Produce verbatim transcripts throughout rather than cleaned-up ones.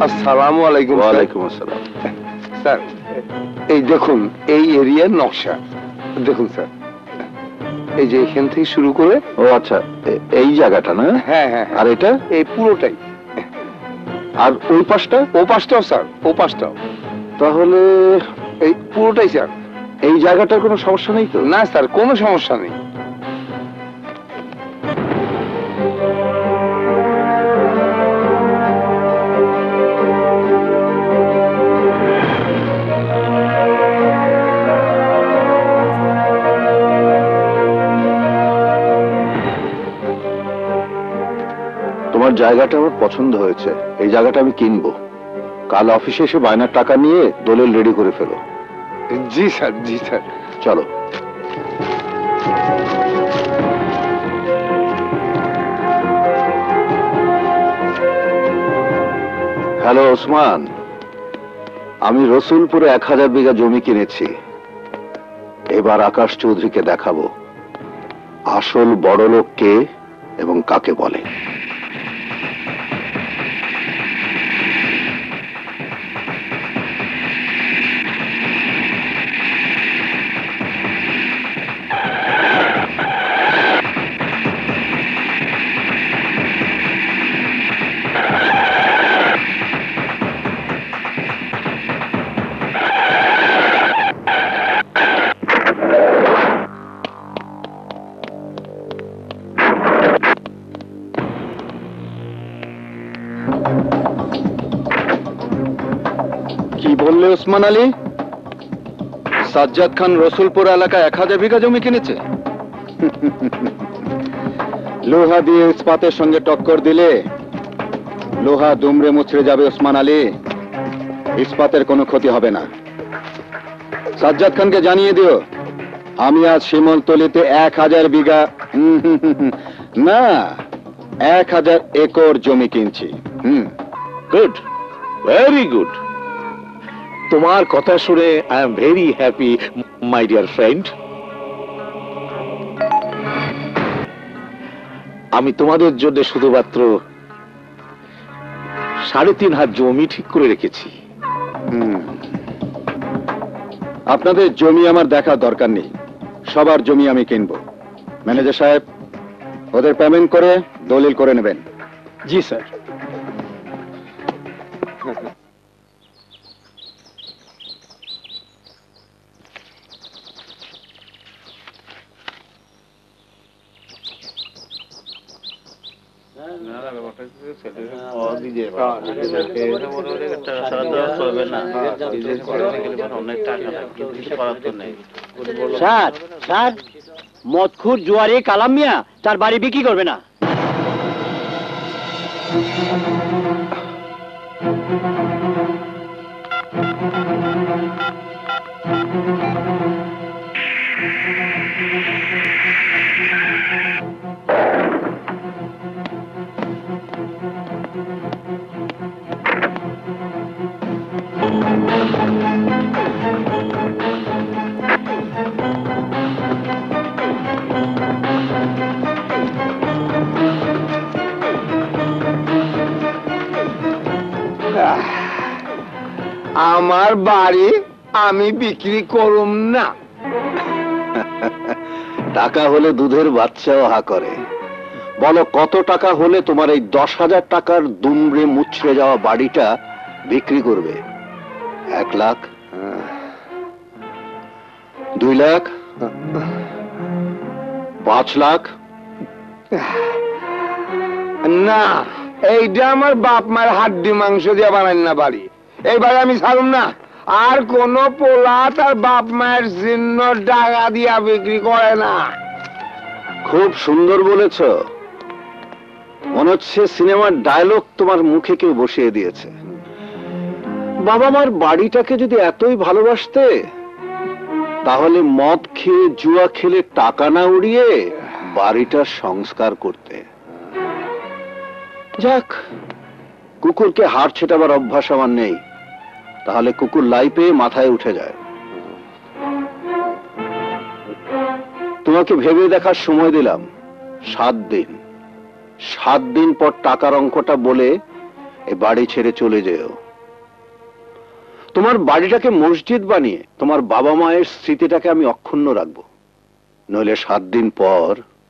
আসসালামু আলাইকুম। ওয়ালাইকুম আসসালাম। স্যার এই দেখুন এই এরিয়ার নকশা দেখুন স্যার, এই যে এখান থেকে শুরু করে। ও আচ্ছা, এই জায়গাটা না? হ্যাঁ হ্যাঁ। আর এটা? এই পুরোটাই। আর ওই পাশটা? ও পাশটাও স্যার, ও পাশটাও। তাহলে এই পুরোটাই স্যার। এই জায়গাটার কোনো সমস্যা নেই তো? না স্যার, কোনো সমস্যা নেই। তোমার জায়গাটা আমার পছন্দ হয়েছে, এই জায়গাটা আমি কিনবো। কাল অফিসে এসে বায়নার টাকা নিয়ে দলিল রেডি করে ফেলো। জি স্যার, জি স্যার। চলো। হ্যালো ওসমান, আমি রসুলপুরে এক হাজার বিঘা জমি কিনেছি। এবার আকাশ চৌধুরীকে দেখাবো আসল বড় লোক কে এবং কাকে বলে। বললে ওসমান আলী? সাজ্জাদ খান রসুলপুর এলাকায় এক হাজার বিঘা জমি কিনেছে। লোহা দিয়ে ইস্পাতের সঙ্গে টক্কর দিলে লোহা দুমড়ে মুচড়ে যাবে ওসমান আলী, ইস্পাতের কোনো ক্ষতি হবে না। সাজ্জাদ খানকে জানিয়ে দিও আমি আজ শিমলতলিতে এক হাজার বিঘা না এক হাজার একর জমি কিনছি। Hmm, good, very good. তোমার কথা শুনে I am very happy my dear friend. আমি তোমাদের জন্য শুধুমাত্র সাড়ে তিন হাত জমি ঠিক করে রেখেছি। আপনাদের জমি আমার দেখার দরকার নেই, সবার জমি আমি কিনবো। ম্যানেজার সাহেব, ওদের পেমেন্ট করে দলিল করে নেবেন। জি স্যার। স্যার স্যার মদখুর জুয়ারি কালাম মিয়া তার বাড়ি বিক্রি করবে না। আমার বাড়ি আমি বিক্রি করুম না। টাকা হলে দুধের বাচ্চাও হা করে। বলো কত টাকা হলে তোমার এই দশ হাজার টাকার দুমড়ে মুচড়ে যাওয়া বাড়িটা বিক্রি করবে? এক লাখ, দুই লাখ, পাঁচ লাখ? না, এইটা আমার বাপ মার হাড্ডি মাংস দিয়ে বানাই না বাড়ি। এইবার আমি ছাড়ুম না। আর কোন পোলা তার বাপ মায়ের চিহ্ন টাকা দিয়া বিক্রি করে না। খুব সুন্দর বলেছ, মনে হচ্ছে সিনেমার ডায়লগ তোমার মুখে কেউ বসিয়ে দিয়েছে। বাবা মার বাড়িটাকে যদি এতই ভালোবাসতে তাহলে মদ খেয়ে জুয়া খেলে টাকা না উড়িয়ে বাড়িটার সংস্কার করতে। যাক, কুকুরকে হাড় ছেটাবার অভ্যাস আমার নেই, তাহলে কুকুর লাই পেয়ে মাথায় উঠে যায়। তোমাকে ভেবে দেখার সময় দিলাম সাত দিন। সাত দিন পর টাকার অঙ্কটা বলে এই বাড়ি ছেড়ে চলে যেও। তোমার বাড়িটাকে মসজিদ বানিয়ে তোমার বাবা মায়ের স্মৃতিটাকে আমি অক্ষুণ্ণ রাখবো, নইলে সাত দিন পর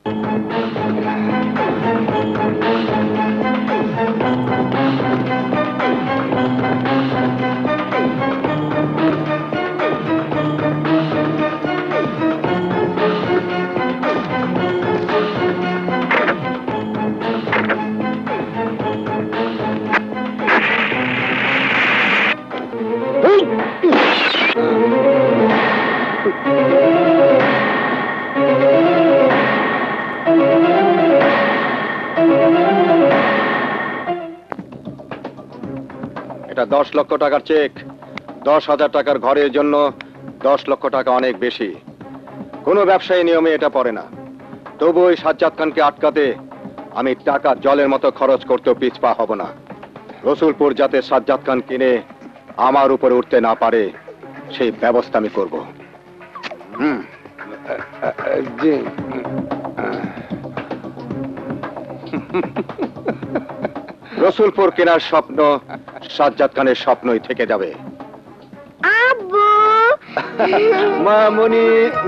এটা দশ লক্ষ টাকার চেক। দশ হাজার টাকার ঘরের জন্য দশ লক্ষ টাকা অনেক বেশি। কোনো ব্যবসায়ী নিয়মে এটা পড়ে না। তবু ওই সাজ্জাদ খানকে আটকাতে আমি টাকা জলের মতো খরচ করতেও পিছপা হব না। রসুলপুর যাতে সাজ্জাদ খান কিনে আমার উপরে উঠতে না পারে সেই ব্যবস্থা আমি করব। হুম জি রসুলপুর কেনার স্বপ্ন সাজ্জাদ খানের স্বপ্নই থেকে যাবে। আব্বু মামুনি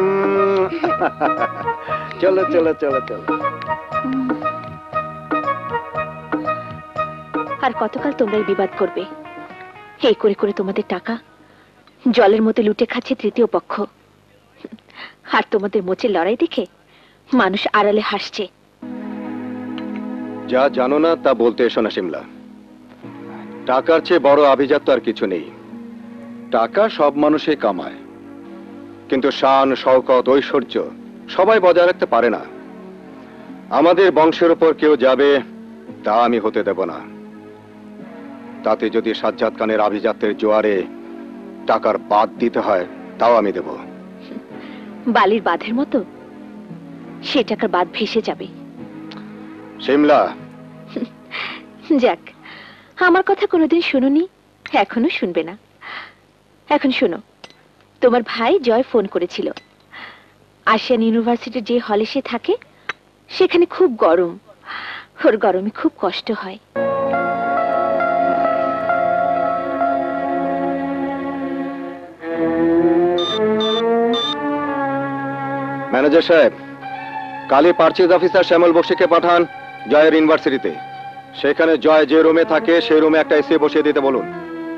চলো চলো চলো চলো। আর কতকাল তোমরা এই বিবাদ করবে? এই করে করে তোমাদের টাকা জলের মতো লুটে খাচ্ছে তৃতীয় পক্ষ। আর তোমাদের মোচের লড়াই দেখে মানুষ আড়ালে হাসছে। যা জানো না তা বলতে এসো না শিমলা। টাকার চেয়ে বড় আভিজাত তো আর কিছু নেই। টাকা সব মানুষই কামায়, কিন্তু শান শওকত ঐশ্বর্য সবাই বজায় রাখতে পারে না। আমাদের বংশের উপর কেউ যাবে তা আমি হতে দেব না। তাতে যদি সাজ্জাদ খানের আভিজাত্যের জোয়ারে টাকার বাদ দিতে হয় তাও আমি দেব। বালির বাঁধের মতো সে টাকার বাঁধ ভেসে যাবে। শিমলা যাক, আমার কথা কোনোদিন শুনোনি, এখনো শুনবে না। এখন শোনো, তোমার ভাই জয় ফোন করেছিল। আসিয়ান ইউনিভার্সিটির যে হলে সে থাকে সেখানে খুব গরম, ওর গরমে খুব কষ্ট হয়। ম্যানেজার সাহেব, কালি পারচেজ অফিসার শ্যামল বক্সিকে পাঠান জয়ের ইউনিভার্সিটিতে। সেখানে জয় যে রুমে থাকে সেই রুমে একটা এসি বসিয়ে দিতে বলুন।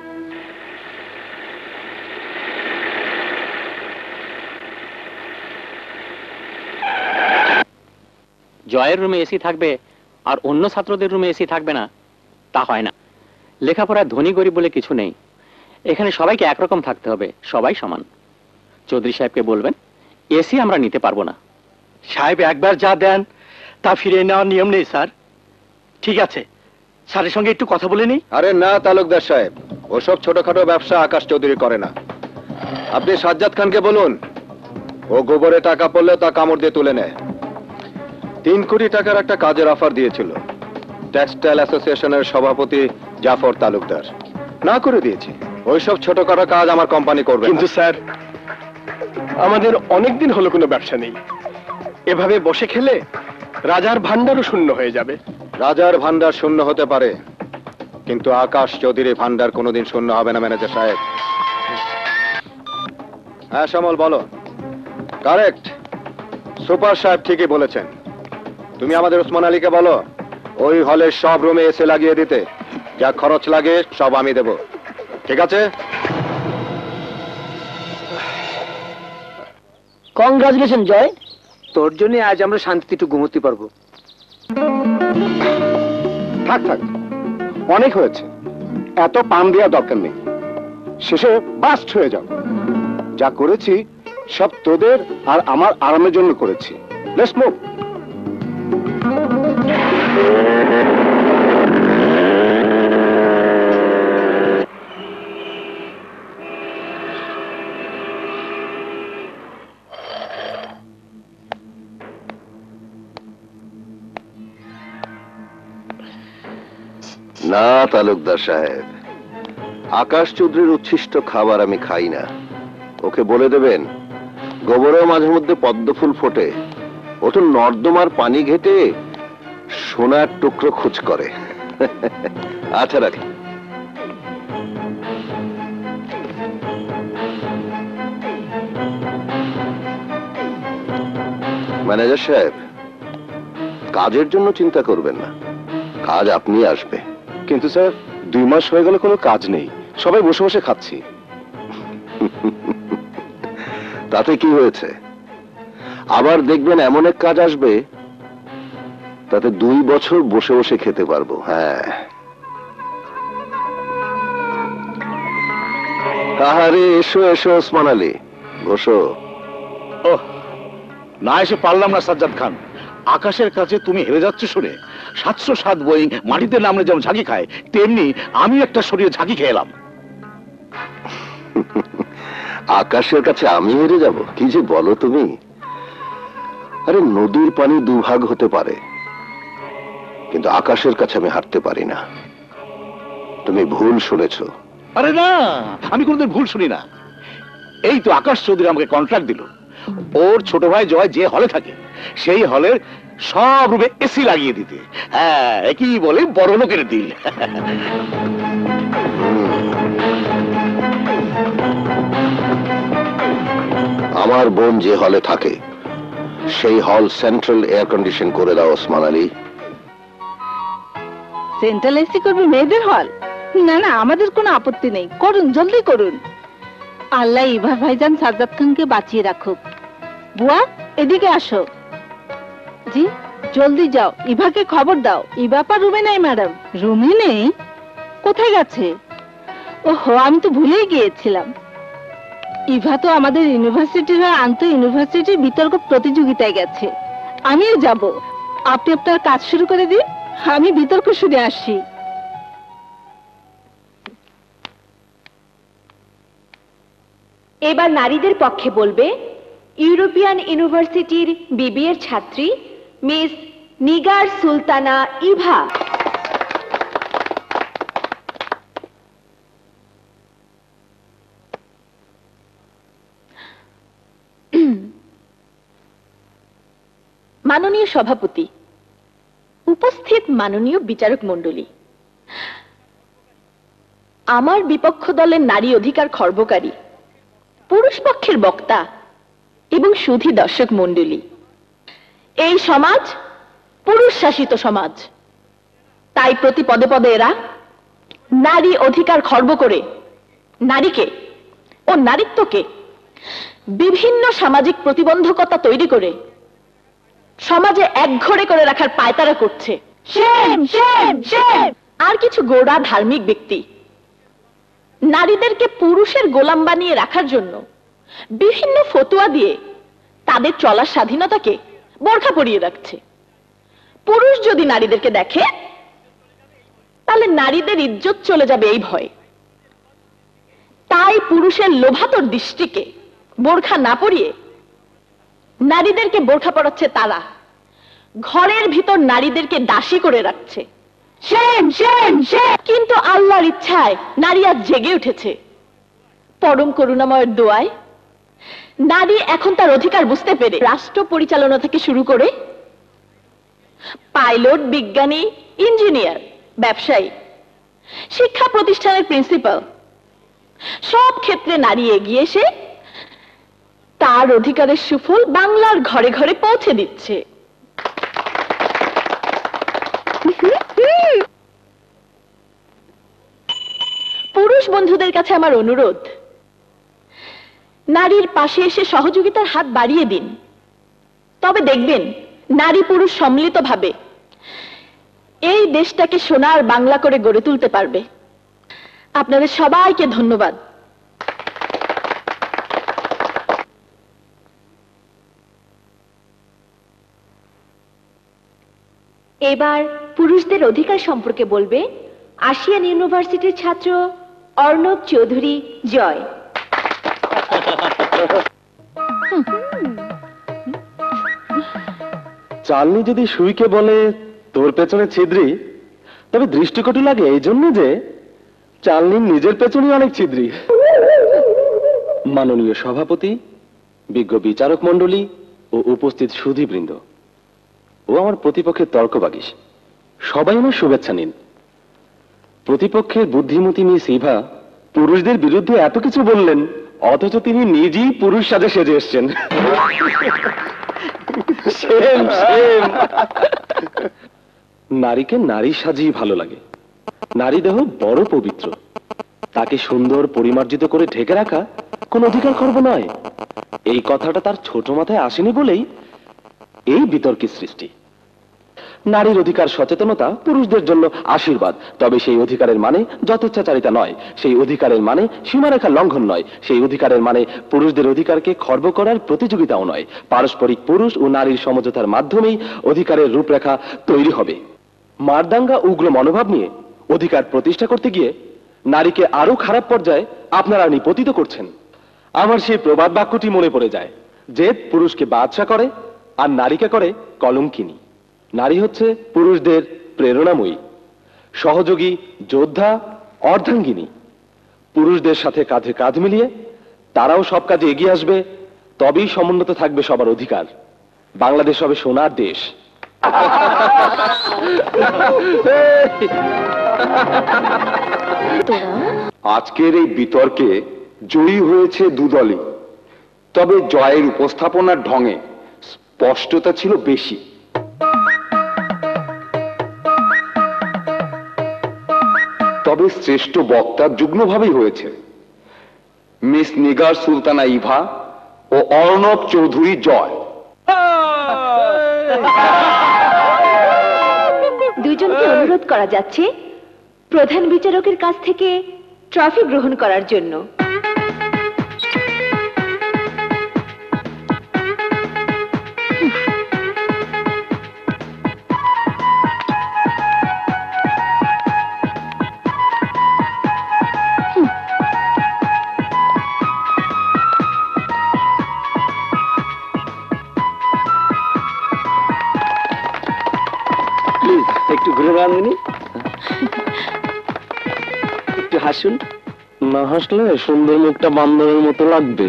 জয়ের রুমে এসি থাকবে আর অন্য ছাত্রদের রুমে এসি থাকবে না, তা হয় না। লেখাপড়ায় ধনী গরিব বলে কিছু নেই, এখানে সবাইকে একরকম থাকতে হবে, সবাই সমান। চৌধুরী সাহেবকে বলবেন এসি আমরা নিতে পারবো না। সাহেব একবার যা দেন তা ফিরে নেওয়ার নিয়ম নেই স্যার। ঠিক আছে, স্যারের সঙ্গে একটু কথা বলে নিই। আরে না তালুকদার সাহেব, ওসব ছোটখাটো ব্যবসা আকাশ চৌধুরী করে না। আপনি সাজ্জাদ খানকে বলুন ও গোবরে টাকা পড়লে তা কামড় দিয়ে তুলে নেয়। তিন কোটি টাকার একটা কাজের অফার দিয়েছিল টেক্সটাইল অ্যাসোসিয়েশনের সভাপতি জাফর তালুকদার, না করে দিয়েছি। ওইসব ছোটখাটো কাজ আমার কোম্পানি করবে। কিন্তু স্যার, আমাদের অনেকদিন হলো কোনো ব্যবসা নেই। এভাবে বসে খেলে রাজার ভান্ডারও শূন্য হয়ে যাবে। রাজার ভান্ডার শূন্য হতে পারে, কিন্তু আকাশ চৌধুরী ভান্ডার কোনোদিন শূন্য হবে না ম্যানেজার সাহেব। হ্যাঁ শ্যামল বলো। কারেক্ট, সুপার সাহেব ঠিকই বলেছেন। তুমি আমাদের ওসমান আলীকে বলো ওই হলের সব রুমে এসে লাগিয়ে দিতে, যা খরচ লাগে সব আমি দেব। ঠিক আছে? কংগ্রাচুলেশন জয়, তোর জন্য আজ আমরা শান্তিতে একটু ঘুমোতে পারবো। থাক থাক, অনেক হয়েছে, এত পান দেওয়া দরকার নেই। শেষে বাস্ট হয়ে যাও। যা করেছি সব তোদের আর আমার আরামের জন্য করেছি। Let's move. না তালুকদার সাহেব, আকাশ চৌধুরীর উচ্ছিষ্ট খাবার আমি খাই না। ওকে বলে দেবেন গোবরেও মাঝে মধ্যে পদ্ম ফুল ফোটে, ও তো নর্দমার পানি ঘেটে সোনার টুকরো খোঁজ করে। আচ্ছা রাখি। ম্যানেজার সাহেব, কাজের জন্য চিন্তা করবেন না, কাজ আপনি আসবে। কিন্তু স্যার, দুই মাস হয়ে গেল কোনো কাজ নেই, সবাই বসে বসে খাচ্ছি। তাতে কি হয়েছে? আবার দেখবেন এমন এক কাজ আসবে তাতে দুই বছর বসে বসে খেতে পারবো। হ্যাঁ, আরে এসো এসো ওসমান আলী, বসো। ওহ, না এসে পারলাম না সাজ্জাদ খান। আকাশের কাছে তুমি হেরে যাচ্ছ শুনে সাতশো সাত বই মাটিতে নামলে যেমন ঝাঁকি খায়, তেমনি আমি একটা শরীরে ঝাঁকি খেয়ে এলাম। আকাশের কাছে আমি হেরে যাব? কি যে বলো তুমি! আরে নদীর পানি দুভাগ হতে পারে, কিন্তু আকাশের কাছে আমি হারতে পারি না। তুমি ভুল শুনেছো। আরে না, আমি কোনোদিন ভুল শুনি না। এই তো আকাশ চৌধুরী আমাকে কন্ট্রাক্ট দিল, ওর ছোট ভাই জয় যে হলে থাকে সেই হলের সব রুমে এসি লাগিয়ে দিতে। হ্যাঁ, একই বলে বড় লোকের দিল। আমার বোন যে হলে থাকে সেই হল সেন্ট্রাল এয়ার কন্ডিশন করে দাও ওসমান আলী। সেন্ট্রাল এসি করবে মেয়েদের হল? না না, আমাদের কোনো আপত্তি নেই, করুন, জলদি করুন। আল্লাহ ইভা ভাইজান সাজ্জাদ খানকে বাঁচিয়ে রাখুক। বুয়া, এদিকে আসো। জি, জলদি যাও, ইভাকে খবর দাও। ইভা পা রুমে নেই ম্যাডাম। রুমে নেই? কোথায় গেছে? ওহো, আমি তো ভুলেই গিয়েছিলাম। ইভা তো আমাদের ইউনিভার্সিটির আন্তঃ ইউনিভার্সিটি বিতর্ক প্রতিযোগিতায় গেছে। আমিও যাব। আপনি আপনার কাজ শুরু করে দিন, আমি বিতর্ক শুনে আসি। এবার নারীদের পক্ষে বলবে ইউরোপিয়ান ইউনিভার্সিটির বিবিএর ছাত্রী মিস নিগার সুলতানা ইভা। মাননীয় সভাপতি, উপস্থিত মাননীয় বিচারক মণ্ডলী, আমার বিপক্ষ দলের নারী অধিকার খর্বকারী পুরুষ পক্ষের বক্তা এবং সুধী দর্শক মণ্ডলী, এই সমাজ পুরুষ শাসিত সমাজ। তাই প্রতি পদে পদে এরা নারী অধিকার খর্ব করে নারীকে ও নারীত্বকে বিভিন্ন সামাজিক প্রতিবন্ধকতা তৈরি করে সমাজে একঘরে করে রাখার পায়তারা করছে। Shame, shame, shame. আর কিছু গোড়া ধার্মিক ব্যক্তি নারীদেরকে পুরুষের গোলাম বানিয়ে রাখার জন্য বিভিন্ন ফতোয়া দিয়ে তাদের চলার স্বাধীনতাকে বোরখা পরিয়ে রাখছে। পুরুষ যদি নারীদেরকে দেখে তাহলে নারীদের ইজ্জত চলে যাবে এই ভয়ে। তাই পুরুষের লোভাতর দৃষ্টিকে বোরখা না পরিয়ে নারীদেরকে বোরখা পরাচ্ছে তারা, ঘরের ভিতর নারীদেরকে দাসী করে রাখছে। Shame, shame, shame. কিন্তু আল্লাহর ইচ্ছায় নারী আজ জেগে উঠেছে। পরম করুণাময়ের দোয়ায় নারী এখন তার অধিকার বুঝতে পেরে রাষ্ট্র পরিচালনা থেকে শুরু করে পাইলট, বিজ্ঞানী, ইঞ্জিনিয়ার, ব্যবসায়ী, শিক্ষা প্রতিষ্ঠানের প্রিন্সিপাল, সব ক্ষেত্রে নারী এগিয়ে এসে তার অধিকারের সুফল বাংলার ঘরে ঘরে পৌঁছে দিচ্ছে। পুরুষ বন্ধুদের কাছে আমার অনুরোধ, নারীর পাশে এসে সহযোগিতার হাত বাড়িয়ে দিন। তবে দেখবেন নারী পুরুষ সম্মিলিতভাবে এই দেশটাকে সোনার বাংলা করে গড়ে তুলতে পারবে। আপনাদের সবাইকে ধন্যবাদ। এবার পুরুষদের অধিকার সম্পর্কে বলবে আশিয়ান ইউনিভার্সিটির ছাত্র অর্ণব চৌধুরী জয়। চালনি যদি সুইকে বলে তোর পেছনে ছিদ্রি, তবে দৃষ্টিকটু লাগে এই জন্য যে চালনির নিজের পেছনে অনেক ছিদ্রি। মাননীয় সভাপতি, বিজ্ঞ বিচারক মণ্ডলী ও উপস্থিত সুধীবৃন্দ ও আমার প্রতিপক্ষের তর্ক বাগিস, সবাই আমার শুভেচ্ছা নিন। প্রতিপক্ষের বুদ্ধিমতী মিস ইভা পুরুষদের বিরুদ্ধে এত কিছু বললেন, অথচ তিনি নিজেই পুরুষ সাজে সেজে এসছেন। Same same. নারীকে নারী সাজিয়ে ভালো লাগে। নারী দেহ বড় পবিত্র, তাকে সুন্দর পরিমার্জিত করে ঢেকে রাখা কোন অধিকার খর্ব নয়। এই কথাটা তার ছোট মাথায় আসেনি বলেই এই বিতর্কের সৃষ্টি। নারীর অধিকার সচেতনতা পুরুষদের জন্য আশীর্বাদ, তবে সেই অধিকারের মানে যথেচ্ছাচারিতা নয়, সেই অধিকারের মানে সীমারেখা লঙ্ঘন নয়, সেই অধিকারের মানে পুরুষদের অধিকারকে খর্ব করার প্রতিযোগিতাও নয়। পারস্পরিক পুরুষ ও নারীর সমঝোতার মাধ্যমেই অধিকারের রূপরেখা তৈরি হবে। মারদাঙ্গা উগ্র মনোভাব নিয়ে অধিকার প্রতিষ্ঠা করতে গিয়ে নারীকে আরো খারাপ পর্যায়ে আপনারা নিপতিত করছেন। আমার সেই প্রবাদ বাক্যটি মনে পড়ে যায়, যে পুরুষকে বাদশা করে আর নারীকে করে কলঙ্কিনী। নারী হচ্ছে পুরুষদের প্রেরণাময়ী, সহযোগী, যোদ্ধা, অর্ধাঙ্গিনী। পুরুষদের সাথে কাঁধে কাঁধ মিলিয়ে তারাও সব কাজে এগিয়ে আসবে, তবেই সমুন্নত থাকবে সবার অধিকার। বাংলাদেশ হবে সোনার দেশ। আজকের এই বিতর্কে জয়ী হয়েছে দুদলই, তবে জয়ের উপস্থাপনার ঢঙে স্পষ্টতা ছিল বেশি। তবে শ্রেষ্ঠ বক্তা যুগ্মভাবেই হয়েছে মিস নিগার সুলতানা ইভা ও অর্ণব চৌধুরী জয়। দুজনকে অনুরোধ করা যাচ্ছে প্রধান বিচারকের কাছ থেকে ট্রফি গ্রহণ করার জন্য। একটু ঘুরে দাঁড়ানি, একটু হাসুন। না হাসলে সুন্দর মুখটা বান্দরের মতো লাগবে।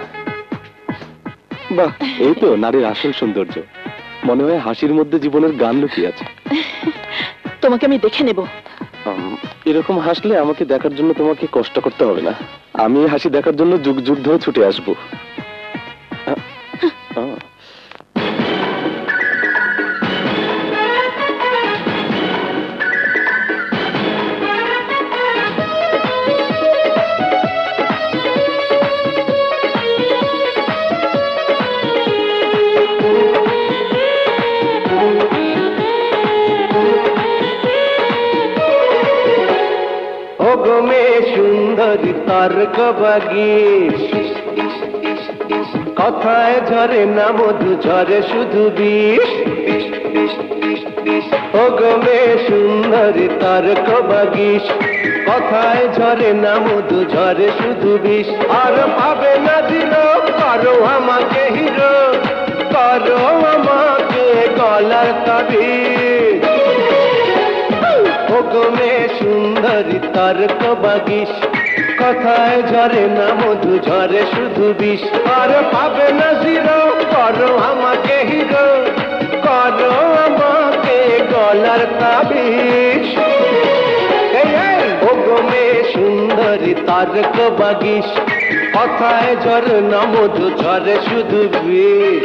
বাহ, এই তো নারীর আসল সৌন্দর্য। মনে হয় হাসির মধ্যে জীবনের গান লুকিয়ে আছে। তোমাকে আমি দেখে নেব। এরকম হাসলে আমাকে দেখার জন্য তোমাকে কষ্ট করতে হবে না। আমি হাসি দেখার জন্য যুগ যুগ ধরে ছুটে আসবো। সুন্দরী তর্ক বাগিস, কথায় ঝরে না মধু, ঝরে শুধু বিষ। ও গো মে সুন্দরী তর্ক বাগিস, কথায় ঝরে না মধু, ঝরে শুধু বিষ। আর পাবে না দিল, করো আমাকে হিরো, করো আমাকে গলার তাবিজ। ও গো মে সুন্দরী তর্ক বাগিস, কথায় ঝরে না মধু, ঝরে শুধু বিষ। আর পাবে না জিরো, করো আমাকে হিরো, করো আমাকে গলার তাবিজ। ও গো মে সুন্দরী তর্ক বাগিস, কথায় ঝরে না মধু, ঝরে শুধু বিষ।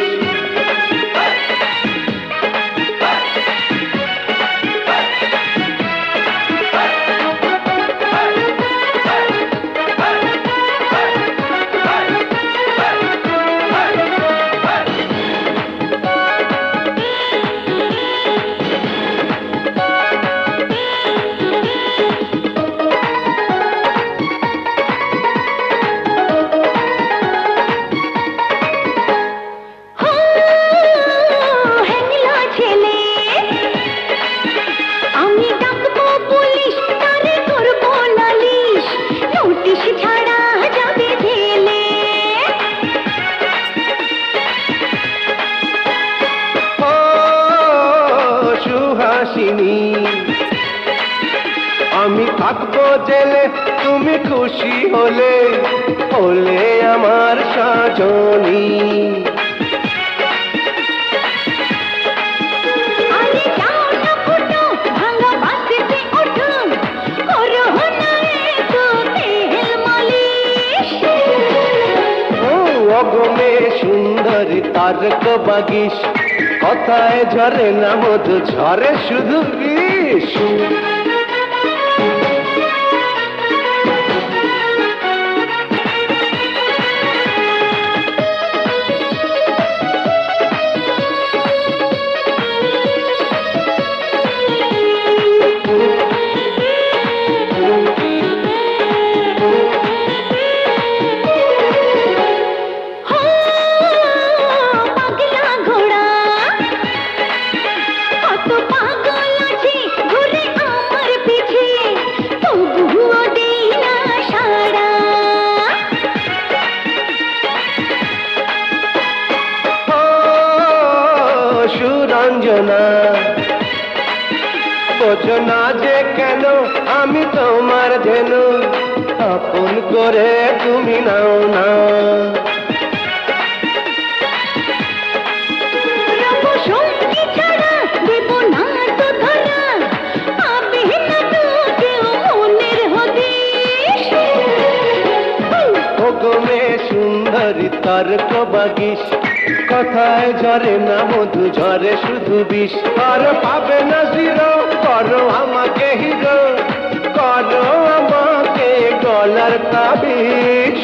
আমি থাকবো জেলে, তুমি খুশি হলে, হলে আমার সাজনী। আরে যাও না ফুটো, ভাঙা বাসেতে ওঠো, তারক বাগিস কথায় ঝরে না মধু ঝরে শুধু বিষ সুরঞ্জনা বোঝো না যে কেন আমি তোমার যেন আপন করে তুমি নাও না সুন্দরী তারক বাগিস কথায় ঝরে না মধু ঝরে শুধু বিষ আর পাবে না জিরো করো আমাকে হিরো করো আমাকে গলার তাবিজ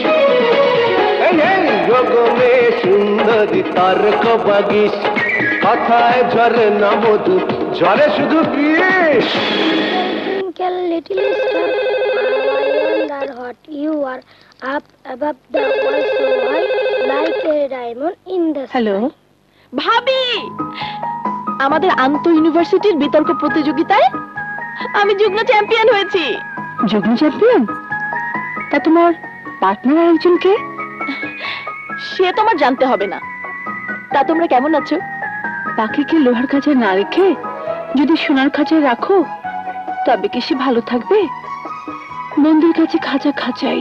যোগমে সুন্দরী তারক বাগিস কথায় ঝরে না মধু ঝরে শুধু বিষ Little star, how I wonder what you are up above the world so high, like a diamond in the sky. Hello ভাবি, আমাদের আন্ত ইউনিভার্সিটির বিতর্ক প্রতিযোগিতায় আমি যুগ্ম চ্যাম্পিয়ন হয়েছি। যুগ্ম চ্যাম্পিয়ন? তা তোমার পার্টনার আরেকজন কে? সে তোমার জানতে হবে না। তা তোমরা কেমন আছো? পাখিকে লোহার খাঁচায় না রেখে যদি সোনার খাঁচায় রাখো তবে কি সে ভালো থাকবে? বন্ধুর কাছে খাঁচা খাঁচাই।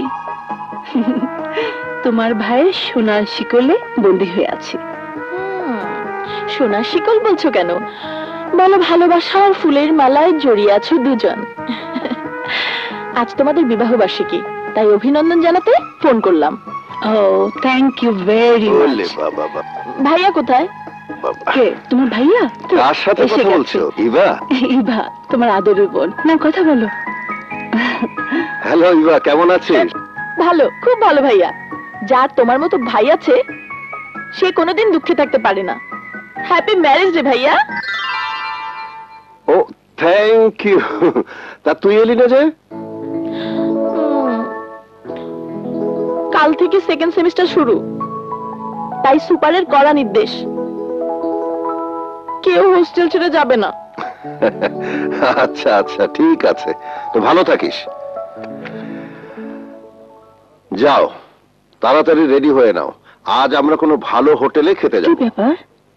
তোমার ভাইয়ের সোনার শিকলে বন্দী হয়ে আছে। সোনার শিকল বলছো কেন? বলো ভালোবাসার ফুলের মালায় জড়িয়ে আছো দুজন। আজ তোমাদের বিবাহ বার্ষিকী, তাই অভিনন্দন জানাতে ফোন করলাম। ও থ্যাংক ইউ ভেরি মাচ। ভাইয়া কোথায়? কে তোমার ভাইয়া? কার সাথে কথা বলছো? ইভা? ইভা তোমার আদরের বোন। না কথা বলো। হ্যালো ইভা, কেমন আছিস? ভালো, খুব ভালো ভাইয়া। যার তোমার মতো ভাই আছে সে কোনোদিন দুঃখে থাকতে পারে না। হ্যাপি ম্যারেজ ডে ভাইয়া। ও থ্যাংক ইউ। তা তুই এলি না যে? কাল থেকে সেকেন্ড সেমিস্টার শুরু, তাই সুপারের কড়া নির্দেশ, কেউ হোস্টেল ছেড়ে যাবে না। আচ্ছা আচ্ছা ঠিক আছে, তো ভালো থাকিস। যাও তাড়াতাড়ি রেডি হয়ে নাও, আজ আমরা কোনো ভালো হোটেলে খেতে যাব। কি ব্যাপার?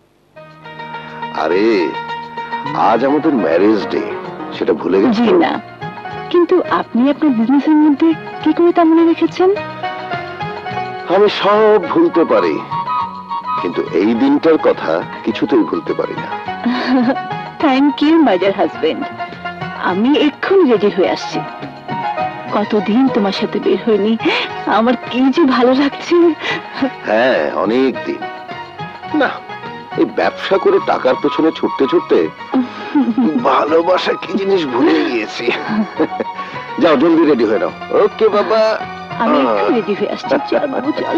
আরে আজ আমাদের ম্যারেজ ডে, সেটা ভুলে গেছি। জি না, কিন্তু আপনি আপনার বিজনেসের মধ্যে কি করে তা মনে রেখেছেন? আমি সব ভুলতে পারি, কিন্তু এই দিনটার কথা কিছুতেই ভুলতে পারি না। Thank you my dear husband. আমি এক্ষুনি রেডি হয়ে আসছি। কতদিন তোমার সাথে বের হইনি, আমার কি যে ভালো লাগছে। হ্যাঁ অনেক দিন না, এই ব্যবসা করে টাকার পেছনে ছুটতে ছুটতে ভালোবাসা কি জিনিস ভুলে গিয়েছি। যাও জলদি রেডি হয়ে নাও। ওকে বাবা, আমি এক্ষুনি রেডি হয়ে আসছি। চল বাবু চল।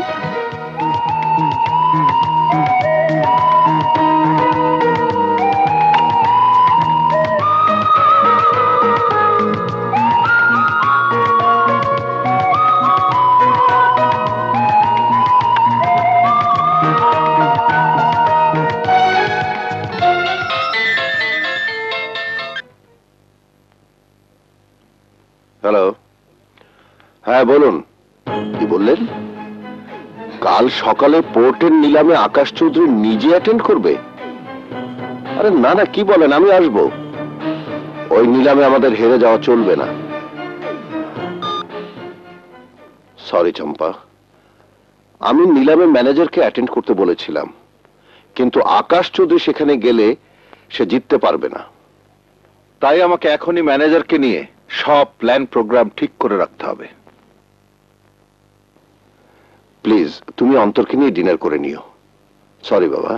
হ্যালো, হ্যাঁ বলুন, কি বললেন? কাল সকালে পোর্টের নিলামে আকাশ চৌধুরী নিজে অ্যাটেন্ড করবে? আরে না না, কি বলেন, আমি আসবো। ওই নিলামে আমাদের হেরে যাওয়া চলবে না। সরি চম্পা, আমি নিলামে ম্যানেজারকে অ্যাটেন্ড করতে বলেছিলাম, কিন্তু আকাশ চৌধুরী সেখানে গেলে সে জিততে পারবে না। তাই আমাকে এখনই ম্যানেজারকে নিয়ে সব প্ল্যান প্রোগ্রাম ঠিক করে রাখতে হবে। প্লিজ তুমি অন্তরকে নিয়ে ডিনার করে নিও, সরি বাবা।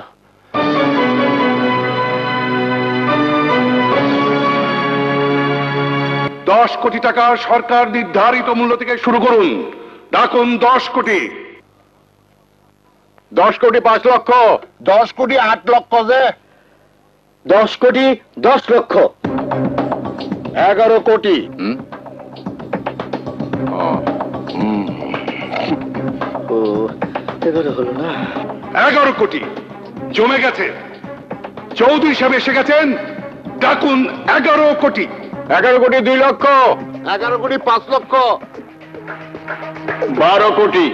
দশ কোটি টাকা সরকার নির্ধারিত মূল্য থেকে শুরু করুন। ডাকুন দশ কোটি। দশ কোটি পাঁচ লক্ষ, দশ কোটি আট লক্ষ, যে দশ কোটি দশ লক্ষ, এগারো কোটি, ও এবারে হলো না। এগারো কোটি জমে গেছে। চৌধুরী সাহেব এসে গেছেন। ডাকুন এগারো কোটি। এগারো কোটি দুই লক্ষ, এগারো কোটি পাঁচ লক্ষ, বারো কোটি।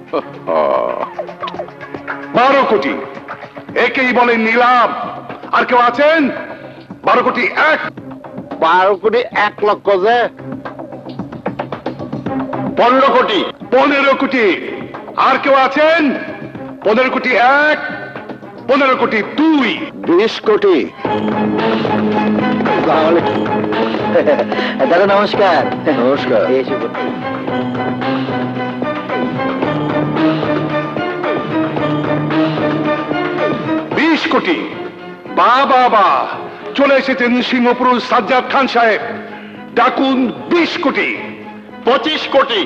বারো কোটি, একেই বলেন নিলাম। আর কেউ আছেন? বারো কোটি এক। বারো কোটি এক লক্ষ, যে পনেরো কোটি। পনেরো কোটি। আর কেউ আছেন? পনেরো কোটি এক, পনেরো কোটি দুই। বিশ কোটি। দাদা নমস্কার। নমস্কার। বিশ কোটি। বা বাবা, চলে এসেছেন সিংহপুর সাজ্জাদ খান সাহেব। ডাকুন বিশ কোটি। পঁচিশ কোটি,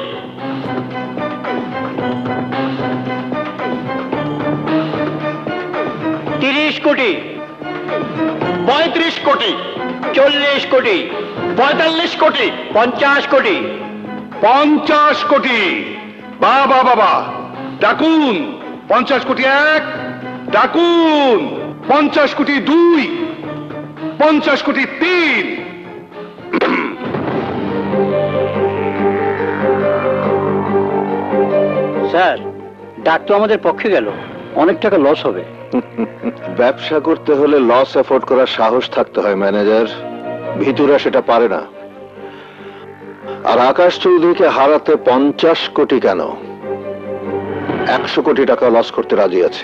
তিরিশ কোটি, পঁয়ত্রিশ কোটি, চল্লিশ কোটি, পঁয়তাল্লিশ কোটি, পঞ্চাশ কোটি, পঞ্চাশ কোটি। বাবা বাবা, ডাকুন পঞ্চাশ কোটি এক। ডাকুন পঞ্চাশ কোটি দুই, পঞ্চাশ কোটি তিন। স্যার, ডাক তো আমাদের পক্ষে গেল, অনেক টাকা লস হবে। ব্যবসা করতে হলে লস এফোর্ড করার সাহস থাকতে হয় ম্যানেজার। ভিতুরা সেটা পারে না। আর আকাশ চৌধুরীকে হারাতে পঞ্চাশ কোটি কেন, একশো কোটি টাকা লস করতে রাজি আছে।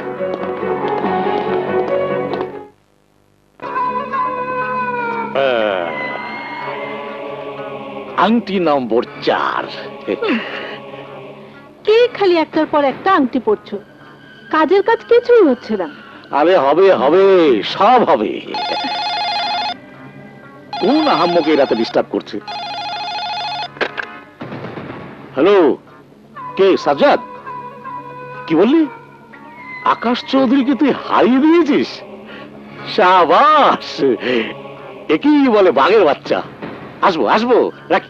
আংটি নম্বর চার। কে খালি একটার পর একটা আংটি পরছো? কাজের কাজ কিছুই হচ্ছে না। আরে হবে হবে, সব হবে। কোন আহাম্মকে রাতে ডিস্টার্ব করছে? হ্যালো, কে? সাজ্জাদ? কি বললি? আকাশ চৌধুরীকে তুই হারিয়ে দিয়েছিস? শাবাশ, একই বলে বাঘের বাচ্চা। আসবো আসবো, রাখি।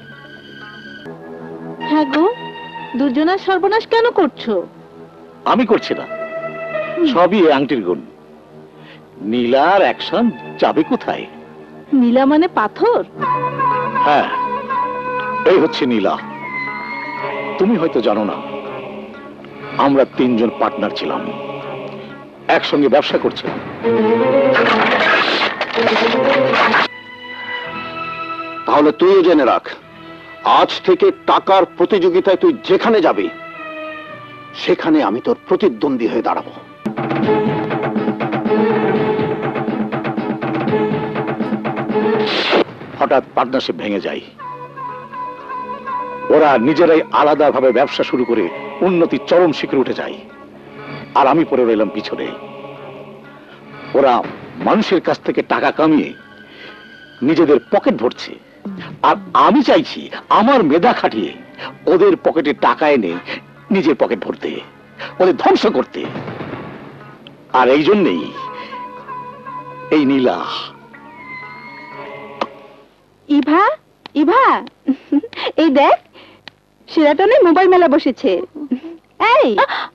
হ্যাঁ গো, দুজনের সর্বনাশ কেন করছো? আমি করছি না, সবই এই আংটির গুণ। নীলার অ্যাকশন যাবে কোথায়? নীলা মানে পাথর? হ্যাঁ, এই হচ্ছে নীলা। তুমি হয়তো জানো না, আমরা তিনজন পার্টনার ছিলাম, একসঙ্গে ব্যবসা করছিলাম। তাহলে তুইও জেনে রাখ, আজ থেকে টাকার প্রতিযোগিতায় তুই যেখানে যাবি সেখানে আমি তোর প্রতিদ্বন্দ্বী হয়ে দাঁড়াবো। হঠাৎ পার্টনারশিপ ভেঙে যায়। ওরা নিজেরাই আলাদাভাবে ব্যবসা শুরু করে উন্নতির চরম শিখরে উঠে যায়, আর আমি পড়ে রইলাম পিছনে। ওরা মানুষের কাছ থেকে টাকা কামিয়ে নিজেদের পকেট ভরছে, আর আমি চাইছি আমার মেধা খাটিয়ে ওদের পকেটে টাকা এনে নিজের পকেট ভরতে, ওদের ধ্বংস করতে। আর এই জন্যেই এই নীলা। ইভা, ইভা, এই দেখ, সেরাটনে মোবাইল মেলা বসেছে। এই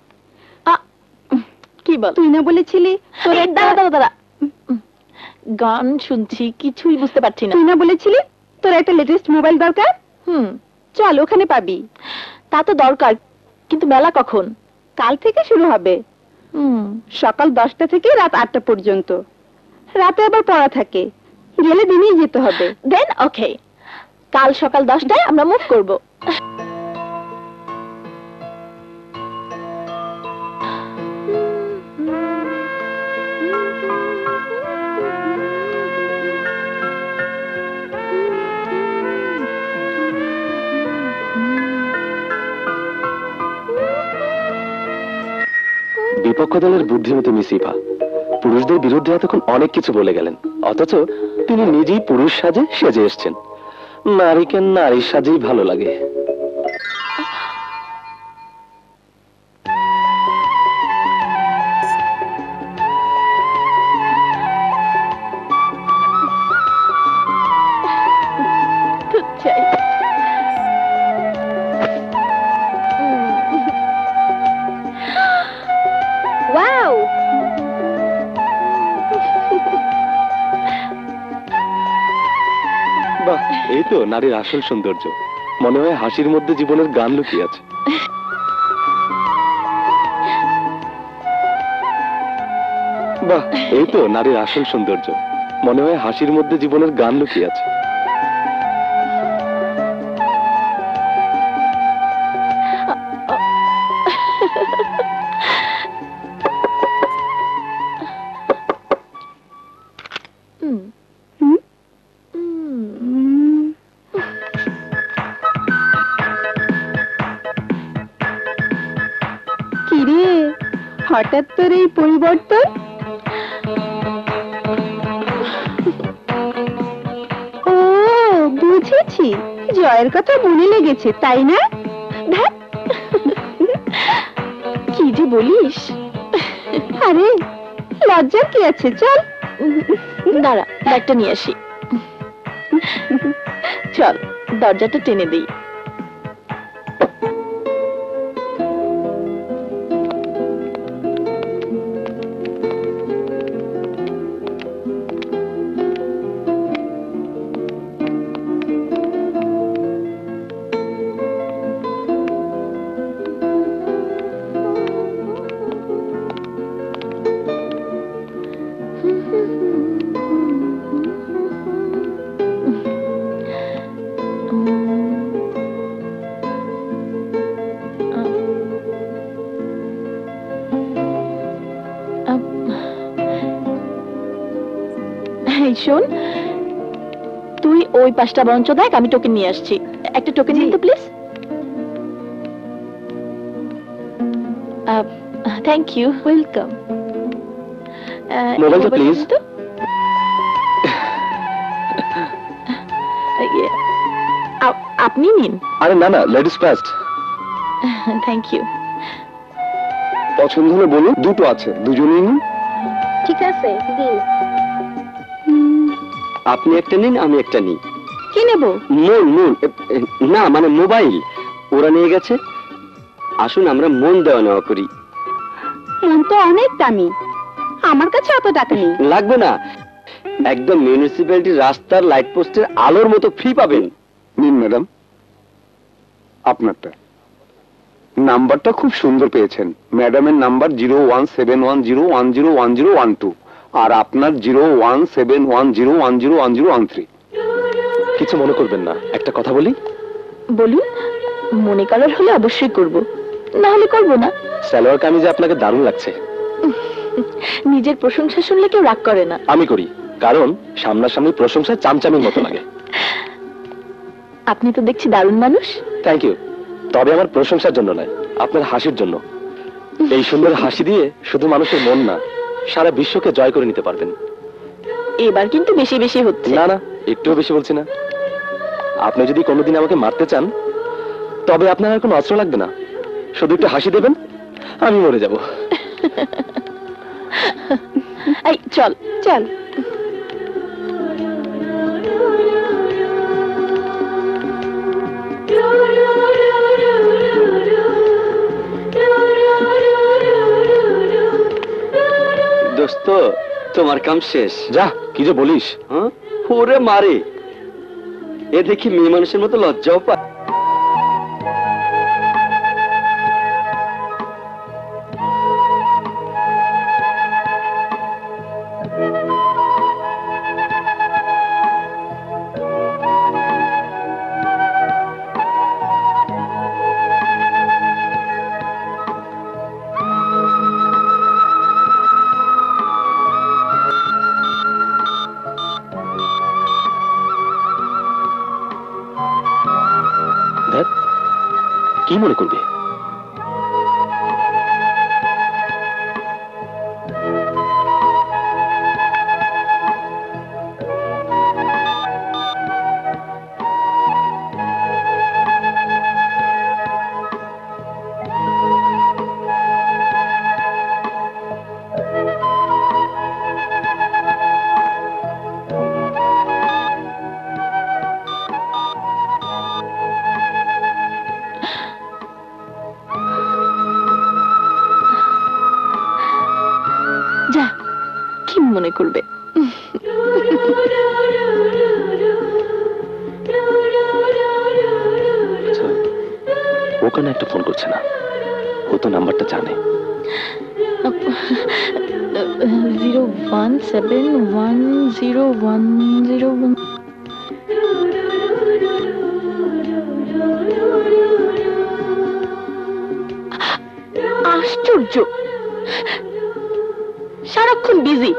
কি বল? তুই না বলেছিলি তোর দাঁড়া দাঁড়া দাঁড়া গান শুনছি, কিছুই বুঝতে পারছি না। তুই না বলেছিলি তোর একটা লেটেস্ট মোবাইল দরকার? হুম, চল ওখানে পাবি। তা তো দরকার, কিন্তু মেলা কখন? কাল থেকে শুরু হবে। হুম, সকাল দশটা থেকে রাত আটটা পর্যন্ত। রাতে আবার পড়া থাকে, গেলে দিনেই যেতে হবে। দেন ওকে, কাল সকাল দশটায় আমরা মুভ করব। দুটো বিপক্ষ দলের বুদ্ধিমতী মিস ইভা পুরুষদের বিরুদ্ধে এতক্ষণ অনেক কিছু বলে গেলেন, অথচ তিনি নিজেই পুরুষ সাজে সেজে এসছেন। নারীকে নারীর সাজেই ভালো লাগে। Wow! বাহ, এই তো নারীর আসল সৌন্দর্য। মনে হয় হাসির মধ্যে জীবনের গান লুকিয়ে আছে। বাহ, এই তো নারীর আসল সৌন্দর্য। মনে হয় হাসির মধ্যে জীবনের গান লুকিয়ে আছে। কিরে, হঠাৎ তোর এই পরিবর্তন? ও বুঝেছি, জয়ের কথা মনে লেগেছে, তাই না? ধ্যাৎ, কি যে বলিস। আরে লজ্জার কি আছে, চল। দাঁড়া, ব্যাগটা নিয়ে আসি। চল, দরজাটা টেনে দিই। শোন, তুই ওই পাঁচটা বঞ্চ দেখ, আমি টোকেন নিয়ে আসছি। একটা টোকেন দিন তো প্লিজ। Thank you. ওয়েলকাম। মোবাইলটা প্লিজ। আপনি নিন। আরে না না, লেডিস ফার্স্ট। Thank you. পছন্দ হলে বলুন, দুটো আছে, দুজনেই নিন। ঠিক আছে, দিন। আপনি একটা নিন, আমি একটা নিই। কি নেব? মন মন না, মানে মোবাইল ওরা নিয়ে গেছে। আসুন আমরা মন দেওয়া নেওয়া করি। মন তো অনেক দামি, আমার কাছে অত টাকা নেই। লাগবে না, একদম মিউনিসিপ্যালিটির রাস্তার লাইট পোস্টের আলোর মতো ফ্রি পাবেন। নিন ম্যাডাম, আপনারটা। নাম্বারটা খুব সুন্দর পেয়েছেন। ম্যাডামের number zero one seven one zero one zero one zero one two, আর আপনার zero one seven one zero one zero one zero one three. কিছু মনে করবেন না, একটা কথা বলি। বলুন। মনে করার হলে অবশ্যই করব, না হলে করব না। সালোয়ার কামিজে আপনাকে দারুণ লাগছে। নিজের প্রশংসা শুনলে কেউ রাগ করে না। আমি করি, কারণ সামনাসামনি প্রশংসা চামচামির মতো লাগে। আপনি তো দেখছি দারুণ মানুষ। Thank you. তবে আমার প্রশংসার জন্য নয়, আপনার হাসির জন্য। এই সুন্দর হাসি দিয়ে শুধু মানুষের মন না, সারা বিশ্বকে জয় করে নিতে পারবেন। এবার কিন্তু বেশি বেশি হচ্ছে। না না, একটুও বেশি বলছি না। আপনি যদি কোনোদিন আমাকে মারতে চান, তবে আপনার আর কোনো অস্ত্র লাগবে না, শুধু একটু হাসি দেবেন, আমি মরে যাব। এই চল চল। দোস্ত, তোমার কাম শেষ। যা, কি যে বলিস। হ্যাঁ, ওরে মারে, এ দেখি মেয়ে মানুষের মতো লজ্জাও পায়। কি মনে করবে? মনে করবে। ওখানে একটা ফোন করছে না, ও তো নাম্বারটা জানে। Zero one seven one zero one zero one. আশ্চর্য, সারাক্ষণ বিজি।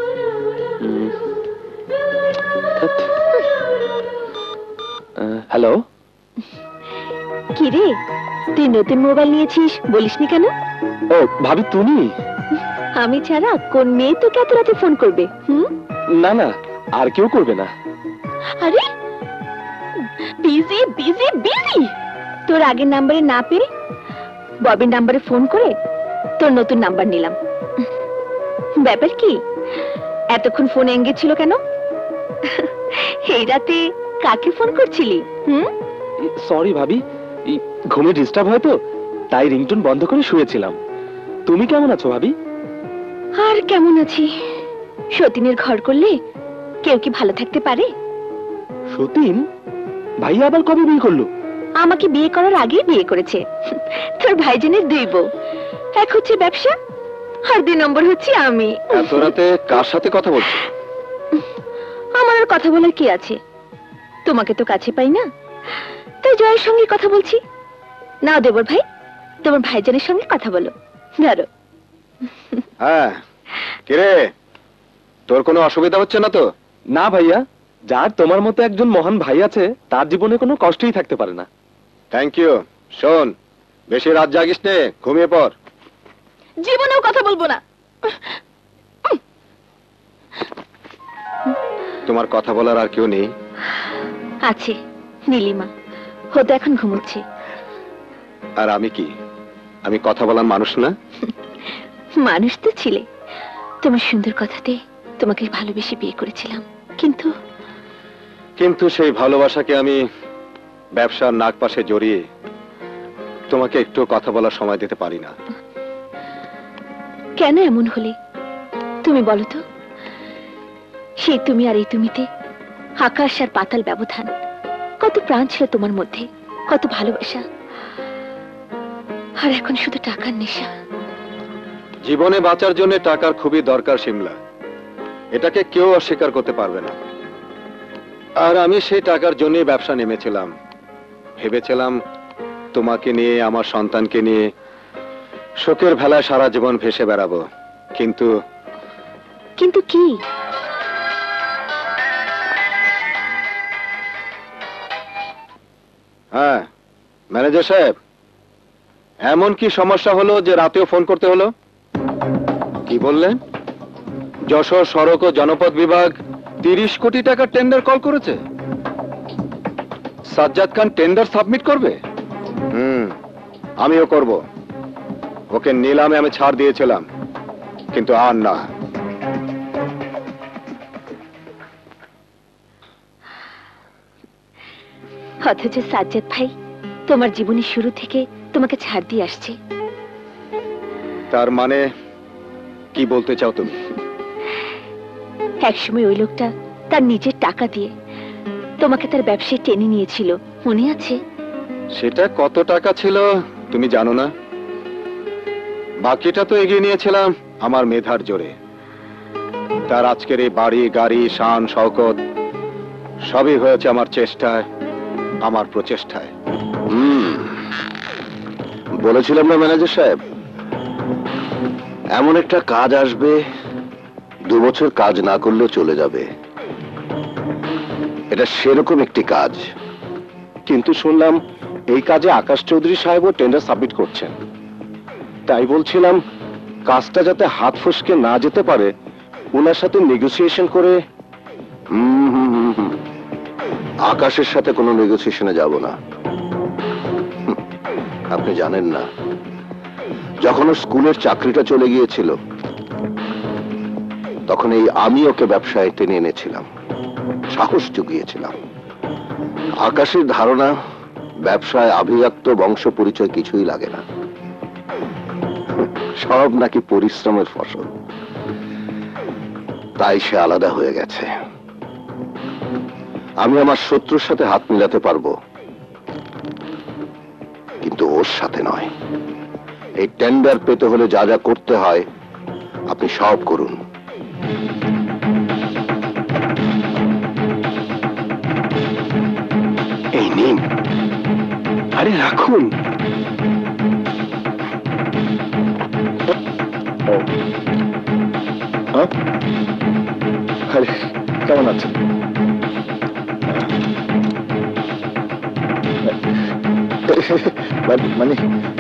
হ্যালো, কি রে, তুই নতুন মোবাইল নিয়েছিস, বলিসনি কেন? ও ভাবি তুমি? আমি ছাড়া কোন মেয়ে তোকে এত রাতে ফোন করবে? হুম, না না, আর কেউ করবে না। আরে বিজি বিজি বিজি। তোর আগের নাম্বারে না পেরে ববির নাম্বারে ফোন করে তোর নতুন নাম্বার নিলাম। ব্যাপার কি, এতক্ষণ ফোন এঙ্গেজ ছিল কেন? এই রাতে কাকে ফোন করছিলি? হুম, সরি ভাবি, ঘুমে ডিস্টার্ব হয় তো, তাই রিংটোন বন্ধ করে শুয়েছিলাম। তুমি কেমন আছো ভাবি? আর কেমন আছি, সতীনের ঘর করলে কেউ কি ভালো থাকতে পারে? সতীন? ভাইয়া আবার কবে বিয়ে করলো? আমাকে বিয়ে করার আগেই বিয়ে করেছে। তোর ভাইজানের দুই বউ, এক হচ্ছে ব্যবসা আর দুই নম্বর হচ্ছে আমি। এত রাতে কার সাথে কথা বলছো? আমার আর কথা বলার কি আছে, তোমাকে তো কাছে পাই না, তাই জয়ের সঙ্গে কথা বলছি। নাও দেবর ভাই, তোমার ভাইজানের সঙ্গে কথা বলো, ধরো। হ্যাঁ, কিরে, তোর কোনো অসুবিধা হচ্ছে না তো? না ভাইয়া, যার তোমার মতো একজন মহান ভাই আছে তার জীবনে কোনো কষ্টই থাকতে পারে না। Thank you. শোন, বেশি রাত জাগিস নে, ঘুমিয়ে পড়। জীবনেও কথা বলবো না। তোমার কথা বলার আর কেউ নেই? আছে, নীলিমা, ও তো এখন ঘুমোচ্ছে। আর আমি কি, আমি কথা বলার মানুষ না? মানুষ তো ছিলে, তোমার সুন্দর কথাতে তোমাকে ভালোবেসে বিয়ে করেছিলাম, কিন্তু কিন্তু সেই ভালোবাসাকে আমি ব্যবসার নাক পাশে জড়িয়ে তোমাকে একটু কথা বলার সময় দিতে পারি না। কেন এমন হলে তুমি বলো তো? সেই তুমি আর এই তুমিতে আকাশ আর পাতাল ব্যবধান। কত প্রাণ ছিল তোমার মধ্যে, কত ভালোবাসা, আর এখন শুধু টাকার নেশা। জীবনে বাঁচার জন্য টাকার খুবই দরকার শিমলা, এটাকে কেউ অস্বীকার করতে পারবে না। আর আমি সেই টাকার জন্যই ব্যবসা নেমেছিলাম। ভেবেছিলাম তোমাকে নিয়ে, আমার সন্তানকে নিয়ে শোকের ভেলায় সারা জীবন ভেসে বেড়াবো, কিন্তু কিন্তু কি? হ্যাঁ ম্যানেজার সাহেব, এমন কি সমস্যা হলো যে রাতেও ফোন করতে হলো? কি বললেন? যশোর সড়ক ও জনপদ বিভাগ তিরিশ কোটি টাকার টেন্ডার কল করেছে? সাজ্জাদ খান টেন্ডার সাবমিট করবে? হুম, আমিও করব। ওকে নিলামে আমি ছাড় দিয়েছিলাম, কিন্তু আর না। অথচ সাজ্জাদ ভাই তোমার জীবনের শুরু থেকে তোমাকে ছাড় দিয়ে আসছে। তার মানে কি বলতে চাও তুমি? একসময় ওই লোকটা তার নিজের টাকা দিয়ে তোমাকে তার ব্যবসায় টেনে নিয়েছিল, মনে আছে? সেটা কত টাকা ছিল তুমি জানো না? বাকিটা তো এগিয়ে নিয়েছিলাম আমার মেধার জোরে। তার আজকের এই বাড়ি, গাড়ি, শান শওকত সবই হয়েছে আমার চেষ্টায়, আমার প্রচেষ্টায়। হুম, বলেছিলাম না ম্যানেজার সাহেব, এমন একটা কাজ আসবে দু বছর কাজ না করলেও চলে যাবে। এটা সেরকম একটি কাজ। কিন্তু শুনলাম এই কাজে আকাশ চৌধুরী সাহেবও টেন্ডার সাবমিট করছেন। তাই বলছিলাম কাজটা যাতে হাত ফসকে না যেতে পারে, ওনার সাথে নেগোসিয়েশন করে। হুম হুম হুম হুম আকাশের সাথে কোনো নেগোসিয়েশনে যাব না। হুম, আপনি জানেন না, যখন ওর স্কুলের চাকরিটা চলে গিয়েছিল তখন এই আমি ওকে ব্যবসায় টেনে এনেছিলাম, সাহস জুগিয়েছিলাম। আকাশের ধারণা ব্যবসায় আভিজাত্য বংশ পরিচয় কিছুই লাগে না, সব নাকি পরিশ্রমের ফসল। তাই সে আলাদা হয়ে গেছে। আমি আমার শত্রুর সাথে হাত মিলাতে পারবো, কিন্তু ওর সাথে নয়। এই টেন্ডার পেতে হলে যা যা করতে হয় আপনি সব করুন। এই নিন। আরে রাখুন। আরে কেমন আছেন? মানে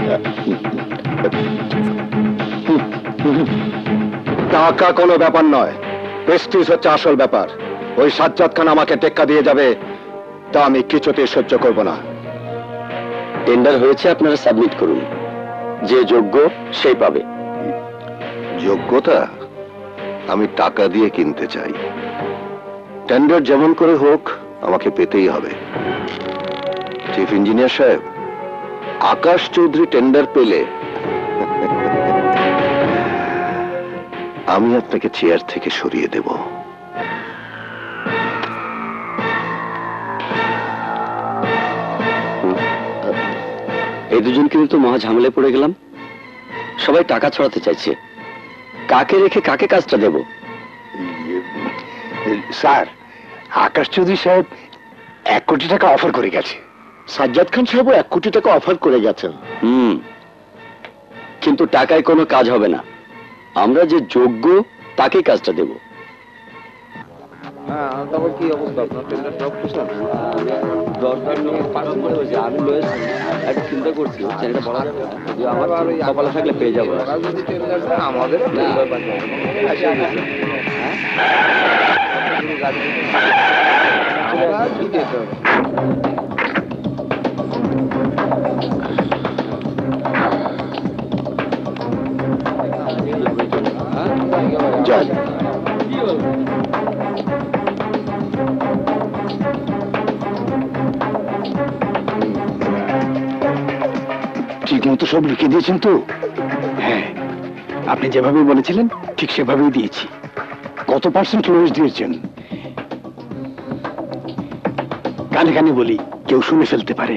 টাকা কোনো ব্যাপার নয়, প্রেস্টিজ হচ্ছে আসল ব্যাপার। ওই সাজ্জাদ খান আমাকে টেক্কা দিয়ে যাবে, তা আমি কিছুতেই সহ্য করব না। টেন্ডার হয়েছে, আপনারা সাবমিট করুন। যে যোগ্য সেই পাবে। যোগ্যতা আমি টাকা দিয়ে কিনতে চাই। টেন্ডার যেমন করে হোক আমাকে পেতেই হবে। চিফ ইঞ্জিনিয়ার সাহেব, আকাশ চৌধুরী টেন্ডার পেলে আমি আপনাকে চেয়ার থেকে সরিয়ে দেব। এই দুজন কিন্তু তো মহা ঝামেলায় পড়ে গেলাম। সবাই টাকা ছড়াতে চাইছে, কাকে রেখে কাকে কাজটা দেব? স্যার, আকাশ চৌধুরী সাহেব এক কোটি টাকা অফার করে গেছে। সাজ্জাদ খান সাহেবও এক কোটি টাকা অফার করে গেছেন। হুম, কিন্তু টাকায় কোনো কাজ হবে না। আমরা যে যোগ্য তাকেই কাজটা দেব। কি অবস্থা আপনার? টেন্ডার ড্রপ করছেন? আমি চিন্তা করছি আমার কপালে থাকলে পেয়ে যাবো। আমাদের যাই। ঠিক মতো সব লিখে দিয়েছেন তো? হ্যাঁ, আপনি যেভাবে বলেছিলেন ঠিক সেভাবেই দিয়েছি। কত পার্সেন্ট লোয়েস দিয়েছেন? কানে কানে বলি, কেউ শুনে ফেলতে পারে।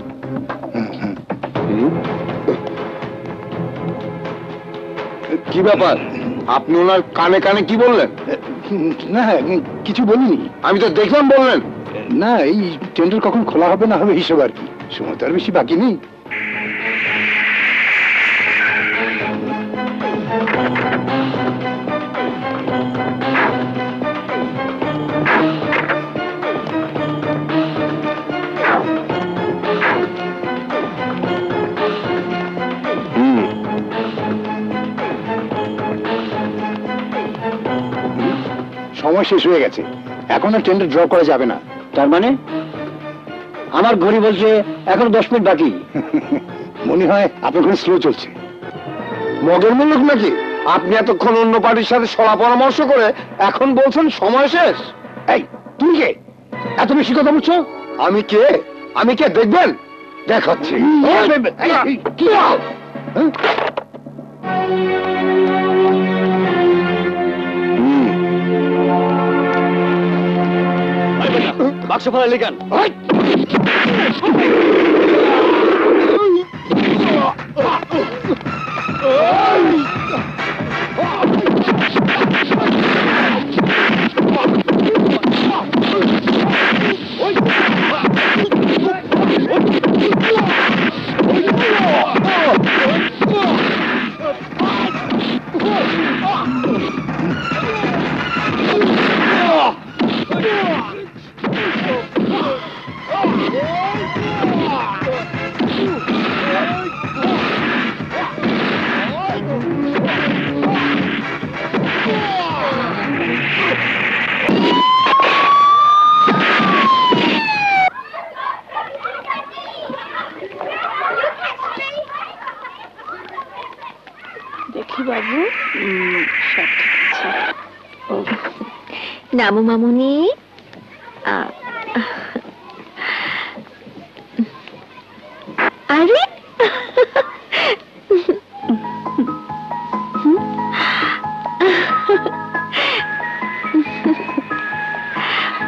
কি ব্যাপার? আপনি ওনার কানে কানে কি বললেন? না, কিছু বলিনি। আমি তো দেখলাম বললেন। না, এই টেন্ডার কখন খোলা হবে না হবে হিসেব আর কি। সময় তো আর বেশি বাকি নেই। সময় শেষ হয়ে গেছে, এখন আর টেন্ডার ড্র করা যাবে না। তার মানে আমার ঘড়ি বলছে এখন দশ মিনিট বাকি। মনে হয় আপনার ঘড়ি স্লো চলছে। মগের মুলুক নাকি? আপনি এতক্ষণ অন্য পার্টির সাথে সলা পরামর্শ করে এখন বলছেন সময় শেষ। এই তুই কে? এত বেশি কথা বলছো? আমি কে? আমি কে দেখবেন? দেখাচ্ছি। বাক্স ফেলা লেখান। দেখি বাবু, সব ঠিক আছে। নামো মামুনি। আরে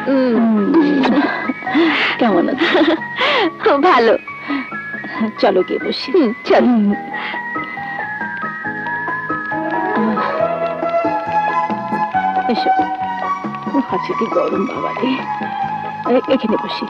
কেমন আছে? ভালো। চলো গিয়ে বসি। চল। এসো। আছে কি গরম বাবা রে। এখানে বসি।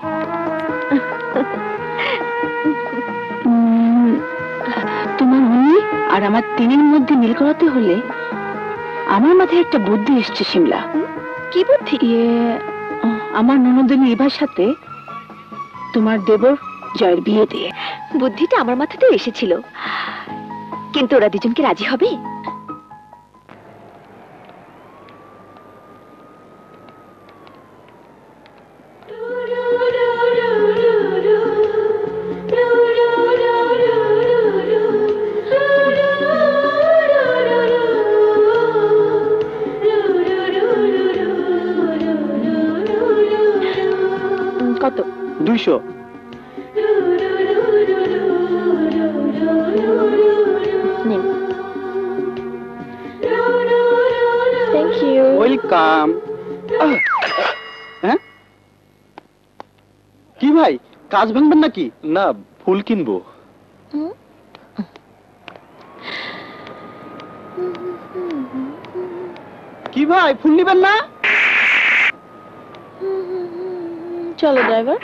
তোমার উনি আর আমার তিনের মধ্যে মিল করাতে হলে আমার মাথায় একটা বুদ্ধি এসছে শিমলা। কি বুদ্ধি? আমার ননদিনী ইভার সাথে তোমার দেবর জয়ের বিয়ে দিয়ে। বুদ্ধিটা আমার মাথাতেও এসেছিল, কিন্তু ওরা দুজনকে রাজি হবে? কত? দুইশো। Thank you. ওয়েলকাম। হ্যাঁ কি ভাই, কাজ ভাঙবেন নাকি? না, ফুল কিনবো। কি ভাই, ফুল নিবেন না? চলো ড্রাইভার।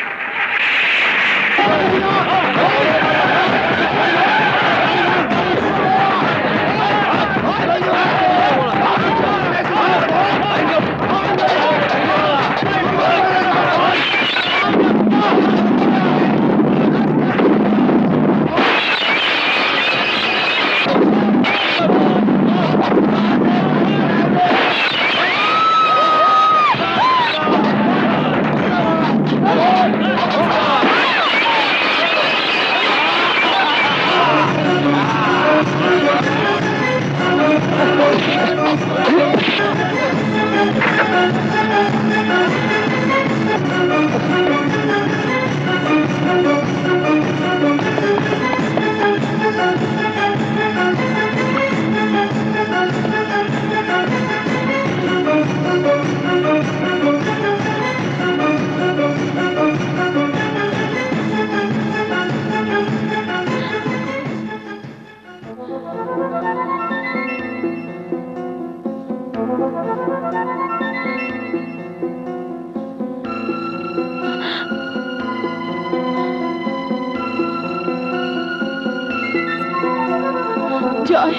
জয়,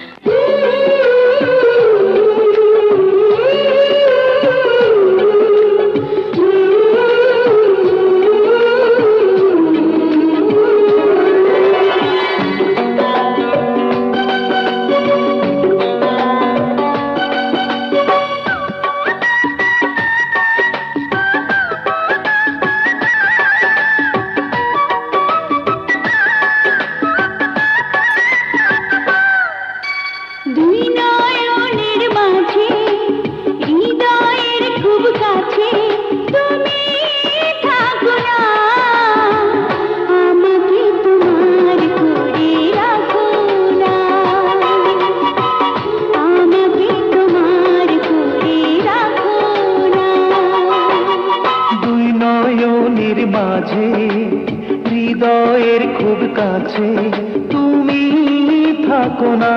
মাঝে হৃদয়ের খুব কাছে তুমি থাকো না,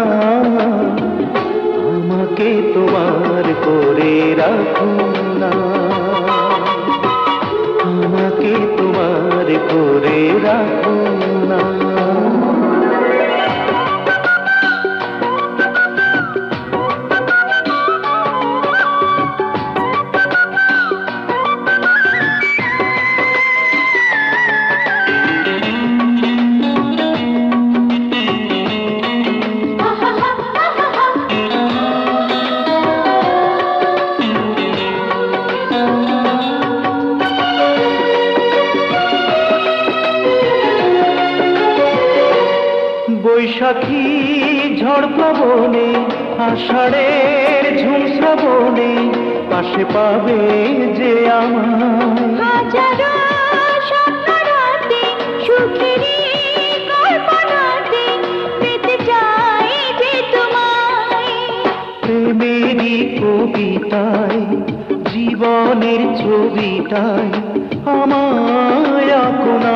আমাকে তোমার করে রাখো না, আমাকে তোমার করে রাখো না। বৈশাখী ঝড় প্লাবনে আষাঢ়ের ঝুম শ্রাবণে পাশে পাবে যে আমার প্রেমেরই কবিতায় জীবনের ছবিটাই আমায় আঁকো না,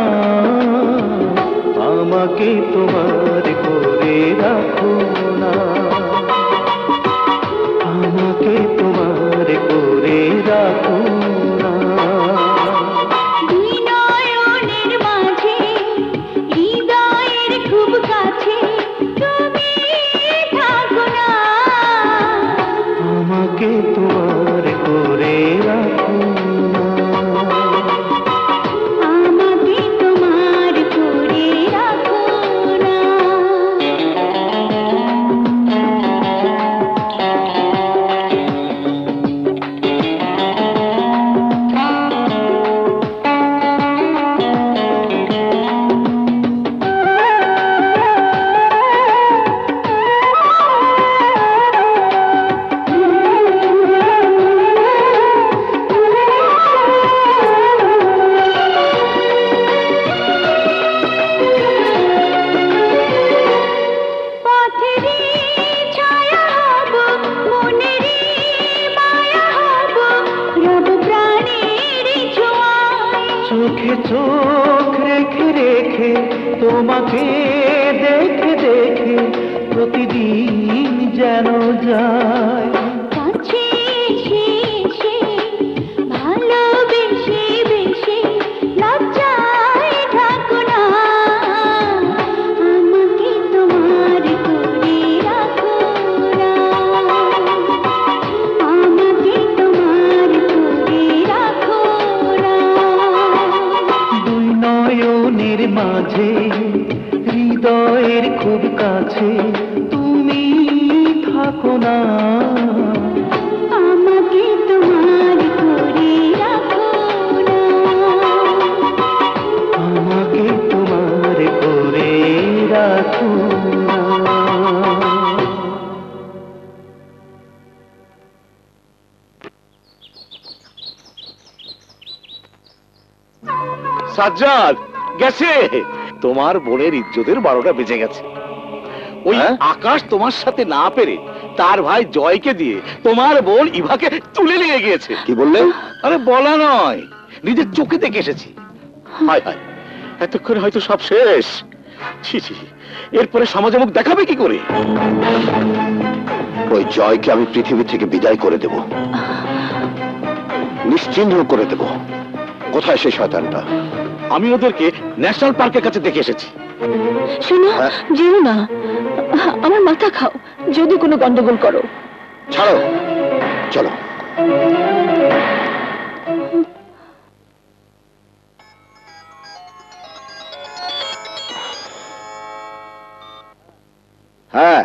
আমাকে তোমার করে রাখো না, আমাকে তোমার করে রাখো না। দুই নয়নের মাঝে হৃদয়ের খুব কাছে তুমি থাকো না, আমাকে তোমার করে রাখো না, আমাকে তোমার করে রাখো না। পথেরই ছায়া হব, মনেরই মায়া হব, রব প্রাণের ছোঁয়ায়। চোখে চোখ রেখে রেখে তোমাকে দেখে দেখে প্রতিদিন যেন যায়। কাছে এসে এসে ভালোবেসে বেশে লজ্জায় ঢাকো না, আমাকে তোমার করে রাখো না, আমাকে তোমার করে রাখো না। দুই নয়নের মাঝে হৃদয়ের খুব কাছে তুমি থাকো না, আমাকে তোমার করে রাখো না, আমাকে তোমার করে রাখো না। সাজ্জাদ গেছে, তোমার বোনের ইজ্জতের বারোটা বেজে গেছে। ওই আকাশ তোমার সাথে না পেরে তার ভাই জয়কে দিয়ে তোমার বোন ইভাকে তুলে নিয়ে গিয়েছে। কি বললে? আরে বলা নয়, নিজের চোখে দেখে এসেছি। হায় হায়, এতক্ষণে হয়তো সব শেষ। ছি ছি, এরপরে সমাজে মুখ দেখাবে কি করে? ওই জয়কে আমি পৃথিবী থেকে বিদায় করে দেব, নিশ্চিহ্ন করে দেব। কোথায় সেই শয়তানটা? আমি ওদেরকে ন্যাশনাল পার্কের কাছে দেখে এসেছি। শোনো, যেও না, আমার মাথা খাও যদি কোনো গন্ডগোল করো। ছাড়ো, চলো। হ্যাঁ,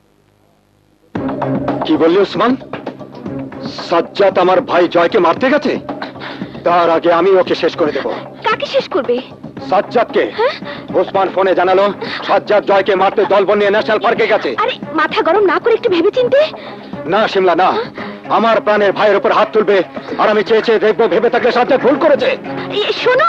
কি বললি ওসমান? সাজ্জাদ আমার ভাই জয়কে মারতে গেছে? তার আগে আমি ওকে শেষ করে দেব। কাকে শেষ করবে? সাজ্জাদকে। ওসমান ফোনে জানালো সাজ্জাদ জয়কে মারতে দলবল নিয়ে ন্যাশনাল পার্কে গেছে। আরে মাথা গরম না করে একটু ভেবে চিনতে। না শিমলা, না, আমার প্রাণের ভাইয়ের উপর হাত তুলবে আর আমি চেয়ে চেয়ে দেখবো। ভেবে থাকলে সাজ্জাদ ভুল করেছে। শোনো,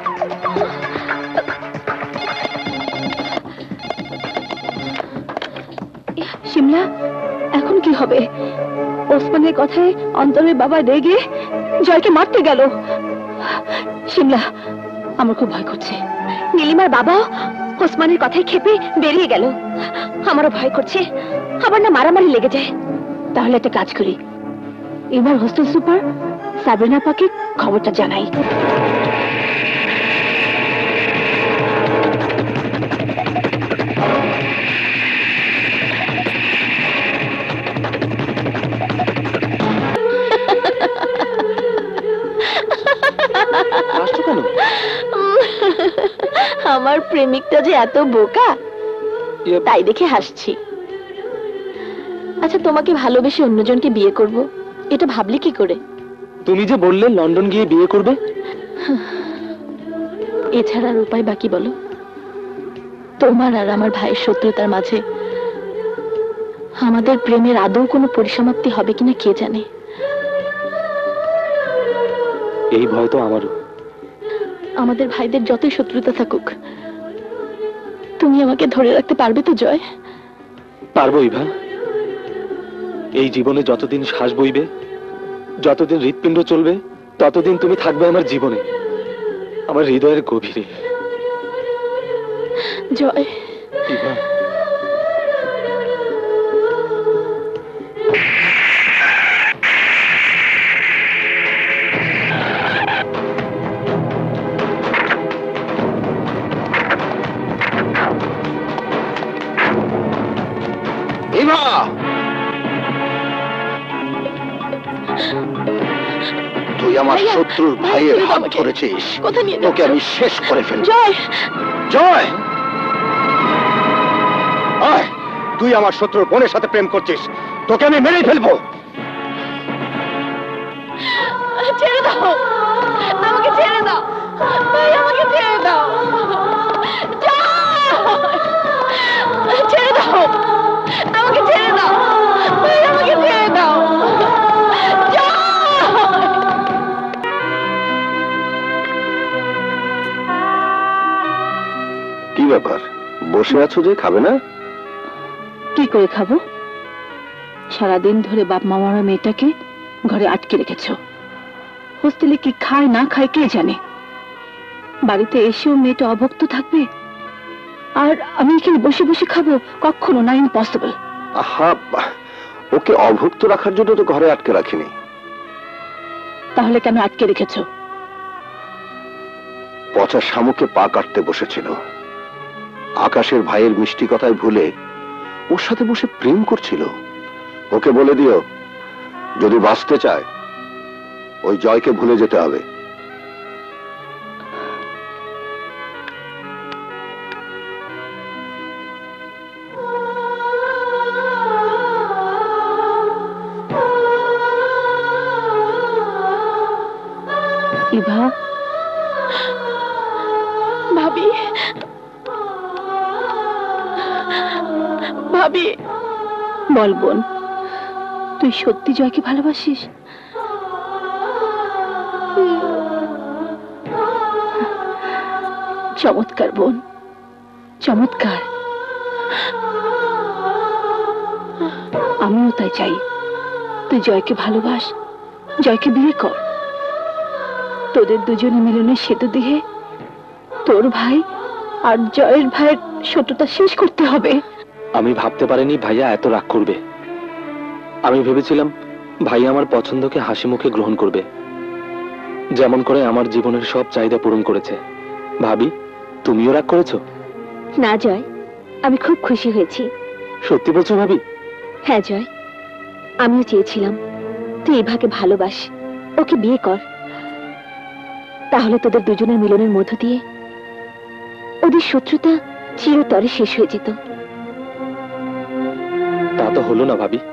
শিমলা, এখন কি হবে? ওসমানের কথায় অন্তরের বাবা রেগে জয়কে মারতে গেল। শিমলা, আমার খুব ভয় করছে। নীলিমার বাবাও ওসমানের কথায় ক্ষেপে বেরিয়ে গেল। আমারও ভয় করছে, আবার না মারামারি লেগে যায়। তাহলে একটা কাজ করি, এবার হোস্টেল সুপার সাবরিনা পাকে খবরটা জানাই। আমার প্রেমিকটা যে এত বোকা তাই দেখে হাসছি। আচ্ছা, তোমাকে ভালোবেসে অন্যজনকে বিয়ে করব, এটা ভাবলি কি করে? তুমি যে বললে লন্ডন গিয়ে বিয়ে করবে, এছাড়া আর উপায় বাকি বলো? তোমার আর আমার ভাইয়ের শত্রুতার মাঝে আমাদের প্রেমের আদৌ কোনো পরিসমাপ্তি হবে কিনা কে জানে। এই ভয় তো আমারও। আমাদের ভাইদের যতই শত্রুতা থাকুক, তুমি আমাকে ধরে রাখতে পারবে তো জয়? পারবো ইভা। এই জীবনে যতদিন শ্বাস বইবে যতদিন হৃৎপিণ্ড চলবে ততদিন তুমি থাকবে আমার জীবনে, আমার হৃদয়ের গভীরে। জয়, ইভা, ইভা, তুই আমার ভাইয়া, শত্রুর ভাইয়া, ভাইয়ের ছেড়ে দাও হাত আমাকে। ধরেছিস। কোথায় নিয়ে তোকে যাচ্ছ? আমি শেষ করে ফেলব। জয়, জয়, আয়, তুই আমার শত্রুর বোনের সাথে প্রেম করছিস, তোকে আমি মেরে ফেলবো। ছেড়ে দাও, আমাকে ছেড়ে দাও ভাই, আমাকে ছেড়ে দাও। জয়, ছেড়ে দাও, আমাকে ছেড়ে দাও ভাই, আমাকে ছেড়ে দাও। কি ব্যাপার, বসে আছো যে, খাবে না? কি করে খাবো? সারাদিন ধরে বাপ মামার মেয়েটাকে ঘরে আটকে রেখেছ। হোস্টেলে কি খায় না খায় কে জানে। বাড়িতে এসেও মেয়েটা অভুক্ত থাকবে, আর আমি এখানে বসে বসে খাবো? কখনো না, ইম্পসিবল। আহা, ওকে অভুক্ত রাখার জন্য তো ঘরে আটকে রাখিনি। তাহলে কেন আটকে রেখেছ? পচা শামুকে পা কাটতে বসেছিল। আকাশের ভাইয়ের মিষ্টি কথায় ভুলে ওর সাথে বসে প্রেম করছিল। ওকে বলে দিও, যদি বাঁচতে চায় ওই জয়কে ভুলে যেতে হবে। ইভা, ভাবি, ভাবি, বল বোন, তুই সত্যি জয়কে ভালোবাসিস? চমৎকার বোন, চমৎকার। আমিও তাই চাই, তুই জয়কে ভালোবাস, জয়কে বিয়ে কর। তোদের দুজনে মিলনের সেতু দিয়ে তোর ভাই আর জয়ের ভাইয়ের শত্রুতা শেষ করতে হবে। আমি ভাবতে পারিনি ভাইয়া এত রাগ করবে। আমি ভেবেছিলাম ভাইয়া আমার পছন্দকে হাসি মুখে গ্রহণ করবে, যেমন করে আমার জীবনের সব চাহিদা পূরণ করেছে। ভাবি, তুমিও রাগ করেছো? না জয়, আমি খুব খুশি হয়েছি। সত্যি বলছো ভাবি? হ্যাঁ জয়, আমিও চেয়েছিলাম তুই এভাকে ভালোবাস, ওকে বিয়ে কর। তাহলে তোদের দুজনের মিলনের মধ্য দিয়ে ওদের শত্রুতা চিরতরে শেষ হয়ে যেত। তা তো হলো না ভাবি।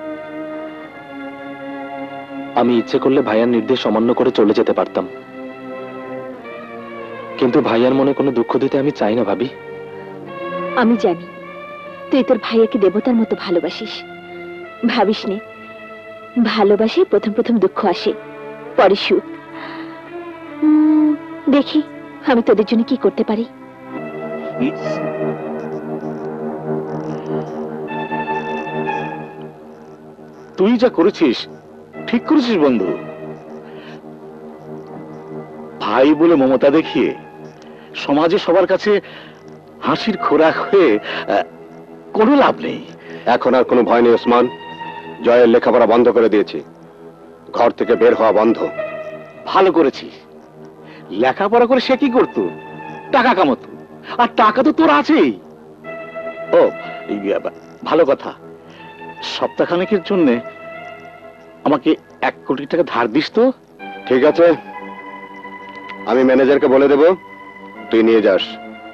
আমি ইচ্ছে করলে ভাইয়ার নির্দেশ অমান্য করে চলে যেতে পারতাম, কিন্তু ভাইয়ার মনে কোনো দুঃখ দিতে আমি চাই না ভাবি। আমি জানি তুই তোর ভাইয়াকে দেবতার মতো ভালোবাসিস। ভাবিস নে, ভালোবাসে প্রথম প্রথম দুঃখ আসে, পরে সুখ। উম, দেখি আমি তোদের জন্য কি করতে পারি। তুই যা করেছিস ঠিক করেছিস বন্ধু। ভাই বলে মমতা দেখিয়ে সমাজে সবার কাছে হাসির খোরাক হয়ে আহ, কোনো লাভ নেই। এখন আর কোনো ভয় নেই ওসমান। জয়ের লেখাপড়া বন্ধ করে দিয়েছি, ঘর থেকে বের হওয়া বন্ধ। ভালো করেছিস। লেখাপড়া করে সে কি করতো? টাকা কামাতো, আর টাকা তো তোর আছেই। ও এই ভালো কথা, সপ্তাহখানেকের জন্য আমাকে এক কোটি টাকা ধার দিস তো? ঠিক আছে, আমি ম্যানেজারকে বলে দেব, তুই নিয়ে যাস।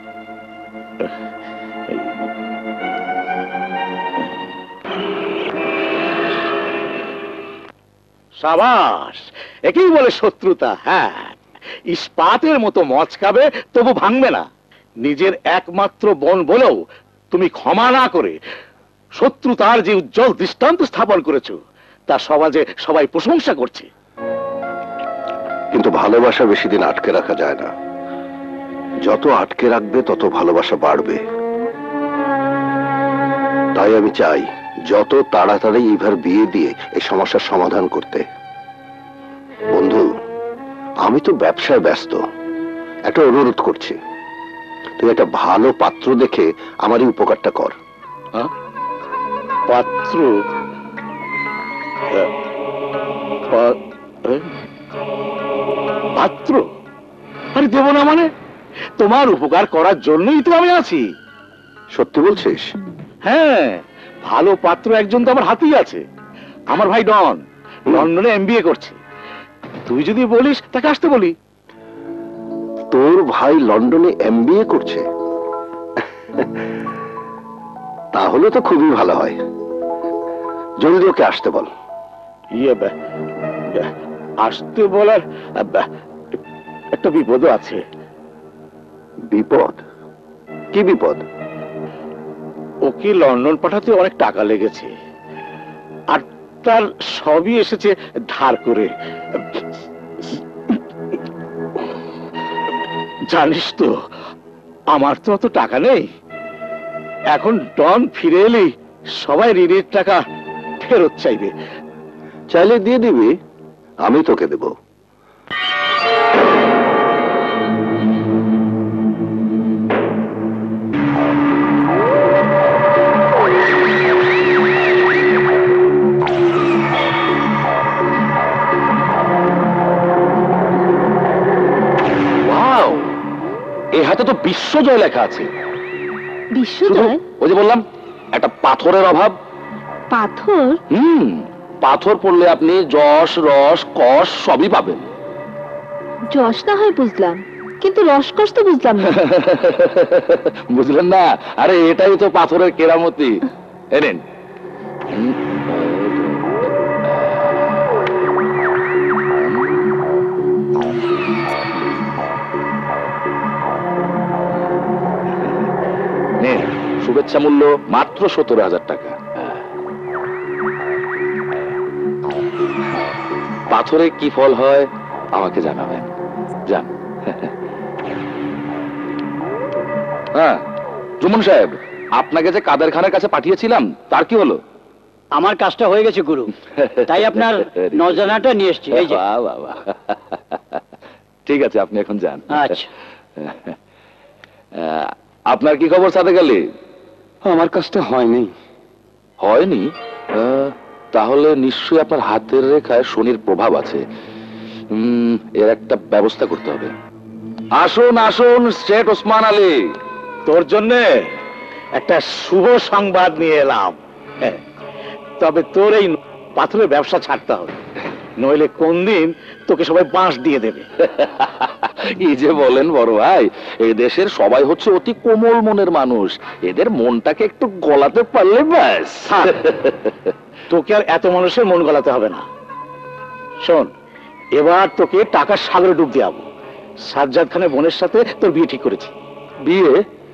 সাবাস, একেই বলে শত্রুতা। হ্যাঁ, ইস্পাতের মতো মচকাবে তবু ভাঙবে না। নিজের একমাত্র বোন বলেও তুমি ক্ষমা না করে শত্রুতার যে উজ্জ্বল দৃষ্টান্ত স্থাপন করেছো, তা সমাজে সবাই প্রশংসা করছে। কিন্তু ভালোবাসা বেশি দিন আটকে রাখা যায় না। যত আটকে রাখবে তত ভালোবাসা বাড়বে। তাই আমি চাই যত তাড়াতাড়ি ইভার বিয়ে দিয়ে এই সমস্যার সমাধান করতে। বন্ধু, আমি তো ব্যবসায় ব্যস্ত, একটা অনুরোধ করছি, তুই একটা ভালো পাত্র দেখে আমারই উপকারটা কর। পাত্র? পা- এ? পাত্র? আরে দেব না মানে? তোমার উপকার করার জন্যই তো আমি আছি। সত্যি বলছিস? হ্যাঁ, ভালো পাত্র একজন তো আমার হাতেই আছে। আমার ভাই ডন লন্ডনে এমবিএ করছে। তুই যদি বলিস তাকে আসতে বলি। তোর ভাই লন্ডনে এমবিএ করছে? তাহলে তো খুবই ভালো হয়, জলদি ওকে আসতে বল। ইয়ে বে- বে- আসতে বলার বে- একটা বিপদও আছে। বিপদ? কি বিপদ? ওকে লন্ডন পাঠাতে অনেক টাকা লেগেছে, আর তার সবই এসেছে ধার করে। জানিস তো আমার তো অত টাকা নেই। এখন ডন ফিরে এলেই সবাই ঋণের টাকা ফেরত চাইবে। চাইলে দিয়ে দিবি, আমি তোকে দেব। ওয়াও, এই হাতে তো বিশ্বজয় লেখা আছে। বিশ্বজয়? ওই যে বললাম একটা পাথরের অভাব। পাথর? হুম, পাথর পড়লে আপনি যশ রস কষ সবই পাবেন। যশ না হয় বুঝলাম, কিন্তু রসকস তো বুঝলাম না। বুঝলেন না? আরে এটাই তো পাথরের কেরামতি। এনেন। হুম, নেন, শুভেচ্ছা মূল্য মাত্র সতেরো হাজার টাকা। পাথরে কি ফল হয় আমাকে জানাবেন। যান। হ্যাঁ, জুমন সাহেব, আপনাকে যে কাদের খানের কাছে পাঠিয়েছিলাম তার কি হলো? আমার কাজটা হয়ে গেছে গুরু, তাই আপনার নজরানাটা নিয়ে এসেছি। এই যে। বাহ, বাহ, বাহ। ঠিক আছে, আপনি এখন যান। আচ্ছা। আহ, আপনার কি খবর সাদেক আলী? আমার কাজটা হয়নি। হয়নি? আহ, তাহলে নিশ্চয়ই আপনার হাতের রেখায় শনির প্রভাব আছে। উম, এর একটা ব্যবস্থা করতে হবে। আসুন আসুন শেঠ ওসমান আলী, তোর জন্য একটা শুভ সংবাদ নিয়ে এলাম। হ্যাঁ, তবে তোর এই পাথরের ব্যবসা ছাড়তে হবে, নইলে কোন দিন তোকে সবাই বাঁশ দিয়ে দেবে। কি যে বলেন বড় ভাই, এই দেশের সবাই হচ্ছে অতি কোমল মনের মানুষ, এদের মনটাকে একটু গলাতে পারলে ব্যাস। তোকে আর এত মানুষের মন গলাতে হবে না। শোন, এবার তোকে টাকার সাগরে ডুব দেওয়াবো। সাজ্জাদ খানের বোনের সাথে তোর বিয়ে ঠিক করেছি। বিয়ে?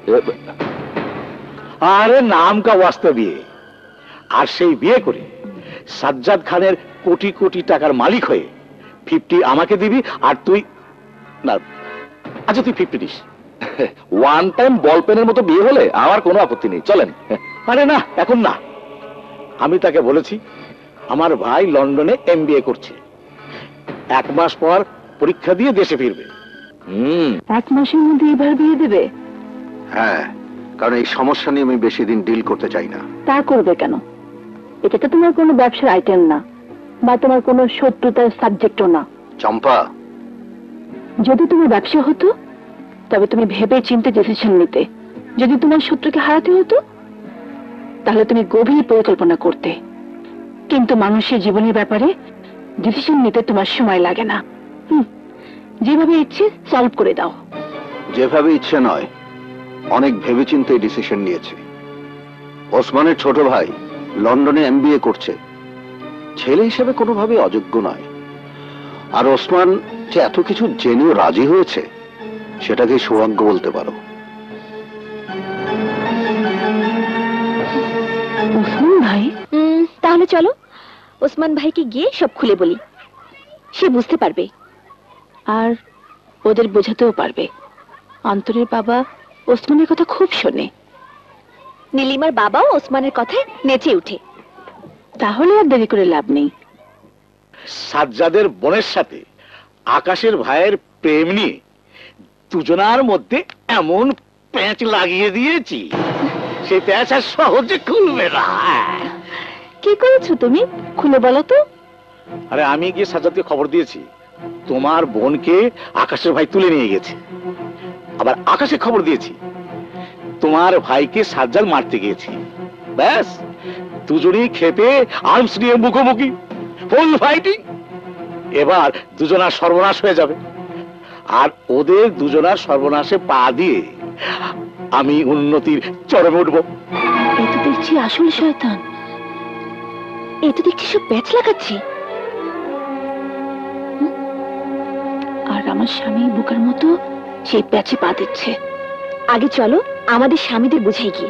আরে নাম কা ওয়াস্তে বিয়ে। আর সেই বিয়ে করে সাজ্জাদ খানের কোটি কোটি টাকার মালিক হয়ে ফিফটি আমাকে দিবি, আর তুই না, আচ্ছা তুই ফিফটি দিস। ওয়ান টাইম বল পেনের মতো বিয়ে হলে আমার কোনো আপত্তি নেই, চলেন। আরে না, এখন না। আমি তাকে বলেছি আমার ভাই লন্ডনে এমবিএ করছে, এক মাস পর পরীক্ষা দিয়ে দেশে ফিরবে। হুম, এক মাসের মধ্যে এবার বিয়ে দেবে? হ্যাঁ, কারণ এই সমস্যা নিয়ে আমি বেশি দিন ডিল করতে চাই না। তা করবে কেন? এটা তো তোমার কোনো ব্যবসার আইটেম না, বা তোমার কোনো শত্রুতার সাবজেক্টও না। চম্পা, যদি তোমার ব্যবসা হতো তবে তুমি ভেবে চিন্তে ডিসিশন নিতে। যদি তোমার শত্রুকে হারাতে হতো তাহলে তুমি গভীর পরিকল্পনা করতে। কিন্তু মানুষের জীবনের ব্যাপারে ডিসিশন নিতে তোমার সময় লাগে না। হুম, যেভাবে ইচ্ছে সলভ করে দাও। যেভাবে ইচ্ছে নয়, অনেক ভেবেচিন্তে ডিসিশন নিয়েছে। ওসমানের ছোট ভাই লন্ডনে এমবিএ করছে, ছেলে হিসেবে কোনোভাবে অযোগ্য নয়। আর ওসমান যে এত কিছু জেনেও রাজি হয়েছে, সেটাকে সৌভাগ্য বলতে পারো। ওসমান ভাই? উম, তাহলে চলো ওসমান ভাইকে গিয়ে সব খুলে বলি, সে বুঝতে পারবে আর ওদের বোঝাতেও পারবে। অন্তরের বাবা ওসমানের কথা খুব শোনে, নীলিমার বাবাও ওসমানের কথায় নেচে উঠে। তাহলে আর দেরি করে লাভ নেই। সাজ্জাদের বোনের সাথে আকাশের ভাইয়ের প্রেম নিয়ে দুজনার মধ্যে এমন প্যাঁচ লাগিয়ে দিয়েছি, সেই প্যাঁচ আর সহজে খুলবে না। কি করেছো তুমি, খুলে বলো তো। আরে আমি গিয়ে সাজ্জাদকে খবর দিয়েছি তোমার বোনকে আকাশের ভাই তুলে নিয়ে গেছে। আবার আকাশে খবর দিয়েছি তোমার ভাইকে সাজ্জাদ মারতে গিয়েছি। ব্যাস, দুজনেই খেপে আর্মস নিয়ে মুখোমুখি, ফুল ফাইটিং। এবার দুজনার সর্বনাশ হয়ে যাবে, আর ওদের দুজনার সর্বনাশে পা দিয়ে আমি উন্নতির চরমে উঠবো। এই তো দেখছি আসল শয়তান, এই তো দেখছি সব প্যাচ লাগাচ্ছে। হুম? আর আমার স্বামী বোকার মতো সেই প্যাচে পা দিচ্ছে। আগে চলো আমাদের স্বামীদের বুঝাই গিয়ে।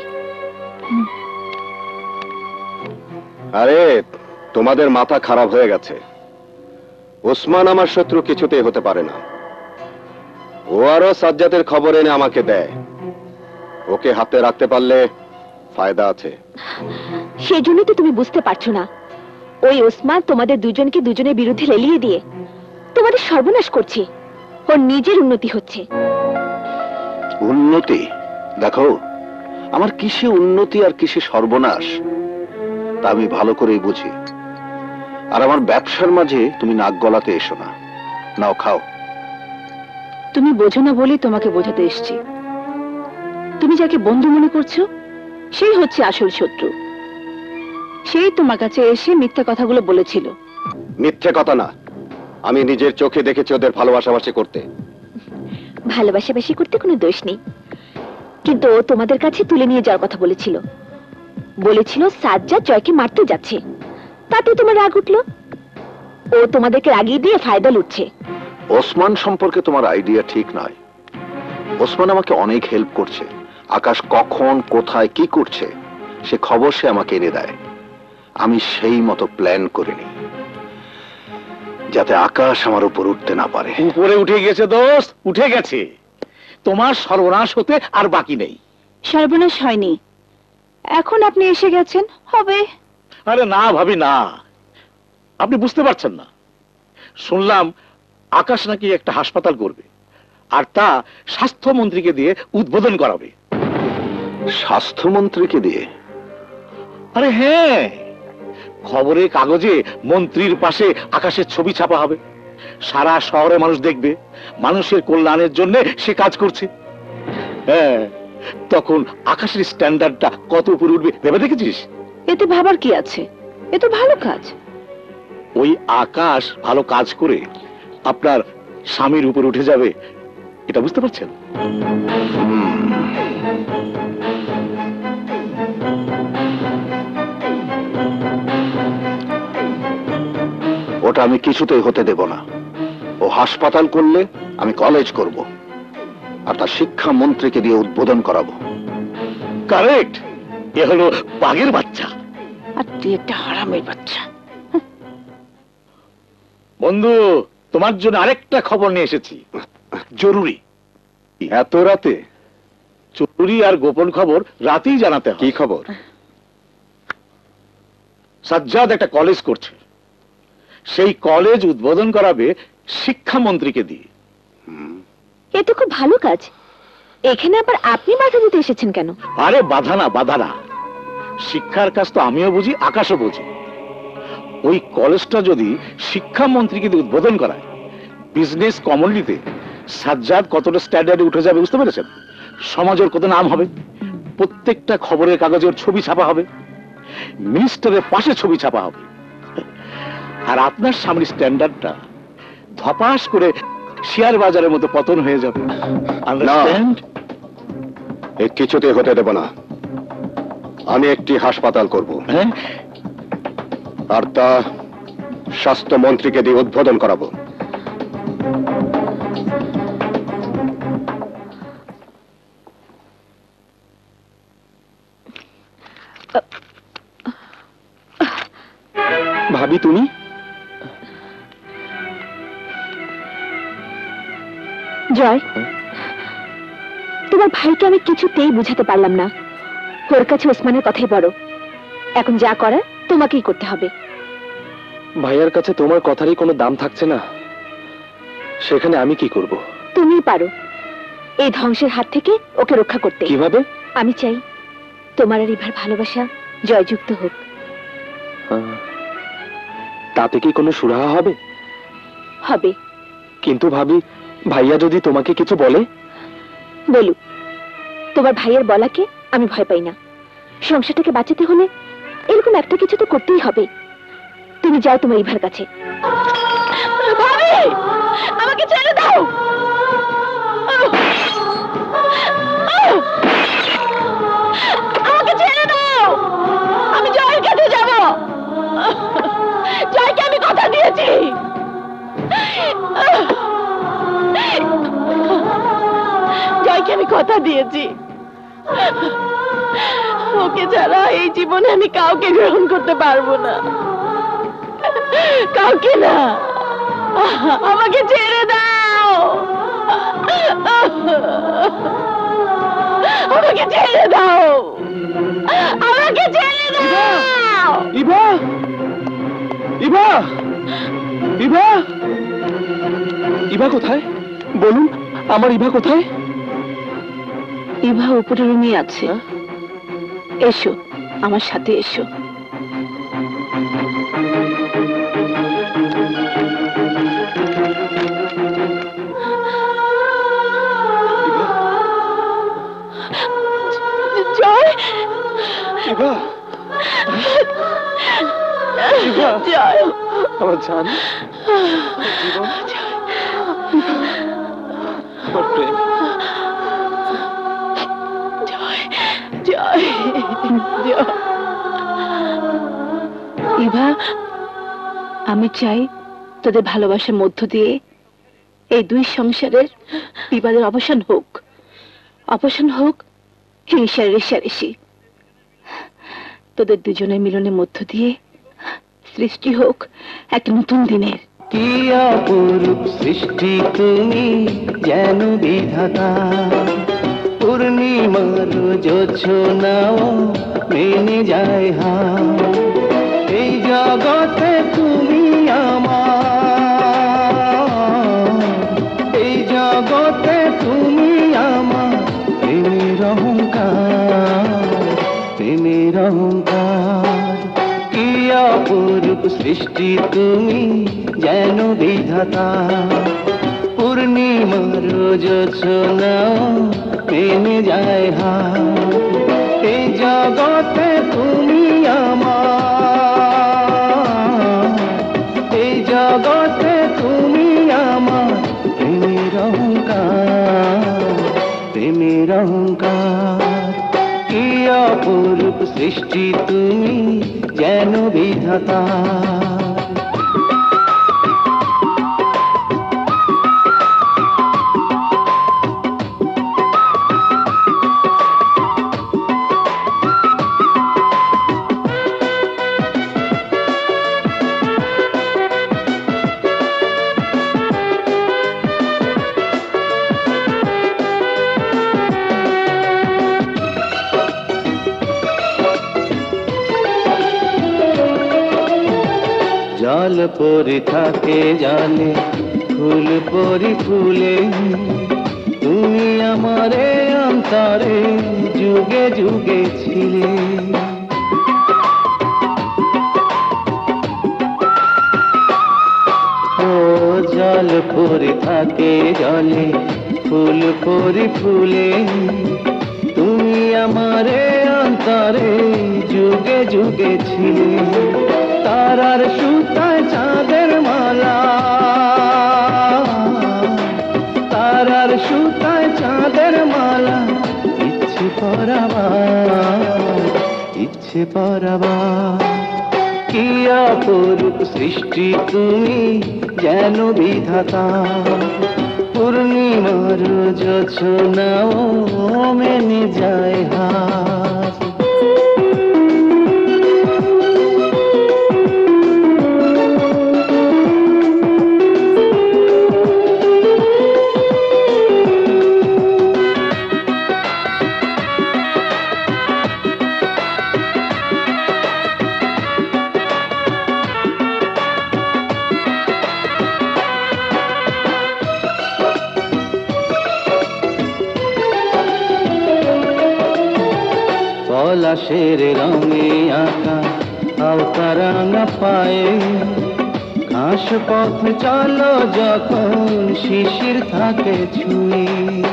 আরে তোমাদের মাথা খারাপ হয়ে গেছে। ওসমান আমার শত্রু কিছুতেই হতে পারে না। ও আরো সাজ্জাদের খবর এনে আমাকে দেয়। ওকে হাতে রাখতে পারলে ফায়দা আছে। সেজন্যই তো তুমি বুঝতে পারছো না, ওই ওসমান তোমাদের দুজনকে দুজনের বিরুদ্ধে লেলিয়ে দিয়ে তোমাদের সর্বনাশ করছে। ওর নিজের উন্নতি হচ্ছে। উন্নতি? দেখো, আমার কিসে উন্নতি আর কিসে সর্বনাশ তা আমি ভালো করেই বুঝি। আর আমার ব্যবসার মাঝে তুমি নাক গলাতে এসো না। নাও, খাও। তুমি বোঝো না বলেই তোমাকে বোঝাতে এসেছি। তুমি যাকে বন্ধু মনে করছো সেই হচ্ছে আসল শত্রু। সেই তোমার কাছে এসে মিথ্যা কথাগুলো বলেছিল। মিথ্যে কথা না, আমি নিজের চোখে দেখেছি ওদের ভালোবাসাবাসি করতে। ভালোবাসাবাসি করতে কোনো দোষ নেই, কিন্তু ও তোমাদের কাছে তুলে নিয়ে যাওয়ার কথা বলেছিল। বলেছিল সাজ্জাদ জয়কে মারতে যাচ্ছে, তাতে তোমার রাগ উঠলো। ও তোমাদেরকে রাগিয়ে দিয়ে ফায়দা লুটছে। ওসমান সম্পর্কে তোমার আইডিয়া ঠিক নয়। ওসমান আমাকে অনেক হেল্প করছে। আকাশ কখন কোথায় কি করছে সে খবর সে আমাকে এনে দেয়। আমি সেই মতো প্ল্যান করিনি যাতে আকাশ আমার উপর উঠতে না পারে। উপরে উঠে গেছে দোস্ত, উঠে গেছে। তোমার সর্বনাশ হতে আর বাকি নেই। সর্বনাশ হয়নি, এখন আপনি এসে গেছেন, হবে। আরে না ভাবি না, আপনি বুঝতে পারছেন না। শুনলাম আকাশ নাকি একটা হাসপাতাল করবে, আর তা স্বাস্থ্যমন্ত্রীকে দিয়ে উদ্বোধন করাবে। স্বাস্থ্যমন্ত্রীকে দিয়ে? আরে হ্যাঁ, খবরের কাগজে মন্ত্রীর পাশে আকাশের ছবি ছাপা হবে। সারা শহরে মানুষ দেখবে মানুষের কল্যাণের জন্য সে কাজ করছে। হ্যাঁ, তখন আকাশের স্ট্যান্ডার্ডটা কত উপরে উঠবে ভেবে দেখেছিস? এতে ভাবার কি আছে, এ তো ভালো কাজ। ওই আকাশ ভালো কাজ করে আপনার স্বামীর উপর উঠে যাবে, এটা বুঝতে পারছেন? ওটা আমি কিছুতেই হতে দেব না। ও হাসপাতাল করলে আমি কলেজ করব, আর তার শিক্ষা মন্ত্রীকে দিয়ে উদ্বোধন করাবো। কারেক্ট, এ হলো বাঘের বাচ্চা। আর তুই একটা হারামের বাচ্চা। বন্ধু, তোমার জন্য আরেকটা খবর নিয়ে এসেছি, জরুরি। এত রাতে? জরুরি আর গোপন খবর রাতেই জানাতে হয়। কি খবর? সাজ্জাদ একটা কলেজ করছে, সেই কলেজ উদ্বোধন করাবে শিক্ষামন্ত্রীকে দিয়ে। এ তো খুব ভালো কাজ। এখানে আবার আপনি বাধা দিতে এসেছেন কেন? আরে বাধা না, বাধা না। শিক্ষার কাজ তো আমিও বুঝি, আকাশও বুঝি। ওই কলেজটা যদি শিক্ষামন্ত্রীকে দিয়ে উদ্বোধন করায়, বিজনেস কমিউনিটিতে সাজ্জাদ কতটা স্ট্যান্ডার্ডে উঠে যাবে বুঝতে পেরেছেন? সমাজের কত নাম হবে, প্রত্যেকটা খবরের কাগজে ওর ছবি ছাপা হবে, মিনিস্টারের পাশে ছবি ছাপা হবে। আর আপনার সামনে স্ট্যান্ডার্ডটা ধপাস করে শেয়ার বাজারের মতো পতন হয়ে যাবে। আন্ডারস্ট্যান্ড? এ কিছুতে হতে দেব না। আমি একটি হাসপাতাল করব, আর তা স্বাস্থ্যমন্ত্রীকে দিয়ে উদ্বোধন করাবো। ভাবি তুমি? জয়, তোমার ভাইকে আমি কিছুতেই বুঝাতে পারলাম না। ওর কাছে ওসমানের কথাই বড়। এখন যা করার তোমাকেই করতে হবে। ভাইয়ার কাছে তোমার কথারই কোনো দাম থাকছে না। সেখানে আমি কি করব? তুমি পারো এই ধ্বংসের হাত থেকে ওকে রক্ষা করতে। কিভাবে? আমি চাই তোমার আর ইভার ভালোবাসা জয়যুক্ত হোক। আহ, তাতে কি কোনো সুরাহা হবে? হবে। কিন্তু ভাবি, ভাইয়া যদি তোমাকে কিছু বলে? বলুক, তোমার ভাইয়ের বলাকে আমি ভয় পাই না। সংসারটাকে বাঁচাতে হলে এরকম একটা কিছু তো করতেই হবে। তুমি যাও তোমার ইভার কাছে। ভাবি, আমাকে ছেড়ে দাও। আমাকে ছেড়ে দাও, আমি জয়ের কাছে যাব। জয়কে আমি কথা দিয়েছি। জয়কে আমি কথা দিয়েছি, ওকে ছাড়া এই জীবনে আমি কাউকে গ্রহণ করতে পারবো না, কাউকে না। আমাকে ছেড়ে দাও, আমাকে ছেড়ে দাও, আমাকে ছেড়ে দাও। ইভা, ইভা, ইভা, ইভা কোথায়? বলুন, আমার ইভা কোথায়? ইভা উপরে রুমে আছে। এসো, আমার সাথে এসো। জয়, ইভা, ইভা, জয়, আমার জান, জীবন, আমার প্রেম। জয়, জয়, জয়। ইভা, আমি চাই তোদের ভালোবাসার মধ্য দিয়ে এই দুই সংসারের বিবাদের অবসান হোক। অবসান হোক হিংসার রেষারেষি। তোদের দুজনের মিলনের মধ্য দিয়ে সৃষ্টি হোক এক নতুন দিনের। কি অপরূপ সৃষ্টি তুমি যেন বিধাতা, পূর্ণিমার জোছনাও মেনে যায় হা। এই জগতে তুমি আমার, এই জগতে তুমি আমার প্রেমের অহংকার, প্রেমের অহংকার। কি অপরূপ সৃষ্টি তুমি যেন বিধাতা, পূর্ণিমার জোছনাও মেনে যায় হা। এই জগতে তুমি আমার, এই জগতে তুমি আমার প্রেমের অহংকার, প্রেমের অহংকার। কি অপরূপ সৃষ্টি তুমি যেন বিধাতা। জল পরি থাকে জালে, ফুল পরি ফুলে, তুমি আমারে অন্তরে যুগে যুগে ছিলে। ও জল পরি থাকে জলে, ফুল পরি ফুলে, তুমি আমারে অন্তরে যুগে যুগে ছিলে। তারার সুতায় চাঁদের মালা, তারার সুতায় চাঁদের মালা, ইচ্ছে পরাবার, ইচ্ছে পরাবার। কি অপরূপ সৃষ্টি তুমি যেন বিধাতা, পূর্ণিমার জোছনাও মেনে যায় হাত। পলাশের রঙে আঁকা আওতারাঙা পায়ে ঘাস পথ চলো যখন শিশির থাকে ছুঁয়ে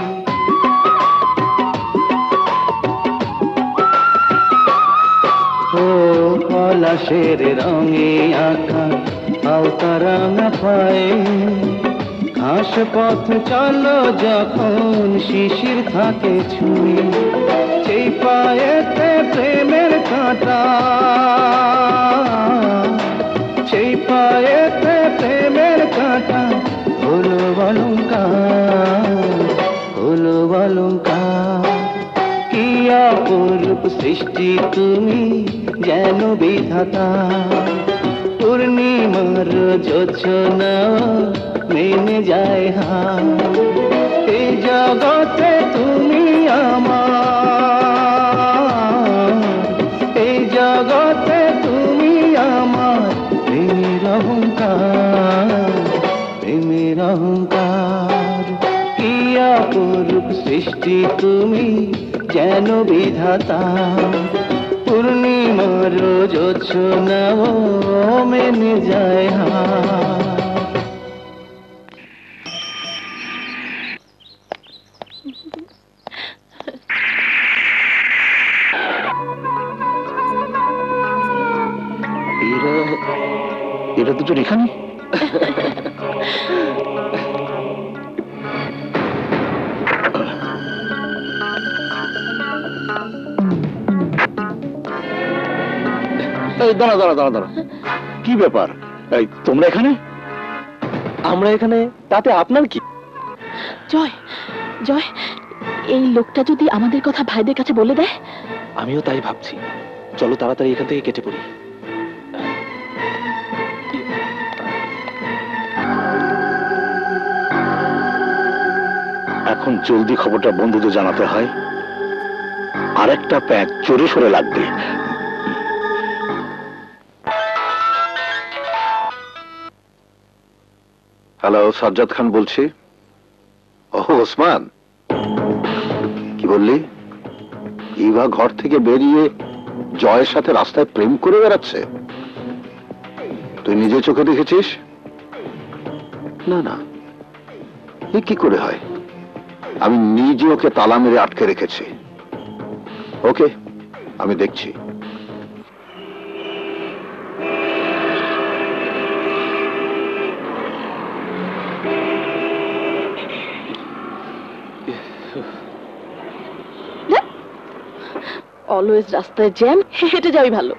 ও পলাশের রঙে আঁকা আওতারাঙা পায়ে ঘাস পথ চলো যখন শিশির থাকে ছুঁয়ে সেই পায়েতে প্রেমের কাঁটা সেই পায়েতে প্রেমের কাঁটা হলো অলংকার হলো অলংকার কি অপরূপ সৃষ্টি তুমি যেন বিধাতা পূর্ণিমার জোছনা মেনে যায় হার এই জগতে তুমি আমার এই জগতে তুমি আমার প্রেমের অহংকার প্রেমের অহংকার কি অপরূপ সৃষ্টি তুমি যেন বিধাতা পূর্ণিমার জোছনা মেনে যায় হার এটা দুজন এখানে দাঁড়া দাঁড়া দাঁড়া দাঁড়া কি ব্যাপার এই তোমরা এখানে? আমরা এখানে তাতে আপনার কি? জয় জয় এই লোকটা যদি আমাদের কথা ভাইদের কাছে বলে দেয়? আমিও তাই ভাবছি, চলো তাড়াতাড়ি এখান থেকে কেটে পড়ি। এখন জলদি খবরটা বন্ধুদের জানাতে হয়, আরেকটা প্যাক চোরে সরে লাগবে। হ্যালো, সাজ্জাদ খান বলছি। ও ওসমান, কি বললি? ইভা ঘর থেকে বেরিয়ে জয়ের সাথে রাস্তায় প্রেম করে বেড়াচ্ছে? তুই নিজে চোখে দেখেছিস? না না, এ কি করে হয়? আমি নিজে ওকে তালা মেরে আটকে রেখেছি। ওকে, আমি দেখছি। অলওয়েজ রাস্তায় জ্যাম, হেঁটে যাওয়াই ভালো।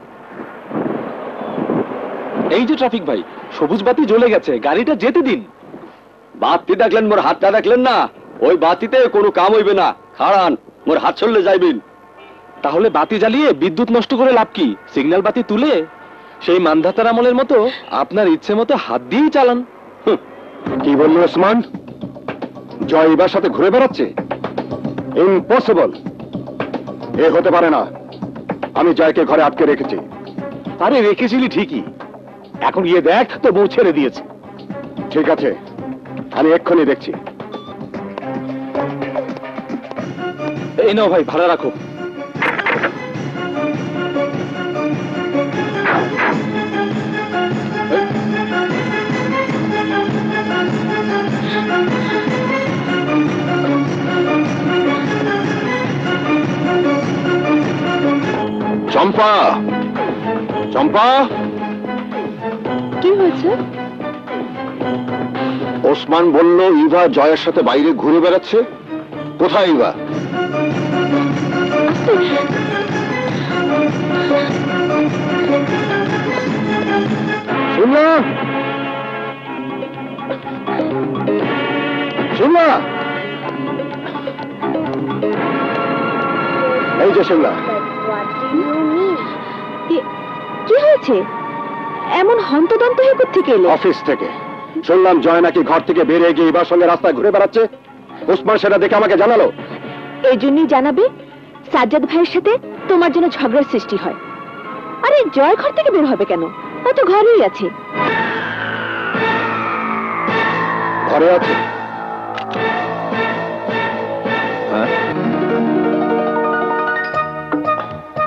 এই যে ট্রাফিক ভাই, সবুজ বাতি জ্বলে গেছে, গাড়িটা যেতে দিন। বাতি দেখলেন, মোর হাতটা দেখলেন না? ওই বাতিতে কোনো কাম হইবে না, খাড়ান, মোর হাত চললে যাইবেন। তাহলে বাতি জ্বালিয়ে বিদ্যুৎ নষ্ট করে লাভ কি? সিগন্যাল বাতি তুলে সেই মানধাতার আমলের মতো আপনার ইচ্ছে মতো হাত দিয়েই চালান। কি বললো ওসমান? জয় এবার সাথে ঘুরে বেড়াচ্ছে? ইম্পসিবল, এ হতে পারে না। আমি জয়কে ঘরে আটকে রেখেছি। আরে রেখেছিলি ঠিকই, এখন গিয়ে দেখ তো বউ ছেড়ে দিয়েছে। ঠিক আছে, আমি এক্ষুনি দেখছি। এই নাও ভাই, ভাড়া রাখো। চম্পা, চম্পা, কি হয়েছে? ওসমান বলল ইভা জয়ের সাথে বাইরে ঘুরে বেড়াচ্ছে। কোথায় ইভা? শুনলা শুনলা এই যে শুনলা, কি হয়েছে? এমন হন্তদন্ত হয়ে কোত্থেকে এলে? অফিস থেকে শুনলাম জয় নাকি ঘর থেকে বেরিয়ে গিয়ে এবার সঙ্গে রাস্তায় ঘুরে বেড়াচ্ছে। ওসমান সেটা দেখে আমাকে জানালো। এই জন্যই জানাবে সাজ্জাদ ভাইয়ের সাথে তোমার জন্য ঝগড়ার সৃষ্টি হয়। আরে জয় ঘর থেকে বের হবে কেন? ও তো ঘরেই আছে। ঘরে আছে? হ্যাঁ,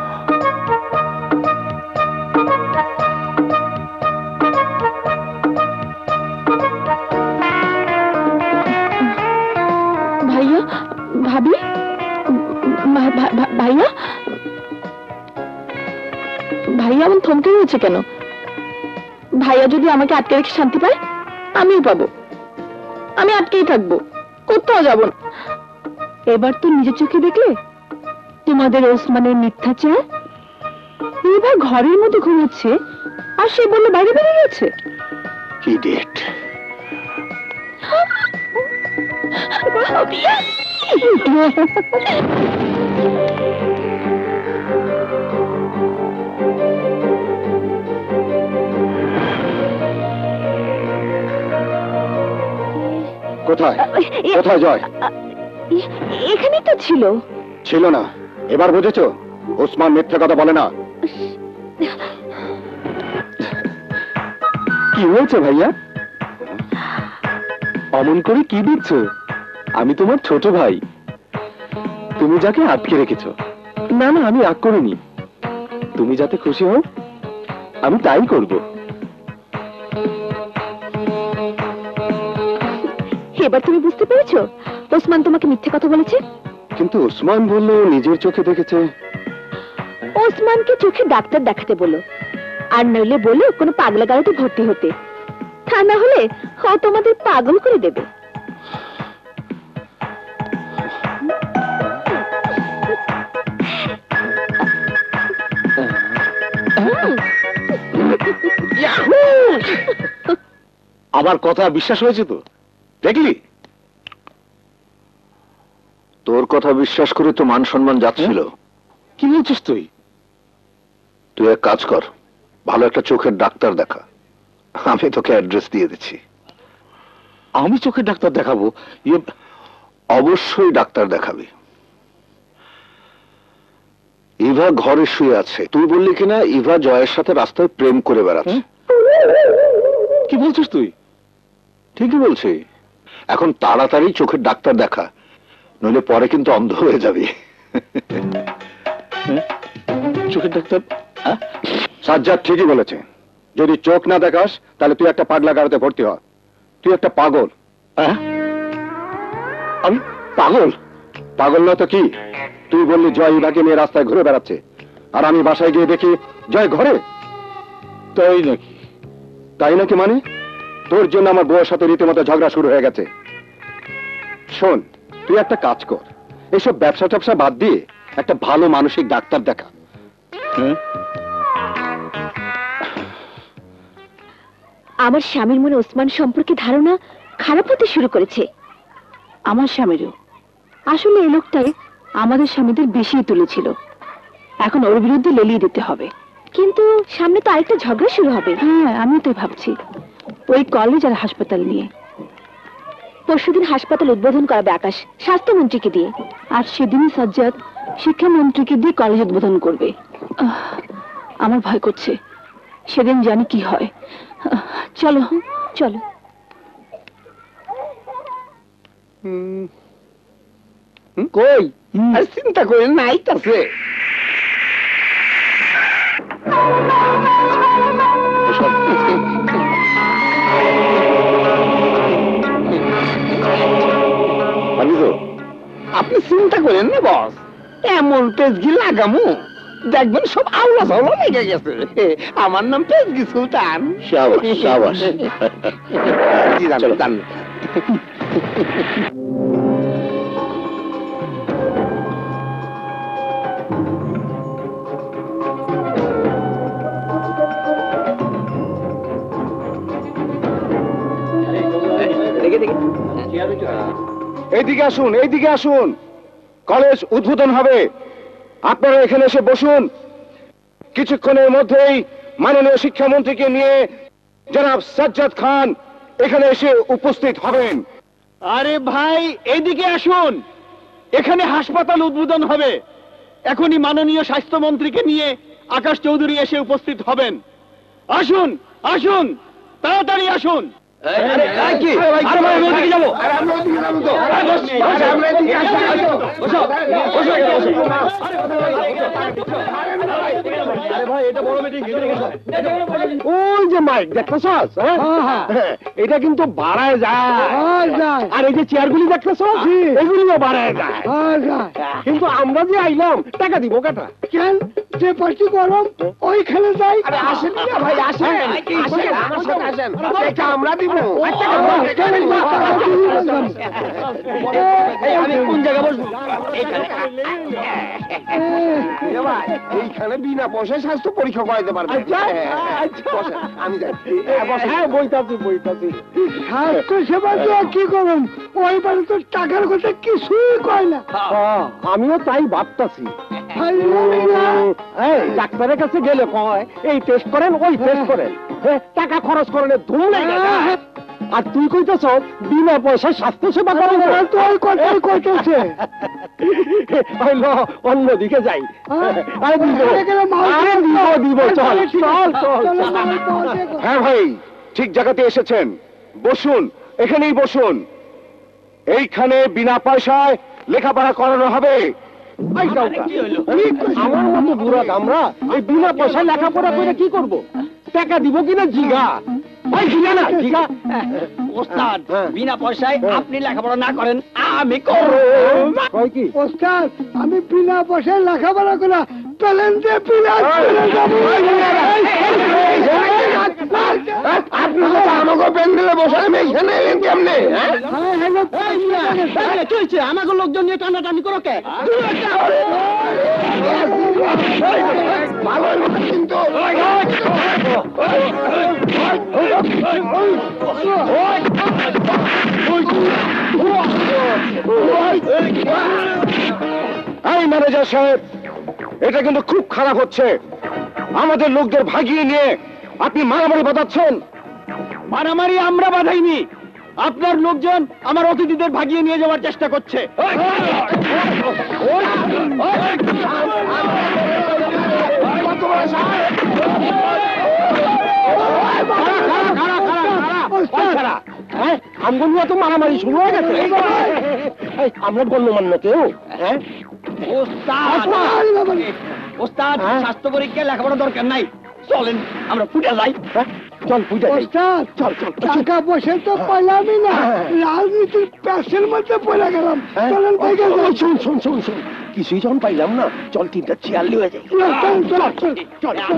হচ্ছে কেন? ভাইয়া যদি আমাকে আটকে রেখে শান্তি পায়, আমিও পাবো। আমি আটকেই থাকবো, কোথাও যাব না। এবার তো নিজের চোখে দেখলে তোমাদের ওসমানের মিথ্যাচার। এবার ঘরের মধ্যে ঘুমাচ্ছে আর সে বললে বাইরে বেরিয়ে গেছে। ইডিয়েট। কোথায় কোথায় জয়? এখানেই তো ছিল। ছিল না, এবার বুঝেছো? ওসমান মিথ্যে কথা বলে না। কি হয়েছে ভাইয়া? অমন করে কি দিচ্ছ? আমি তোমার ছোট ভাই, তুমি যাকে আটকে রেখেছো। না না, আমি রাগ করিনি। তুমি যাতে খুশি হও আমি তাই করব। এবার তুমি বুঝতে পেরেছো ওসমান তোমাকে মিথ্যে কথা বলেছে? কিন্তু ওসমান বললো নিজের চোখে দেখেছে। ওসমানকে চোখে ডাক্তার দেখাতে বলো, আর নইলে বলো কোনো পাগলা গাড়িতে ভর্তি হতে। তা না হলে ও তোমাদের পাগল করে দেবে। আমার কথা বিশ্বাস হয়েছে তো? দেখলি, তোর কথা বিশ্বাস করে তো মান সম্মান যাচ্ছিল। কি বলছিস তুই? তুই এক কাজ কর, ভালো একটা চোখের ডাক্তার দেখা। আমি তোকে অ্যাড্রেস দিয়ে দিচ্ছি। আমি চোখের ডাক্তার দেখাবো? ইয়ে, অবশ্যই ডাক্তার দেখাবি। ইভা ঘরে শুয়ে আছে, তুই বললি কিনা ইভা জয়ের সাথে রাস্তায় প্রেম করে বেড়াচ্ছে। কি বলছিস তুই? ঠিকই বলছি। এখন তাড়াতাড়ি চোখের ডাক্তার দেখা, নইলে পরে কিন্তু অন্ধ হয়ে যাবি। চোখের ডাক্তার? সাজ্জাদ ঠিকই বলেছে, যদি চোখ না দেখাস তাহলে তুই একটা পাগলা গাড়িতে ভর্তি হ। তুই একটা পাগল। আমি পাগল? পাগল না তো কি? তুই বললি জয় ইভাকে নিয়ে রাস্তায় ঘুরে বেড়াচ্ছে, আর আমি বাসায় গিয়ে দেখি জয় ঘরে। তাই নাকি? তাই নাকি মানে? তোর জন্য আমার বউয়ের সাথে রীতিমতো ঝগড়া শুরু হয়ে গেছে। শোন, তুই একটা কাজ কর, এইসব ব্যবসা ট্যাবসা বাদ দিয়ে একটা ভালো মানসিক ডাক্তার দেখা। আমার স্বামীর মনে ওসমান সম্পর্কে ধারণা খারাপ হতে শুরু করেছে। আমার স্বামীরও। আসলে এই লোকটাই আমাদের স্বামীদের বেশি তুলেছিল। এখন ওর বিরুদ্ধে লেলিয়ে দিতে হবে। কিন্তু সামনে তো আরেকটা ঝগড়া শুরু হবে। হ্যাঁ, আমি তো ভাবছি ওই কলেজ আর হাসপাতাল নিয়ে। পরশুদিন হাসপাতাল উদ্বোধন করাবে আকাশ স্বাস্থ্যমন্ত্রীকে দিয়ে, আর সেদিনই সাজ্জাদ শিক্ষামন্ত্রীকে দিয়ে কলেজ উদ্বোধন করবে। আমার ভয় করছে, সেদিন জানি কি হয়। চলো চলো। কই আর চিন্তা করে নাইতাছে। আপনি চিন্তা করেন না বস, এমন পেজগি লাগামু দেখবেন সব আওলা চাওলা লেগে গেছে। আমার নাম পেজগি সুলতান। শাবাশ শাবাশ। চলো জান। এইদিকে আসুন, এইদিকে আসুন, কলেজ উদ্বোধন হবে। আপনারা এখানে এসে বসুন। কিছুক্ষণের মধ্যেই মাননীয় শিক্ষামন্ত্রীকে নিয়ে জনাব সাজ্জাদ খান এখানে এসে উপস্থিত হবেন। আরে ভাই, এইদিকে আসুন, এখানে হাসপাতাল উদ্বোধন হবে। এখনই মাননীয় স্বাস্থ্যমন্ত্রীকে নিয়ে আকাশ চৌধুরী এসে উপস্থিত হবেন। আসুন আসুন, তাড়াতাড়ি আসুন। ওই যে মাইক দেখতেছস, এটা কিন্তু বাড়ায় যায়, আর এই যে চেয়ারগুলি দেখতেছস এগুলিও বাড়ায় যায়। কিন্তু আমরা যে আইলাম টাকা দিব কাটা কেন? যে পার্টি গরম ওইখানে যাই। আরে আসেন না ভাই, আসেন আসেন, আমার সাথে আসেন, এটা আমরা দিব। আমি কোন জায়গায় বসবো? এইখানে বিনা পয়সায় স্বাস্থ্য পরীক্ষা করাইতে পারবেন। বসেন, আমি যাই। হ্যাঁ বইতাছি বইতাছি। স্বাস্থ্য সেবা দিয়ে কি করুন, ওই বাড়ি তো টাকার কথা কিছুই কয় না। আমিও তাই ভাবতাছি। এই ডাক্তারের কাছে গেলে কয় এই টেস্ট করেন ওই টেস্ট করেন, টাকা খরচ করেন ধুম লাগে না। আর তুই কইতেছ বিনা পয়সায় স্বাস্থ্য সেবা করেন, তুই কথাই কইতেছে। অন্যদিকে যাই। আরে দিব আরে দিব দিব চল চল চল। হ্যাঁ ভাই, ঠিক জায়গাতে এসেছেন, বসুন, এখানেই বসুন। এইখানে বিনা পয়সায় লেখাপড়া করানো হবে। আমার মতো বুড়া দামরা এই বিনা পয়সায় লেখাপড়া করে কি করব? টাকা দিব কিনা জিগা? ওই জিগা না জিগা। ওস্তাদ বিনা পয়সায় আপনি লেখাপড়া না করেন আমি করব। কই কি ওস্তাদ, আমি বিনা পয়সায় লেখাপড়া করা প্যালেন্টে বিলাস করে যাব। আপনি তো আমাকে প্যান্ডেলে বসালেন, এইখানে এলেন কেমনে? চলছে আমাকে লোকজন নিয়ে টানাটানি করো কে? ভালো কিন্তু এই ম্যানেজার সাহেব, এটা কিন্তু খুব খারাপ হচ্ছে। আমাদের লোকদের ভাগিয়ে নিয়ে আপনি মারামারি বাঁধাচ্ছেন। মারামারি আমরা বাধাইনি, আপনার লোকজন আমার অতিথিদের ভাগিয়ে নিয়ে যাওয়ার চেষ্টা করছে। আমগুলো তো মারামারি শুরু হয়ে গেছে। আমরা গণ্যমান্য কেউ? হ্যাঁ ওস্তাদ, স্বাস্থ্য পরীক্ষা লেখাপড়া দরকার নাই, চলেন আমরা ফুটে যাই। চল ফুটে যাই। ওস্তাদ, চল চল টাকা পয়সা তো পাইলামই না, রাজনীতির প্যাসের মধ্যে পড়ে গেলাম। চলেন বাইকে যাই। শুন শুন শুন শুন কিছুই যখন পাইলাম না, চল তিনটা চেয়ার লিয়ে যাই। চল চল চল চল।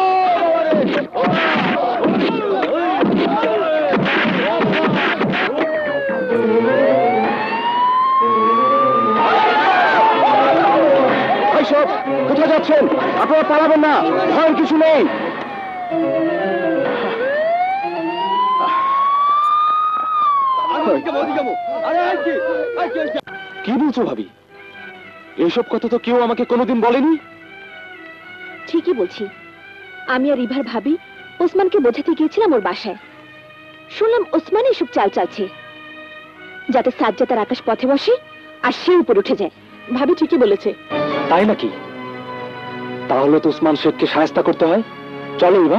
সব কোথায় যাচ্ছেন? আপনারা পালাবেন না, ভয়ের কিছু নেই। কি বলছো ভাবি? এইসব কথা তো কেউ আমাকে কোনোদিন বলেনি। ঠিকই বলছি, আমি আর ইভার ভাবি ওসমানকে বোঝাতে গিয়েছিলাম ওর বাসায়। শুনলাম ওসমান এসব চাল চালছে যাতে সাজ্জাদ আর আকাশ পথে বসে আর সে উপর উঠে যায়। ভাবি ঠিকই বলেছে। তাই নাকি? তাহলে তো উসমান শেখকে সাহায্য করতে হয়। চলো ইভা।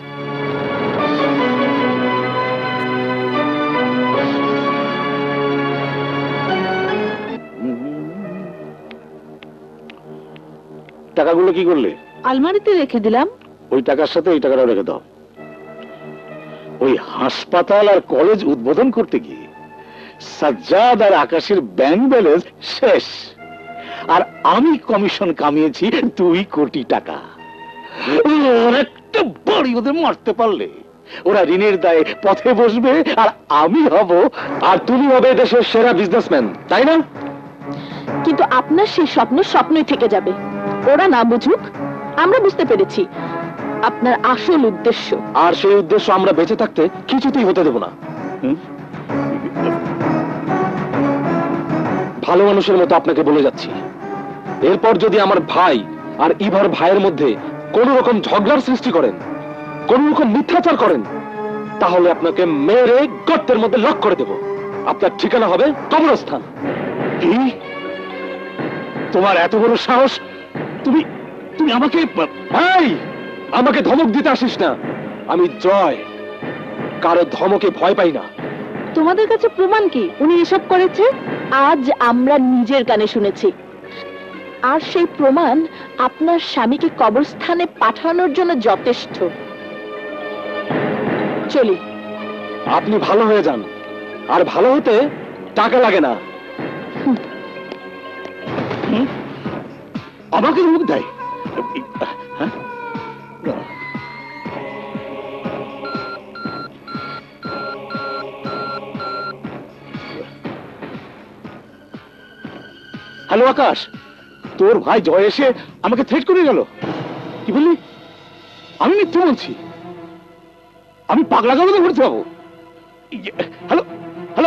টাকাগুলো কি করলে? আলমারিতে রেখে দিলাম। ওই টাকার সাথে এই টাকাটা রেখে দাও। ওই হাসপাতাল আর কলেজ উদ্বোধন করতে গিয়ে সাজ্জাদ আর আকাশের ব্যাংক ব্যালেন্স শেষ, আর আমি কমিশন কামিয়েছি দুই কোটি টাকা। একটা বাড়ি ওদের মারতে পারলে ওরা ঋণের দায়ে পথে বসবে, আর আমি হব, আর তুমি হবে দেশের সেরা বিজনেসম্যান, তাই না? কিন্তু আপনার সেই স্বপ্ন স্বপ্নই থেকে যাবে। ওরা না বুঝুক, আমরা বুঝতে পেরেছি আপনার আসল উদ্দেশ্য। আর সেই উদ্দেশ্য আমরা বেঁচে থাকতে কিছুতেই হতে দেব না। ভালো মানুষের মতো আপনাকে বলে যাচ্ছি, এরপর যদি আমার ভাই আর ইভার ভাইয়ের মধ্যে কোন রকম ঝগড়ার সৃষ্টি করেন, কোন রকম মিথ্যাচার করেন, তাহলে আপনাকে মেরে গর্তের মধ্যে লক করে দেব। আপনার ঠিকানা হবে কবরস্থান। কি? তোমার এত বড় সাহস? তুমি তুমি আমাকে ভাই, আমাকে ধমক দিতে আসিস না। আমি জয়, কারো ধমকে ভয় পাই না। তোমাদের কাছে প্রমাণ কি উনি এসব করেছে? আজ আমরা নিজের কানে শুনেছি, আর সেই প্রমাণ আপনার স্বামীকে কবরস্থানে পাঠানোর জন্য যথেষ্ট। চলি। আপনি ভালো হয়ে যান, আর ভালো হতে টাকা লাগে না। আমাকে ধমক দেয়? হ্যালো আকাশ, তোর ভাই জয় এসে আমাকে থ্রেট করে গেল। কি বললি? আমি মিথ্যে বলছি? আমি পাগলা গাড়িতে ঘুরতে পাবো? হ্যালো হ্যালো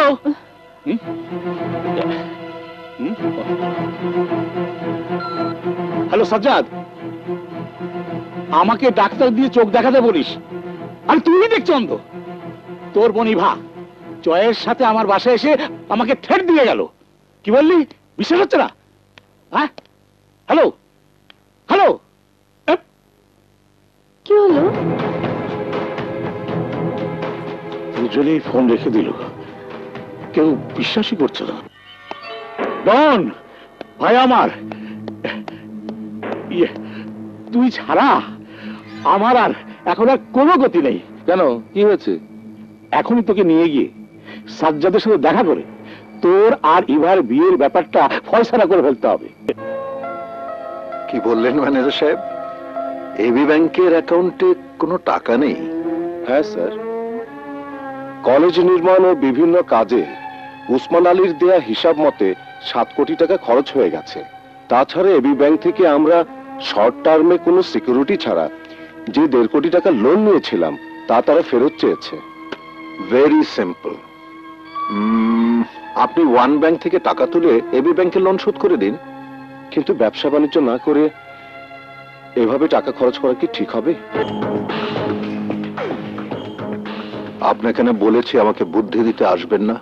হ্যালো সাজ্জাদ, আমাকে ডাক্তার দিয়ে চোখ দেখাতে বলিস। আর তুমি দেখছো অন্ধ? তোর বোন ইভা জয়ের সাথে আমার বাসায় এসে আমাকে থ্রেট দিয়ে গেল। কি বললি? বিশ্বাস হচ্ছে না? হ্যাঁ হ্যালো হ্যালো কি হলো? দুজনেই ফোন রেখে দিল, কেউ বিশ্বাসই করছে না। ডন ভাই আমার, ইয়ে, তুই ছাড়া আমার আর এখন আর কোনো গতি নেই। কেন, কি হয়েছে? এখনই তোকে নিয়ে গিয়ে সাজ্জাদের সাথে দেখা করে তোর আর ইভার বিয়ের ব্যাপারটা ফয়সালা করে ফেলতে হবে। কি বললেন ম্যানেজার সাহেব? এবি ব্যাংকের অ্যাকাউন্টে কোনো টাকা নেই? হ্যাঁ স্যার, কলেজ নির্মাণ ও বিভিন্ন কাজে উসমান আলীর দেয়া হিসাব মতে সাত কোটি টাকা খরচ হয়ে গেছে। তাছাড়া এবি ব্যাংক থেকে আমরা শর্ট টার্মে কোনো সিকিউরিটি ছাড়া যে দেড় কোটি টাকা লোন নিয়েছিলাম তা তারা ফেরত চেয়েছে। ভেরি সিম্পল, আপনি ওয়ান ব্যাংক থেকে টাকা তুলে এবি ব্যাংকের লোন শোধ করে দিন। কিন্তু ব্যবসা বাণিজ্য না করে এভাবে টাকা খরচ করা কি ঠিক হবে? আপনাকে না বলেছি আমাকে বুদ্ধি দিতে আসবেন না?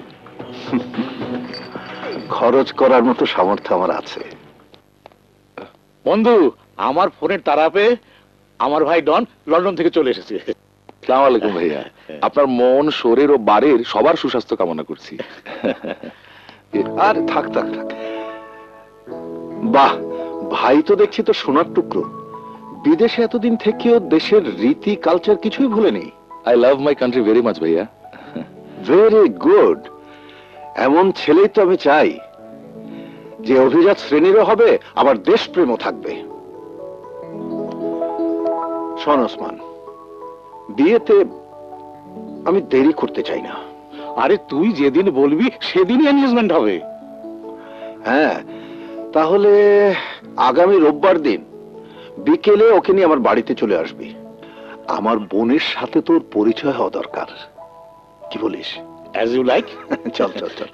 খরচ করার মতো সামর্থ্য আমার আছে। বন্ধু, আমার ফোনের তারা পেয়ে আমার ভাই ডন লন্ডন থেকে চলে এসেছে। আসসালামু আলাইকুম ভাইয়া, আপনার মন, শরীর ও বাড়ির সবার সুস্বাস্থ্য কামনা করছি। আর থাক থাক থাক। বাহ, ভাই তো দেখছি তো সোনার টুকরো। বিদেশে এতদিন থেকেও দেশের রীতি কালচার কিছুই ভুলেনি। I love my country very much ভাইয়া। Very good. এমন ছেলেই তো আমি চাই, যে অভিজাত শ্রেণীরও হবে আবার দেশপ্রেমও থাকবে। শোন ওসমান, বিয়েতে আমি দেরি করতে চাই না। আরে তুই যেদিন বলবি সেদিনই এনগেজমেন্ট হবে। হ্যাঁ, তাহলে আগামী রোববার দিন বিকেলে ওকে নিয়ে আমার বাড়িতে চলে আসবি। আমার বোনের সাথে তোর পরিচয় হওয়া দরকার। কি বলিস? As you like. চল চল চল।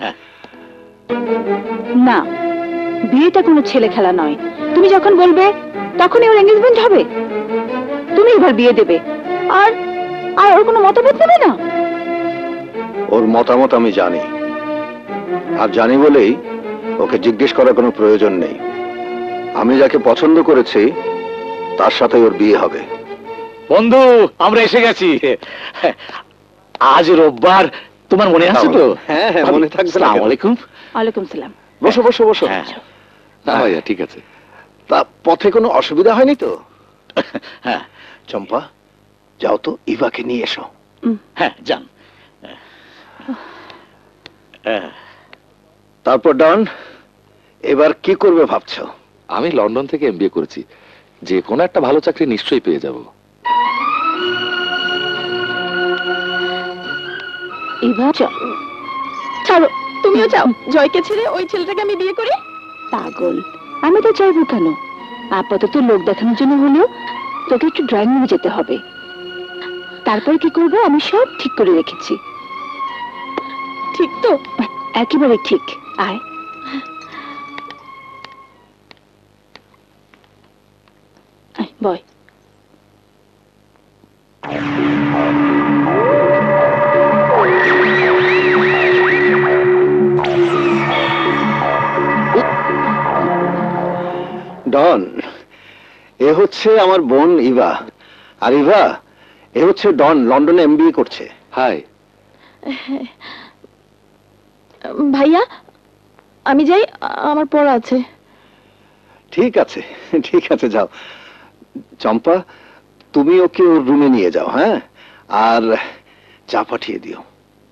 না, বিয়েটা কোনো ছেলে খেলা নয়। তুমি যখন বলবে তখনই ওর এঙ্গেজমেন্ট হবে। তুমি এবার বিয়ে দেবে, আর আর ওর কোনো মতামত নেবে না। ওর মতামত আমি জানি, আর জানি বলেই ওকে জিজ্ঞেস করার কোনো প্রয়োজন নেই। আমি যাকে পছন্দ করেছি তার সাথে ওর বিয়ে হবে। বন্ধু, আমরা এসে গেছি। আজ রোববার, তোমার মনে আছে তো? হ্যাঁ হ্যাঁ, মনে থাকবে। আসসালামু আলাইকুম। ওয়ালাইকুম সালাম। বসো বসো বসো। হ্যাঁ ভাইয়া, ঠিক আছে। তা পথে কোনো অসুবিধা হয়নি তো? হ্যাঁ। চম্পা, যাও তো ইভাকে নিয়ে এসো। হ্যাঁ, যান। তারপর ডন, এবার কি করবে ভাবছো? আমি লন্ডন থেকে এমবিএ করেছি, যে কোনো একটা ভালো চাকরি নিশ্চয়ই পেয়ে যাব। এবার ছাড়ো, তুমিও চাও জয়কে ছেড়ে ওই ছেলেটাকে আমি বিয়ে করি? পাগল, আমি তো চাইবো কেন? আপাতত লোক দেখানোর জন্য হলেও তোকে একটু ড্রয়িং রুমে যেতে হবে। তারপর কি করবো আমি সব ঠিক করে রেখেছি। ঠিক তো? একেবারে ঠিক। আয়। আয়, বয়। ডন, এ হচ্ছে আমার বোন ইভা। আর ইভা, এ হচ্ছে ডন, লন্ডনে এমবিএ করছে। হাই। ভাইয়া, আমি যাই, আমার পড়া আছে। ঠিক আছে ঠিক আছে, যাও। চম্পা, তুমি ওকে ওর রুমে নিয়ে যাও। হ্যাঁ, আর চা পাঠিয়ে দিও।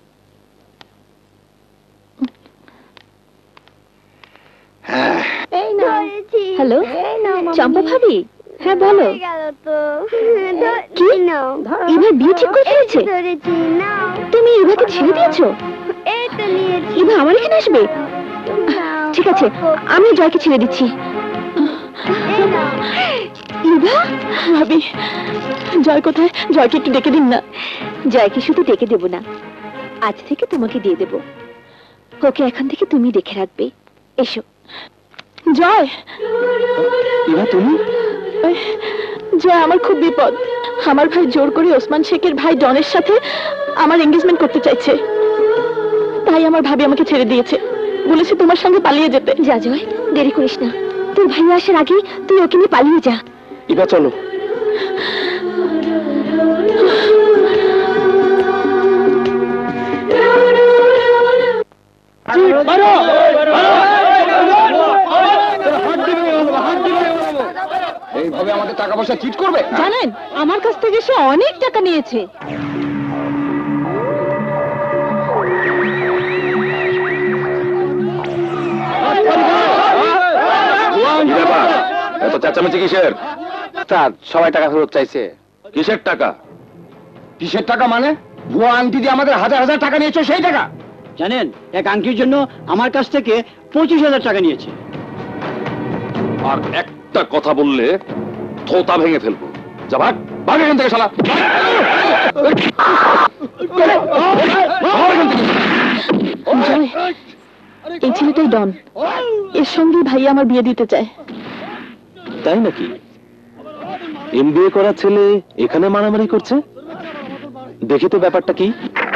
হ্যাঁ, এই হ্যালো চম্পা ভাবি, হ্যাঁ বলো। কি ইভা বিয়ে ঠিক করে ফেলেছে? তুমি ইভাকে ছেড়ে দিয়েছো? ইভা আমার এখানে আসবে? ঠিক আছে, আমি জয়কে ছেড়ে দিচ্ছি। ইভা ভাবি, জয় কোথায়? জয়কে একটু ডেকে দিন না। জয়কে শুধু ডেকে দেব না, আজ থেকে তোমাকে দিয়ে দেব। ওকে এখন থেকে তুমি দেখে রাখবে। এসো। জয়, ইভা তুমি? জয়, আমার খুব বিপদ। আমার ভাই জোর করে ওসমান শেখের ভাই ডনের সাথে আমার এঙ্গেজমেন্ট করতে চাইছে, তাই আমার ভাবি আমাকে ছেড়ে দিয়েছে, বলেছে তোমার সঙ্গে পালিয়ে যেতে। যা জয়, দেরি করিস না, তোর ভাই আসার আগেই তুই ওকে নিয়ে পালিয়ে যা। ইভা চলো। এইভাবে আমাদের টাকা পয়সা চিট করবে? জানেন, আমার কাছ থেকে সে অনেক টাকা নিয়েছে। এত চেঁচামেচি কিসের? স্যার, সবাই টাকা ফেরত চাইছে। কিসের টাকা? কিসের টাকা মানে? ভুয়া আংটি দিয়ে আমাদের হাজার হাজার টাকা নিয়েছো, সেই টাকা? জানেন, এক আংটির জন্য আমার কাছ থেকে পঁচিশ হাজার টাকা নিয়েছে। আর একটা কথা বললে থোতা ভেঙে ফেলবো। যা ভাগ, ভাগ এখান থেকে শালা। এই ছেলেটাই ডন, এর সঙ্গে ভাইয়া আমার বিয়ে দিতে চায়। তাই নাকি? এমবিএ করা ছেলে এখানে মারামারি করছে? দেখি তো ব্যাপারটা কি।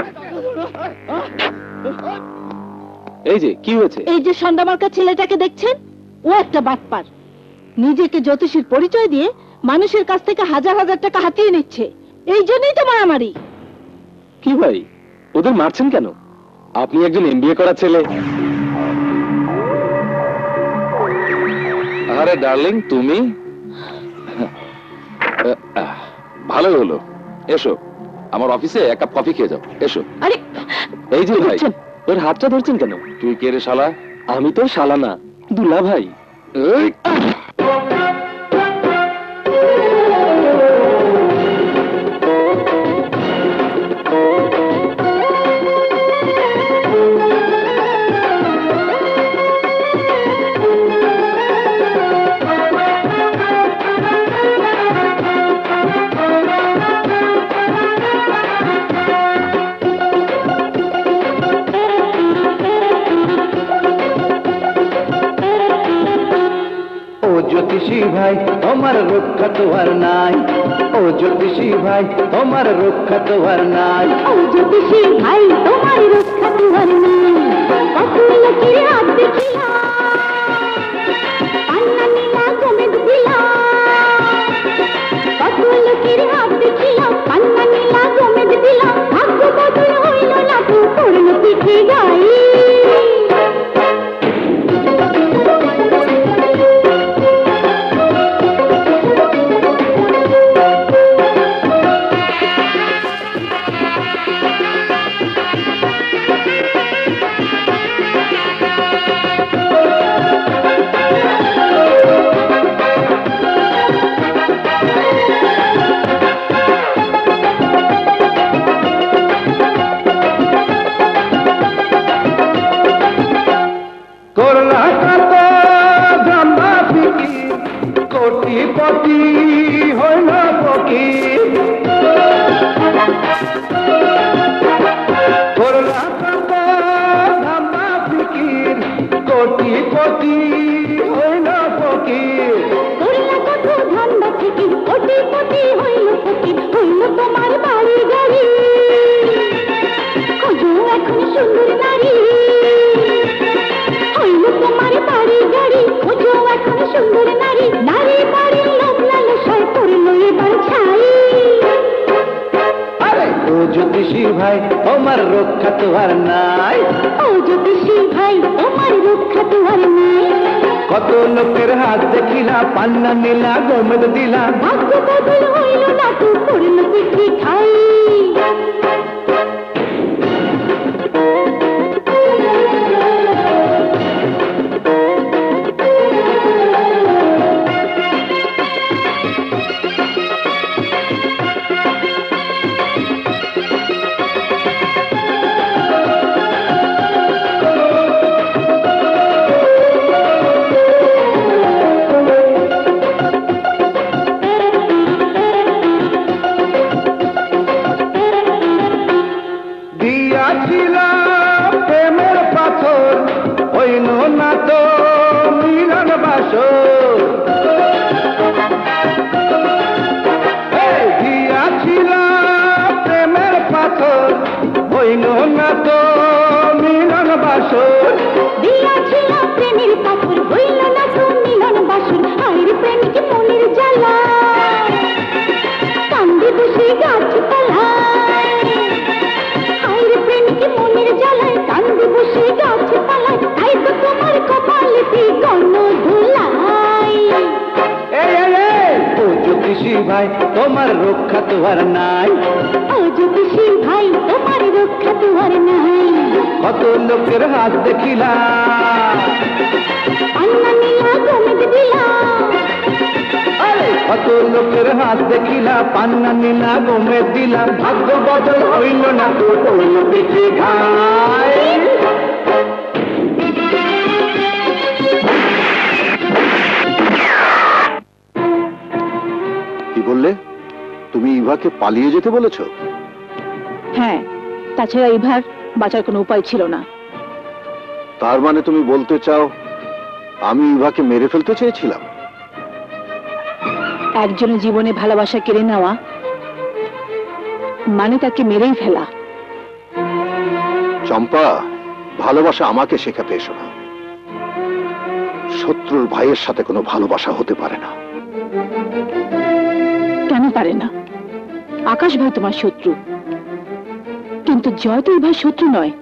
এই যে কি হয়েছে? এই যে সন্ডামার্কা ছেলেটাকে দেখছেন, ও একটা বাটপার। নিজেকে জ্যোতিষীর পরিচয় দিয়ে মানুষের কাছ থেকে হাজার হাজার টাকা হাতিয়ে নিচ্ছে। এই জন্যই তো মারামারি। কি ভাই, ওদের মারছেন কেন? আপনি একজন এমবিএ করা ছেলে। আরে ডার্লিং, তুমি? ভালোই হলো, এসো আমার অফিসে এক কাপ কফি খেয়ে যাও। এসো। আরে এই যে ভাই, ওর হাতটা ধরছেন কেন? তুই কে রে শালা? আমি তো শালা না, দুলা ভাই। এই জ্যোতিষী ভাই, তোমার রক্ষা তো আর নাই। ও জ্যোতিষী ভাই, তোমার রক্ষা তো আর নাই। ও জ্যোতিষী ভাই, তোমার রক্ষা তো আর নাই। কত লোকের হাত দেখিলা, পান্না নীলা গমেদ দিলা। কত লোকের হাত দেখিলা, পান্না নীলা গমেদ দিলা। ভাগ্য বদল হইল না তো পড়ল পিঠে গাই। করলা কত জাম্বা ফিকির, কোটিপতি হইল ফকির। করলা কত জাম্বা ফিকির, কোটিপতি হইল ফকির। করলা কত ধান্দা ফিকির, কোটিপতি হইল ফকির। হইল তোমার বাড়ি গাড়ি, খোঁজো এখন সুন্দর নারী। হইল তোমার বাড়ি গাড়ি, খোঁজো এখন সুন্দর নারী। নারী বাড়ির লোক লালসায় পড়ল এবার ছাই। আরে ও জ্যোতিষী ভাই, তোমার রক্ষা তো আর নাই। ও জ্যোতিষী ভাই, তোমার রক্ষা তো আর নাই। কত লোকের হাত দেখিলা, পান্না নীলা গমেদ দিলা। ভাগ্য বদল হইল না তো পড়ল পিঠে খাই। দিয়াছিল প্রেমের পাথর হইল না তো মিলন বাসর দিয়াছিল প্রেমের পাথর হইল না তো মিলন বাসর দিয়াছিল প্রেমের পাথর হইল না তো মিলন বাসর আইরে প্রেমিক মনের জ্বালা কান্দে বসে গাছপালায় আইরে প্রেমিক মনের জ্বালায় কান্দে বসে গাছপালায় তাই তো তোমার কপালেতে গণ ধুলাই এই এই এই ও জ্যোতিষী ভাই তোমার রক্ষা তো আর নাই ও জ্যোতিষী ভাই তোমার রক্ষা তো আর নাই কত লোকের হাত দেখিলাম পান্না নীলা গমেদ দিলা আরে কত লোকের হাত দেখিলা পান্না নীলা গমে দিলাম ভাগ্য বদল হইল না তো হইল পিঠে ঘাই কি বললে? তুমি ইভাকে পালিয়ে যেতে বলেছো? হ্যাঁ, তাছাড়া ইভার বাঁচার কোনো উপায় ছিল না। তার মানে তুমি বলতে চাও আমি ইভাকে মেরে ফেলতে চেয়েছিলাম? একজনের জীবনে ভালোবাসা কেড়ে নেওয়া মানে তাকে মেরেই ফেলা। চম্পা, ভালোবাসা আমাকে শেখাতে এসো না। শত্রুর ভাইয়ের সাথে কোনো ভালোবাসা হতে পারে না। কেন পারে না? আকাশ ভাই তোমার শত্রু, কিন্তু জয় তো ইভার শত্রু নয়।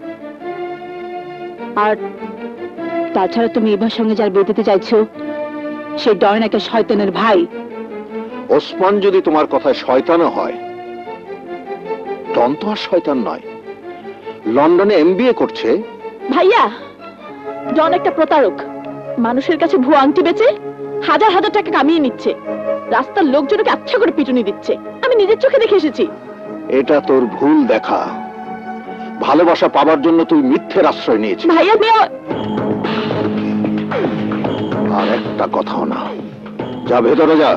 আর তাছাড়া তুমি ইভার সঙ্গে যার বিয়ে দিতে চাইছো সে ডন একটা শয়তানের ভাই। ওসমান যদি তোমার কথায় শয়তানও হয়, ডন তো আর শয়তান নয়। লন্ডনে এমবিএ করছে। ভাইয়া, ডন একটা প্রতারক। মানুষের কাছে ভুয়া আংটি বেচে হাজার হাজার টাকা কামিয়ে নিচ্ছে, রাস্তার লোকজনকে আচ্ছা করে পিটুনি দিচ্ছে। আমি নিজের চোখে দেখে এসেছি। এটা তোর ভুল দেখা। ভালোবাসা পাবার জন্য তুই মিথ্যের আশ্রয় নিয়েছিস। ভাইয়া মেয়ে আর একটা কথাও না। যা ভেতরে যা।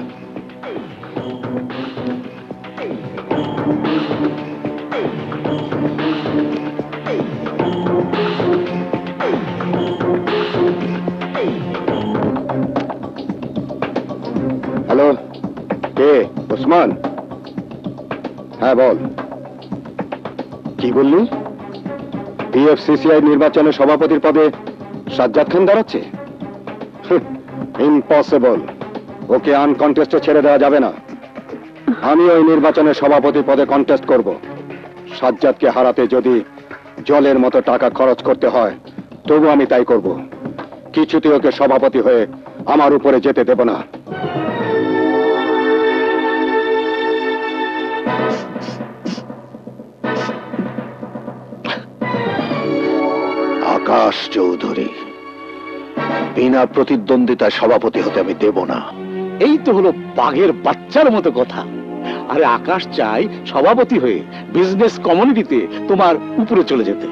হ্যালো, কে? ওসমান? হ্যাঁ বল। কি বললি? বিএফসিসিআই নির্বাচনে সভাপতির পদে সাজ্জাদ খান দাঁড়াচ্ছে? ইম্পসিবল। ওকে আনকন্টেস্টে ছেড়ে দেওয়া যাবে না। আমি ওই নির্বাচনে সভাপতি পদে কন্টেস্ট করব। সাজ্জাদকে হারাতে যদি জলের মতো টাকা খরচ করতে হয় তবু আমি তাই করব। কিছুতে ওকে সভাপতি হয়ে আমার উপরে যেতে দেব না। আকাশ চৌধুরী, বিনা প্রতিদ্বন্দ্বিতায় সভাপতি হতে আমি দেব না। এই তো হলো বাঘের বাচ্চার মতো কথা। আরে আকাশ চাই সভাপতি হয়ে বিজনেস কমিউনিটিতে তোমার উপরে চলে যেতে।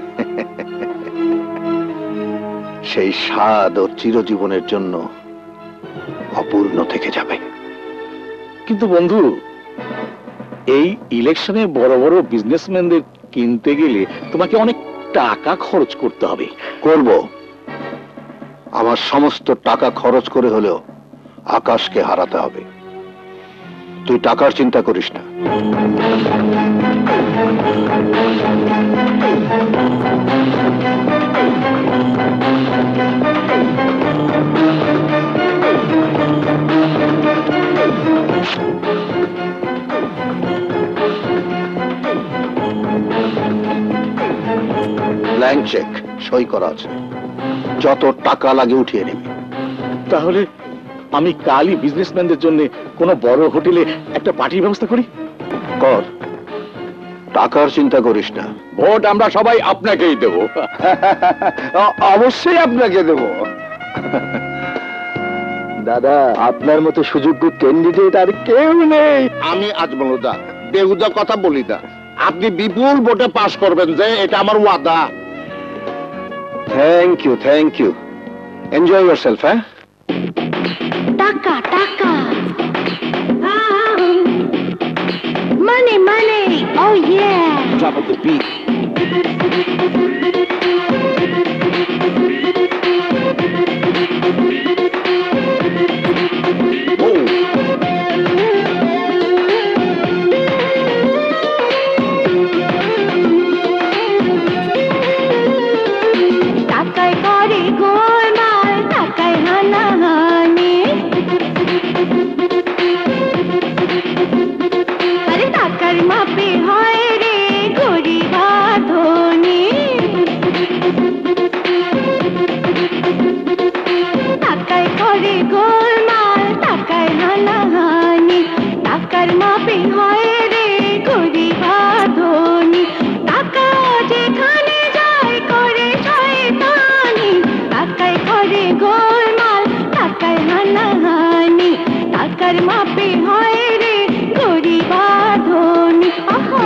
সেই স্বাদ ওর চিরজীবনের জন্য অপূর্ণ থেকে যাবে। কিন্তু বন্ধু, এই ইলেকশনে বড় বড় বিজনেসম্যানদের কিনতে গেলে তোমাকে অনেক টাকা খরচ করতে হবে। করব। আমার সমস্ত টাকা খরচ করে হলেও আকাশকে হারাতে হবে। তুই টাকার চিন্তা করিস না। ব্ল্যাঙ্ক চেক, সই করা আছে। যত টাকা লাগে উঠিয়ে নিবি। তাহলে আমি কালই বিজনেসম্যানদের জন্য কোনো বড় হোটেলে একটা পার্টির ব্যবস্থা করি। কর, টাকার চিন্তা করিস না। ভোট আমরা সবাই আপনাকেই দেব। অবশ্যই আপনাকে দেব। দাদা, আপনার মতো সুযোগ্য ক্যান্ডিডেট আর কেউ নেই। আমি আজমলুদা বেহুদা কথা বলি না। আপনি বিপুল ভোটে পাস করবেন, যে এটা আমার ওয়াদা। Thank you, thank you. Enjoy yourself. হ্যাঁ, টাকা টাকা মানি মানি ও ইয়ে Drop of the beat. টাকায় করে গোলমাল, টাকায় হানাহানি। আরে টাকার মাপে হয় রে গরিব আর ধনী। টাকায় করে গোলমাল, টাকায় হানাহানি। টাকার মাপে হয় রে গরিব আর ধনী। টাকা যেখানে যায় করে শয়তানি। টাকায় করে গোলমাল, টাকায় হানাহানি। টাকার মাপে হয় রে গরিব আর ধনী। আহা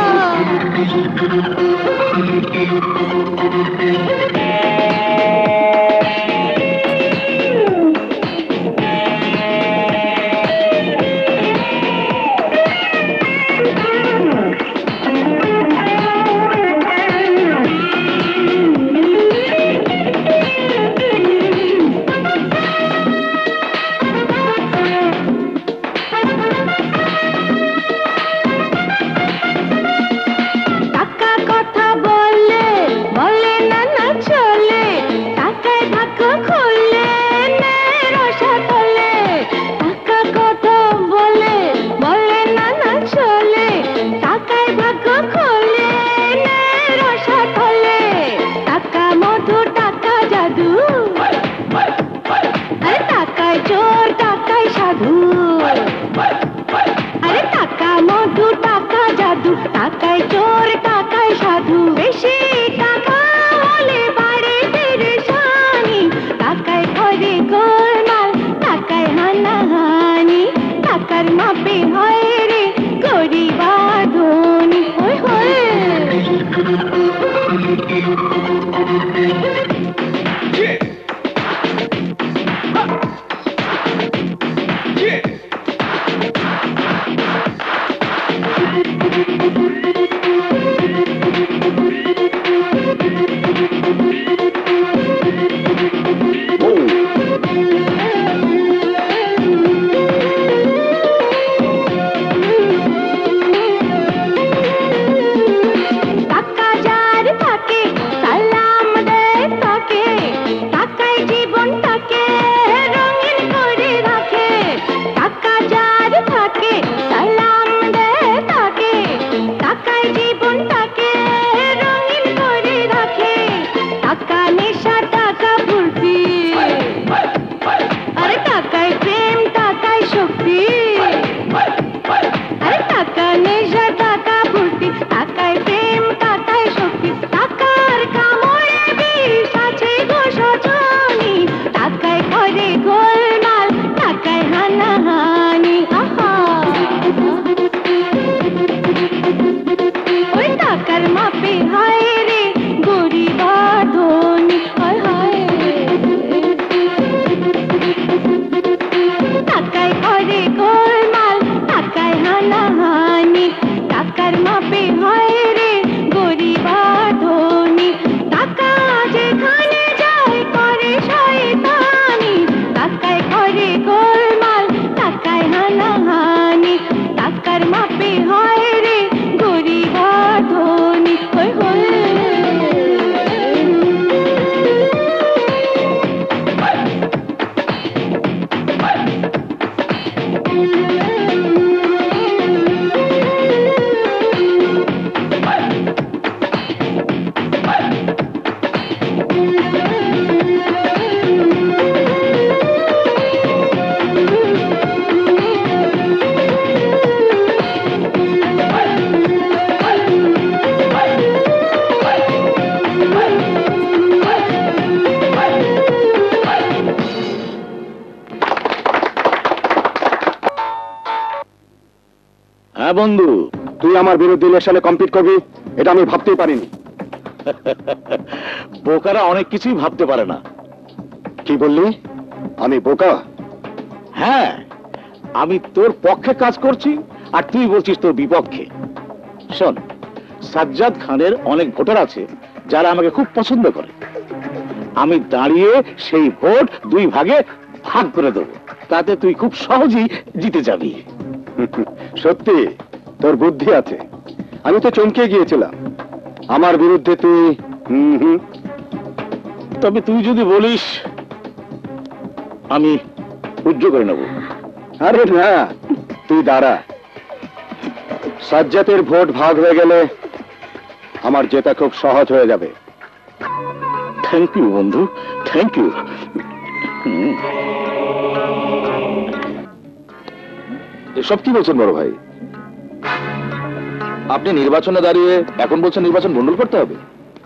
টাকা কথা বললে বলে না না চলে। টাকায় ভাগ্য খুললে নেয় রসাতলে। টাকা কথা বলে বলে না না চলে। টাকায় ভাগ্য খুললে নেয় রসাতলে। টাকা মধু, টাকা জাদু। আরে টাকায় চোর, টাকায় সাধু। আরে টাকা মধু, টাকা জাদু। টাকায় চোর, টাকায় সাধু। বেশি টাকা হলে বাড়ে পেরেশানি। টাকায় করে গোলমাল, টাকায় হানাহানি। টাকার মাপে হয় রে গরিব আর ধনী। ওই হয়ে টাকা যার থাকে সালাম দেয় তাকে। টাকায় জীবনটাকে রঙিন করে রাখে। টাকা যার থাকে সালাম দেয় তাকে। টাকায় জীবনটাকে রঙিন করে রাখে। টাকা নেশা, টাকা ফুর্তি। আরে টাকায় প্রেম, টাকায় শক্তি। আরে টাকা নেশা, টাকা ফুর্তি। টাকায় প্রেম, টাকায় শক্তি। টাকার কামড়ে বিষ আছে গো সজনী। টাকায় করে গোলমাল, টাকায় হানাহানি। আহা ওই টাকার মাপে হয় রে গরিব আর ধনী। হায় হায় টাকায় করে গোলমাল, টাকায় হানাহানি। টাকার মাপে হয় রে গরিব আর ধনী। টাকা যেখানে যায় করে শয়তানি। টাকায় করে গোলমাল, টাকায় হানাহানি। টাকার মাপে হয় রে গরিব আর ধনী। ওই হয়ে হ্যাঁ বন্ধু, তুই আমার বিরুদ্ধে ইলেকশনে কম্পিট করবি এটা আমি ভাবতেই পারিনি। বোকারা অনেক কিছুই ভাবতে পারে না। কি বললি? আমি বোকা? হ্যাঁ, আমি তোর পক্ষে কাজ করছি আর তুই বলছিস তোর বিপক্ষে। শোন, সাজ্জাদ খানের অনেক ভোটার আছে যারা আমাকে খুব পছন্দ করে। আমি দাঁড়িয়ে সেই ভোট দুই ভাগে ভাগ করে দেবো, তাতে তুই খুব সহজেই জিতে যাবি। সত্যি তোর বুদ্ধি আছে। আমি তো চমকে গিয়েছিলাম। আমার বিরুদ্ধে তুই হুম হুম তবে তুই যদি বলিস আমি সহ্য করে নেব। আরে না, তুই দাঁড়া। সাজ্জাতের ভোট ভাগ হয়ে গেলে আমার জেতা খুব সহজ হয়ে যাবে। থ্যাংক ইউ বন্ধু, থ্যাংক ইউ। এসব কি বলছেন বড় ভাই? আপনি নির্বাচনে দাঁড়িয়ে এখন বলছেন নির্বাচন ভণ্ডুল করতে হবে?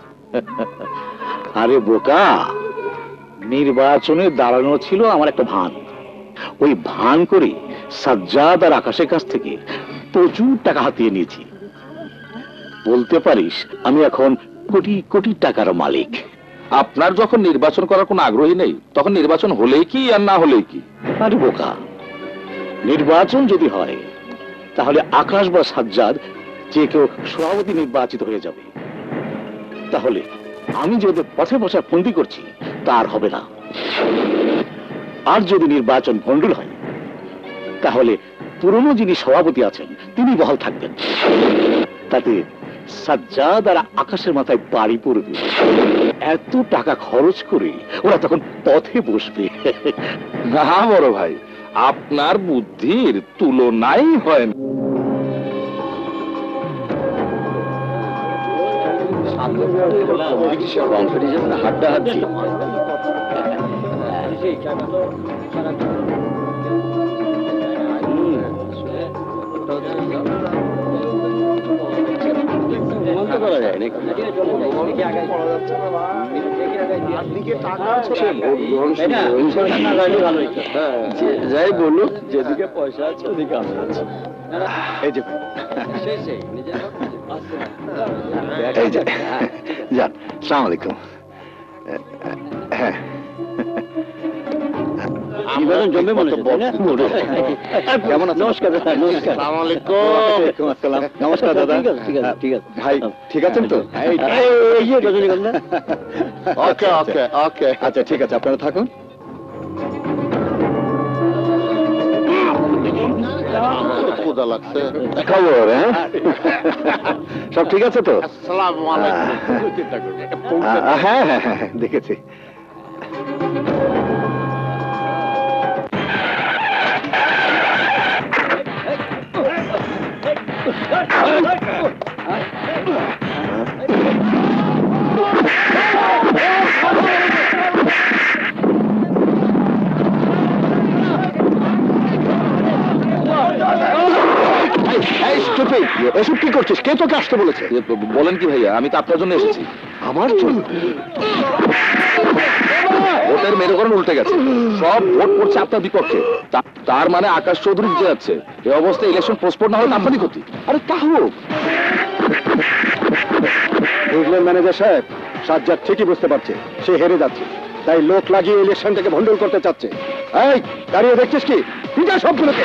আরে বোকা, নির্বাচনে দাঁড়ানো ছিল আমার একটা ভান। ওই ভান করে সাজ্জাদ আর আকাশের কাছ থেকে প্রচুর টাকা হাতিয়ে নিয়েছি। বলতে পারিস আমি এখন কোটি কোটি টাকার মালিক। আপনার যখন নির্বাচন করার কোনো আগ্রহী নেই, তখন নির্বাচন হলেই কি আর না হলেই কি? আরে বোকা, নির্বাচন যদি হয় তাহলে আকাশ বা সাজ্জাদ যে কেউ সভাপতি নির্বাচিত হয়ে যাবে। তাহলে আমি যে ওদের পথে বসে ফন্দি করছি তার হবে না। আর যদি নির্বাচন ভণ্ডুল হয় তাহলে পুরনো যিনি সভাপতি আছেন তিনি বহাল থাকবেন। তাতে সাজ্জাদ আর আকাশের মাথায় বাড়ি পড়বে। এত টাকা খরচ করে ওরা তখন পথে বসবে। না বড় ভাই, আপনার বুদ্ধির তুলনাই হয় না। হাড্ডাহাড্ডি করা যায় নাকি? যাই বলুক, যেদিকে পয়সা আছে ওদিকে আমি আছি। এই যে এই যে, যান, সালাম আলাইকুম। হ্যাঁ, জমে মনে কেমন আছেন? নমস্কার নমস্কার। নমস্কার দাদা। ঠিক আছে ঠিক আছে ভাই ঠিক আছেন তো? এই যে রজনীগন্ধা। ওকে ওকে ওকে আচ্ছা ঠিক আছে, আপনারা থাকুন। ক্ষুধা লাগছে। খবর হ্যাঁ, সব ঠিক আছে তো? আসসালামু আলাইকুম। হ্যাঁ হ্যাঁ হ্যাঁ দেখেছি। এসব কি করছিস? কে তোকে আসতে বলেছে? বলেন কি ভাইয়া, আমি তো আপনার জন্য এসেছি। আমার জন্য? ভোটের মেরুকরণ উল্টে গেছে, সব ভোট পড়ছে আপনার বিপক্ষে। তা- তার মানে আকাশ চৌধুরী জিতে যাচ্ছে। এই অবস্থায় ইলেকশন পোস্টপোন না হলে আপনারই ক্ষতি। আরে তা হোক। বুঝলেন ম্যানেজার সাহেব, সাজ্জাদ ঠিকই বুঝতে পারছে সে হেরে যাচ্ছে, তাই লোক লাগিয়ে ইলেকশনটাকে ভণ্ডুল করতে চাচ্ছে। এই দাঁড়িয়ে দেখছিস কি? পিটা সবগুলোকে।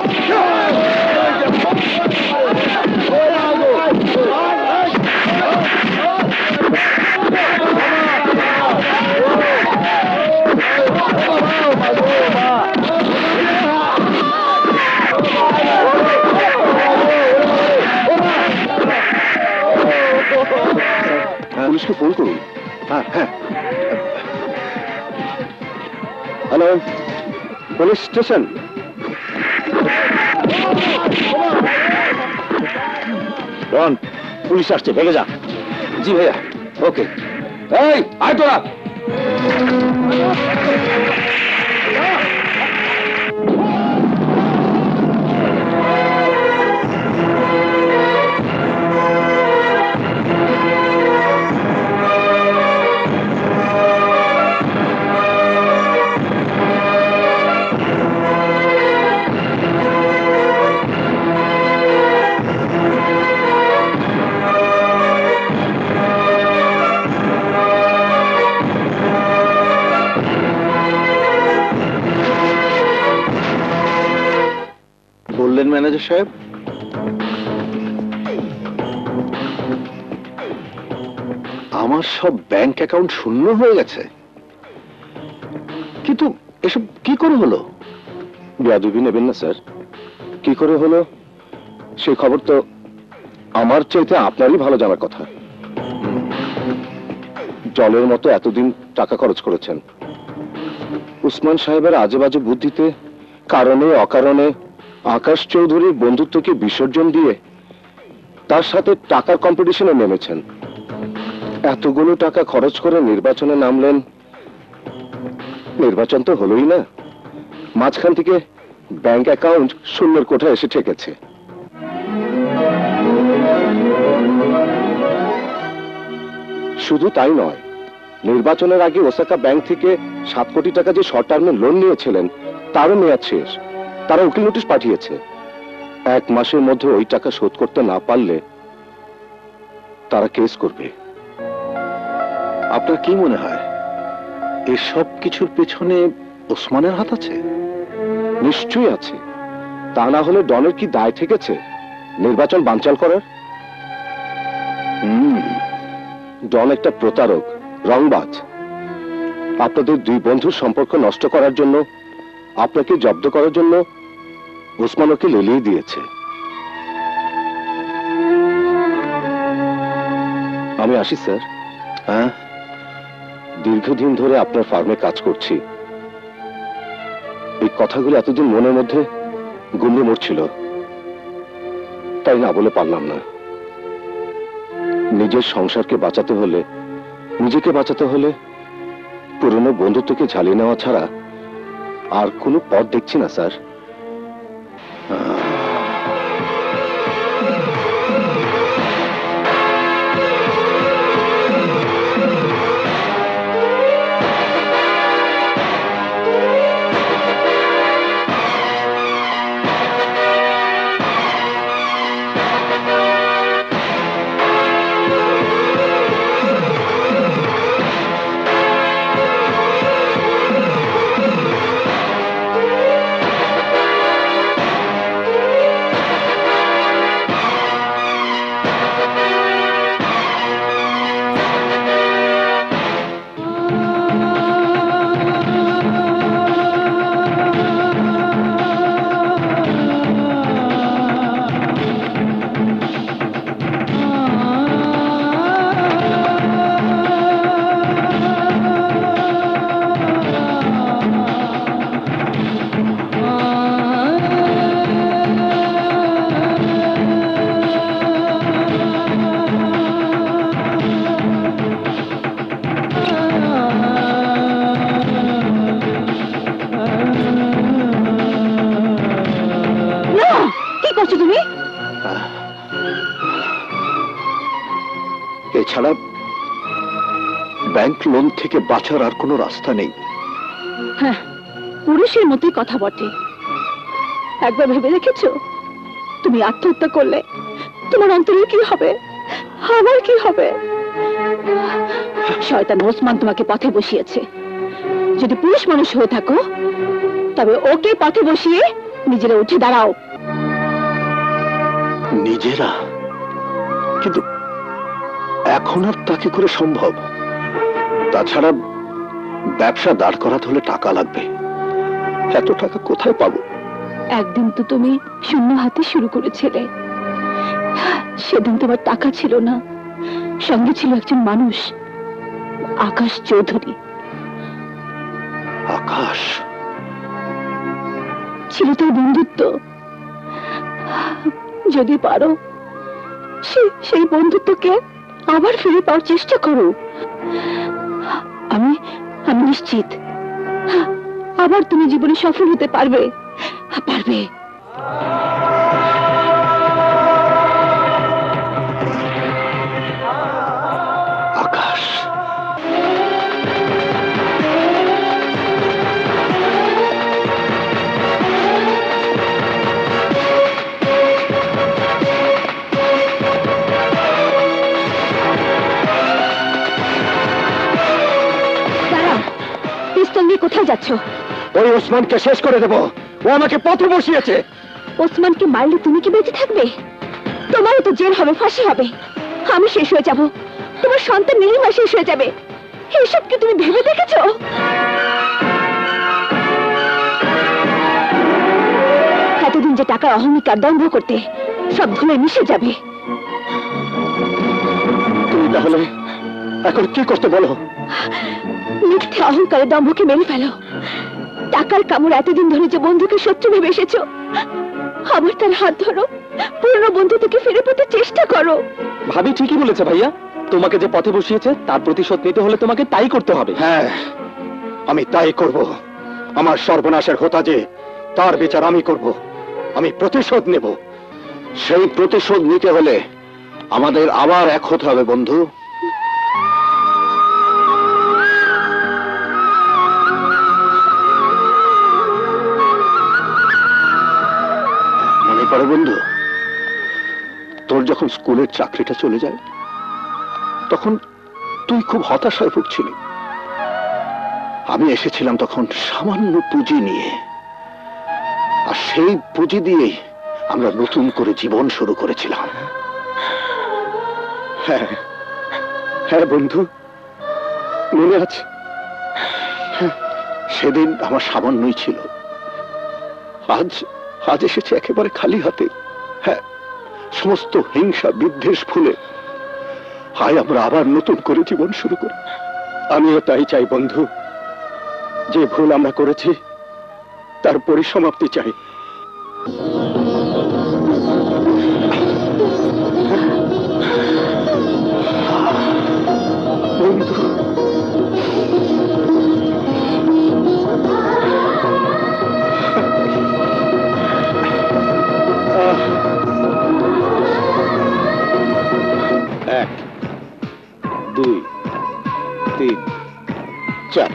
পুলিশকে ফোন করুন। হ্যাঁ হ্যাঁ। Hello, police station. Run, police আসছে, ভেগে যা। জি ভাইয়া। ওকে। এই আয় তোরা। বললেন ম্যানেজার সাহেব? আমার সব ব্যাংক অ্যাকাউন্ট শূন্য হয়ে গেছে, কিন্তু এসব কি করে হলো? বেয়াদবি নেবেন না স্যার। কি করে হলো সে খবর তো আমার চাইতে আপনারই ভালো জানার কথা। জলের মতো এতদিন টাকা খরচ করেছেন। উসমান সাহেবের আজে বাজে বুদ্ধিতে কারণে অকারণে আকাশ চৌধুরীর বন্ধুত্বকে বিসর্জন দিয়ে তার সাথে টাকার কম্পিটিশনে নেমেছেন। এতগুলো টাকা খরচ করে নির্বাচনে নামলেন, নির্বাচন তো হলোই না, মাঝখান থেকে ব্যাংক অ্যাকাউন্ট শূন্যের কোঠায় এসে ঠেকেছে। শুধু তাই নয়, নির্বাচনের আগে ওসাকা ব্যাংক থেকে সাত কোটি টাকা যে শর্ট টার্মে লোন নিয়েছিলেন তারও মেয়াদ শেষ। তারা উকিল নোটিশ পাঠিয়েছে, এক মাসের মধ্যে ওই টাকা শোধ করতে না পারলে তারা কেস করবে। আপনার কি মনে হয় এসব কিছুর পেছনে ওসমানের হাত আছে? নিশ্চয়ই আছে, তা না হলে ডনের কি দায় ঠেকেছে নির্বাচন বানচাল করার? হুম, ডন একটা প্রতারক, রংবাজ। আপনাদের দুই বন্ধুর সম্পর্ক নষ্ট করার জন্য, আপনাকে জব্দ করার জন্য ওসমান ওকে লেলিয়ে দিয়েছে। আমি আসি স্যার। হ্যাঁ, দীর্ঘদিন ধরে আপনার ফার্মে কাজ করছি, এই কথাগুলো এতদিন মনের মধ্যে গুমড়ে মরছিল, তাই না বলে পারলাম না। নিজের সংসারকে বাঁচাতে হলে, নিজেকে বাঁচাতে হলে পুরনো বন্ধুত্বকে ঝালিয়ে নেওয়া ছাড়া আর কোনো পথ দেখছি না স্যার। এছাড়া ব্যাংক লোন থেকে বাঁচার আর কোনো রাস্তা নেই। হ্যাঁ, পুরুষের মতোই কথা বটে। একবার ভেবে দেখেছো তুমি আত্মহত্যা করলে তোমার অন্তরে কি হবে, আমার কি হবে? শয়তান ওসমান তোমাকে পথে বসিয়েছে। যদি পুরুষ মানুষ হয়ে থাকো তবে ওকে পথে বসিয়ে নিজেরা উঠে দাঁড়াও। নিজেরা? কিন্তু এখন আর তাকে করে সম্ভব? তাছাড়া ব্যবসা দাঁড় করাতে হলে টাকা লাগবে, এত টাকা কোথায় পাবো? একদিন তো তুমি শূন্য হাতে শুরু করেছিলে, সেদিন তোমার টাকা ছিল না, সঙ্গে ছিল একজন মানুষ, আকাশ চৌধুরী। আকাশ ছিল তোর বন্ধুত্ব। যদি পারো সেই বন্ধুত্বকে আবার ফিরে পাওয়ার চেষ্টা করো। আমি আমি নিশ্চিত আবার তুমি জীবনে সফল হতে পারবে পারবে আকাশ, কোথায় যাচ্ছ? ওই ওসমানকে শেষ করে দেব, ও আমাকে পথে বসিয়েছে। ওসমানকে মারলে তুমি কি বেঁচে থাকবে? তোমারও তো জেল হবে, ফাঁসি হবে, আমি শেষ হয়ে যাব। তোমার সন্তান নীলিমা শেষ হয়ে যাবে। এসব কি তুমি ভেবে দেখেছো? এতদিন যে টাকার অহংকার দম্ভ করতে, সব ধুলে মিশে যাবে। তুমি তাহলে এখন কি করতে বলো? মিথ্যে অহংকারে দম্ভকে মেরে ফেলো। টাকার কামড় এতদিন ধরে যে বন্ধুকে শত্রু ভেবে এসেছো, আবার তার হাত ধরো, পুরনো বন্ধুত্বকে ফিরে পেতে চেষ্টা করো। ভাবি ঠিকই বলেছে ভাইয়া, তোমাকে যে পথে বসিয়েছে তার প্রতিশোধ নিতে হলে তোমাকে তাই করতে হবে। হ্যাঁ, আমি তাই করব। আমার সর্বনাশের হোতা যে, তার বিচার আমি করব। আমি প্রতিশোধ নেব। সেই প্রতিশোধ নিতে হলে আমাদের আবার এক হতে হবে বন্ধু। মনে পড়ে বন্ধু, তোর যখন স্কুলের চাকরিটা চলে যায়, তখন তুই খুব হতাশায় ভুগছিলি। আমি এসেছিলাম তখন সামান্য পুঁজি নিয়ে, আর সেই পুঁজি দিয়েই আমরা নতুন করে জীবন শুরু করেছিলাম। হ্যাঁ হ্যাঁ বন্ধু, মনে আছে। হ্যাঁ, সেদিন আমার সামান্যই ছিল, আজ আজ এসেছে একেবারে খালি হাতে। হ্যাঁ, সমস্ত হিংসা বিদ্বেষ ভুলে আয় আমরা আবার নতুন করে জীবন শুরু করি। আমিও তাই চাই বন্ধু। যে ভুল আমরা করেছি তার পরিসমাপ্তি চাই। বন্ধু, এক, দুই, তিন, চার।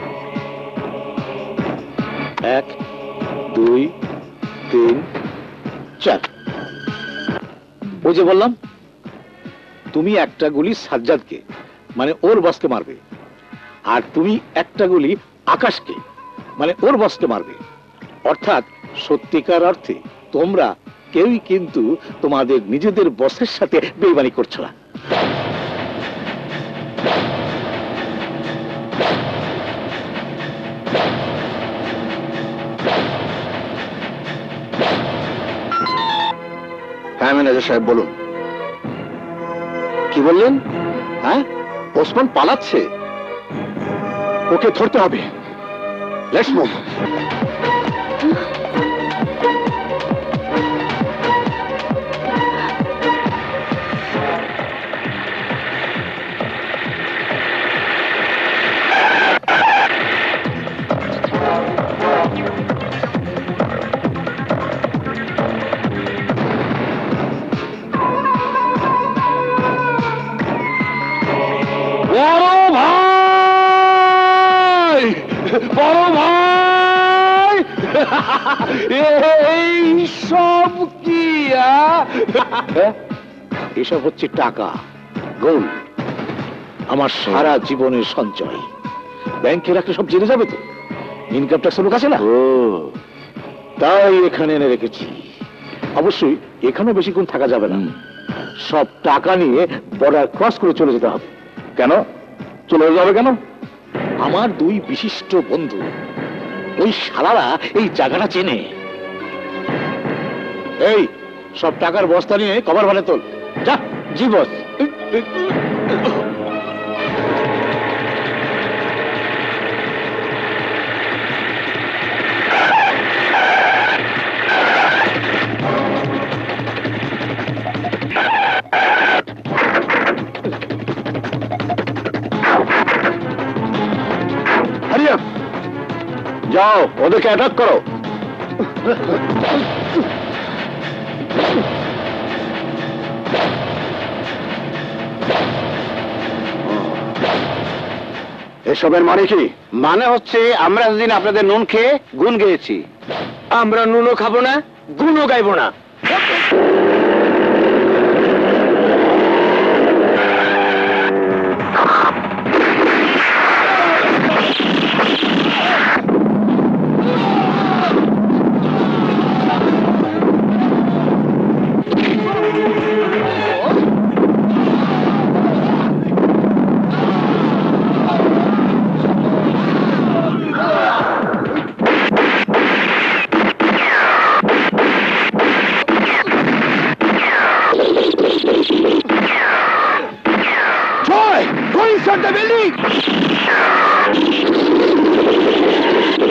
এক, দুই, তিন, চার। ওই যে বললাম, তুমি একটা গুলি সাজ্জাদকে, মানে ওর বসকে মারবে, আর তুমি একটা গুলি আকাশকে, মানে ওর বসকে মারবে। অর্থাৎ সত্যিকার অর্থে তোমরা কেউই কিন্তু তোমাদের নিজেদের বসের সাথে বেইমানি করছো না। হ্যাঁ ম্যানেজার সাহেব, বলুন। কি বললেন? হ্যাঁ, ওসমান পালাচ্ছে, ওকে ধরতে হবে। Let's move. বড় ভাই, এই সব কি? এসব হচ্ছে টাকা, গোল্ড, আমার সারা জীবনের সঞ্চয়। ব্যাংকে রাখলে সব জেনে যাবে তো। ইনকাম ট্যাক্সের লোক আছে না, তাই এখানে এনে রেখেছি। অবশ্যই এখানেও বেশিক্ষণ থাকা যাবে না। সব টাকা নিয়ে বর্ডার ক্রস করে চলে যেতে হবে। কেন চলে যাবে কেন? আমার দুই বিশিষ্ট বন্ধু, ওই শালারা এই জায়গাটা চেনে। এই সব টাকার বস্তা নিয়ে কভার ভ্যানে তোল, যা। জি বস। যাও, ওদেরকে অ্যাটাক করো। এসবের মানে কি? মানে হচ্ছে আমরা যেদিন আপনাদের নুন খেয়ে গুণ গেয়েছি, আমরা নুনও খাবো না, গুণও গাইবো না।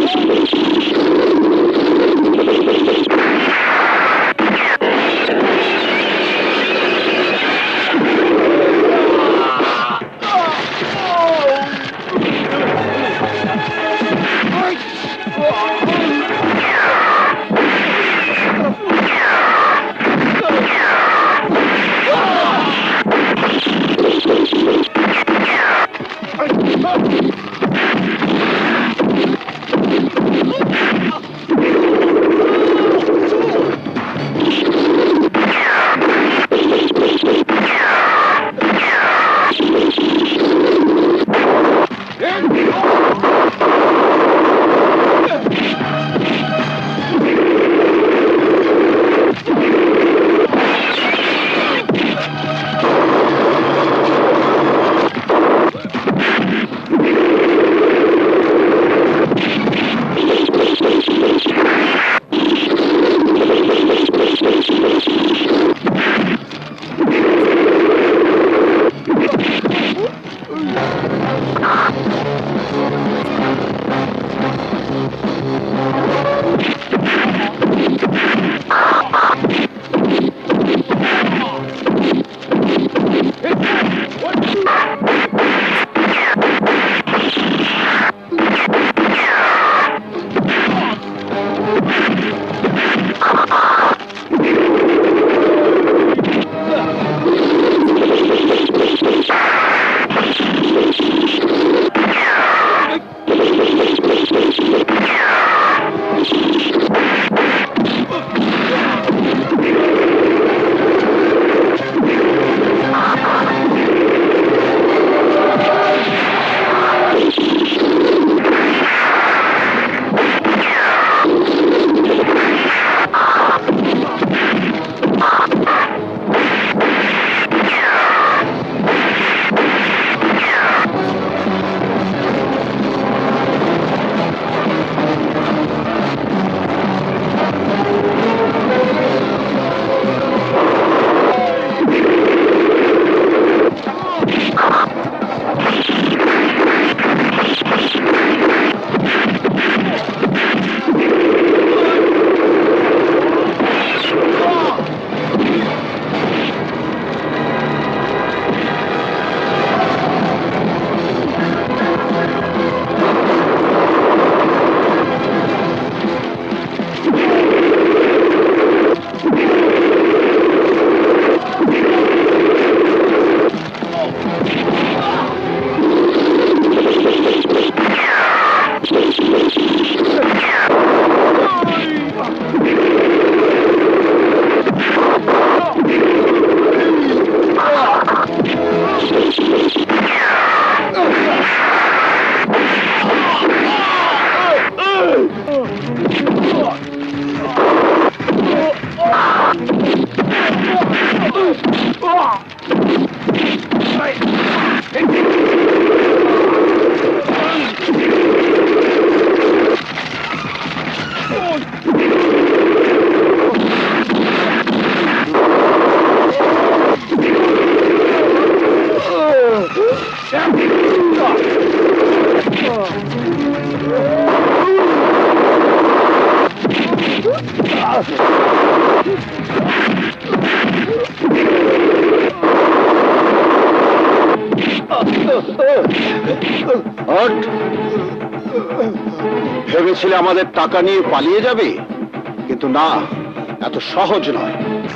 ভেবেছিলে আমাদের টাকা নিয়ে পালিয়ে যাবে, কিন্তু না, এত সহজ নয়।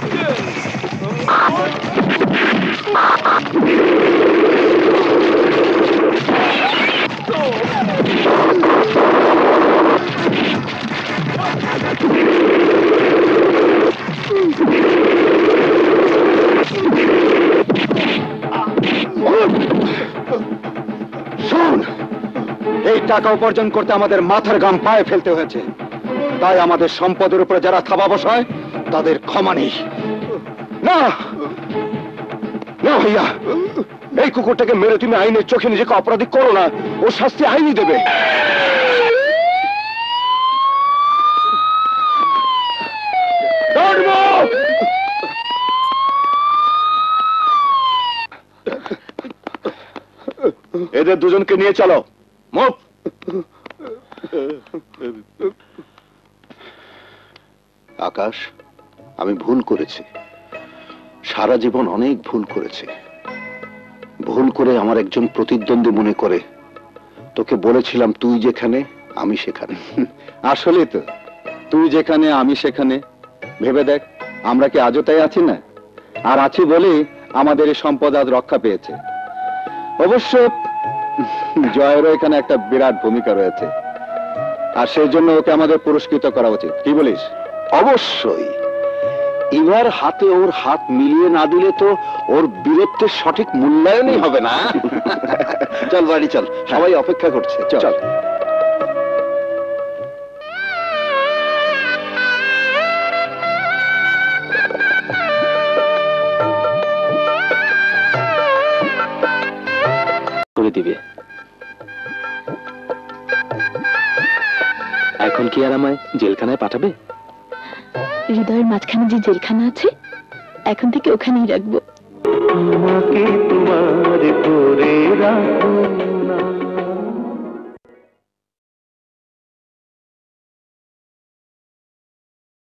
শোন, এই টাকা উপার্জন করতে আমাদের মাথার ঘাম পায়ে ফেলতে হয়েছে, তাই আমাদের সম্পদের উপরে যারা থাবা বসায় তাদের ক্ষমা নেই। না না ভাইয়া, এই কুকুরটাকে মেরে তুমি আইনের চোখে নিজেকে অপরাধী করো না, ও শাস্তি আইনি দেবে। এদের দুজনকে নিয়ে চলো। মুভ। আকাশ, আমি ভুল করেছি, সারা জীবন অনেক ভুল করেছি। ভুল করে আমার একজন প্রতিদ্বন্দ্বী মনে করে তোকে বলেছিলাম তুই যেখানে আমি সেখানে। আসলে তো তুই যেখানে আমি সেখানে। ভেবে দেখ, আমরা কি আজও তাই আছি না? আর আছি বলেই আমাদের এই সম্পদ আজ রক্ষা পেয়েছে। অবশ্য জয়েরও এখানে একটা বিরাট ভূমিকা রয়েছে, আর সেই জন্য ওকে আমাদের পুরস্কৃত করা উচিত। কি বলিস? অবশ্যই। এবার হাতে ওর হাত মিলিয়ে না দিলে তো ওর বীরত্বের সঠিক মূল্যায়নই হবে না। চল বাড়ি চল, সবাই অপেক্ষা করছে। চল। করে দিবে। এখন কি আর আমায় জেলখানায় পাঠাবে? হৃদয়ের মাঝখানে যে জেলখানা আছে, এখন থেকে ওখানেই রাখবো। তোমাকে তোমার করে রাখো।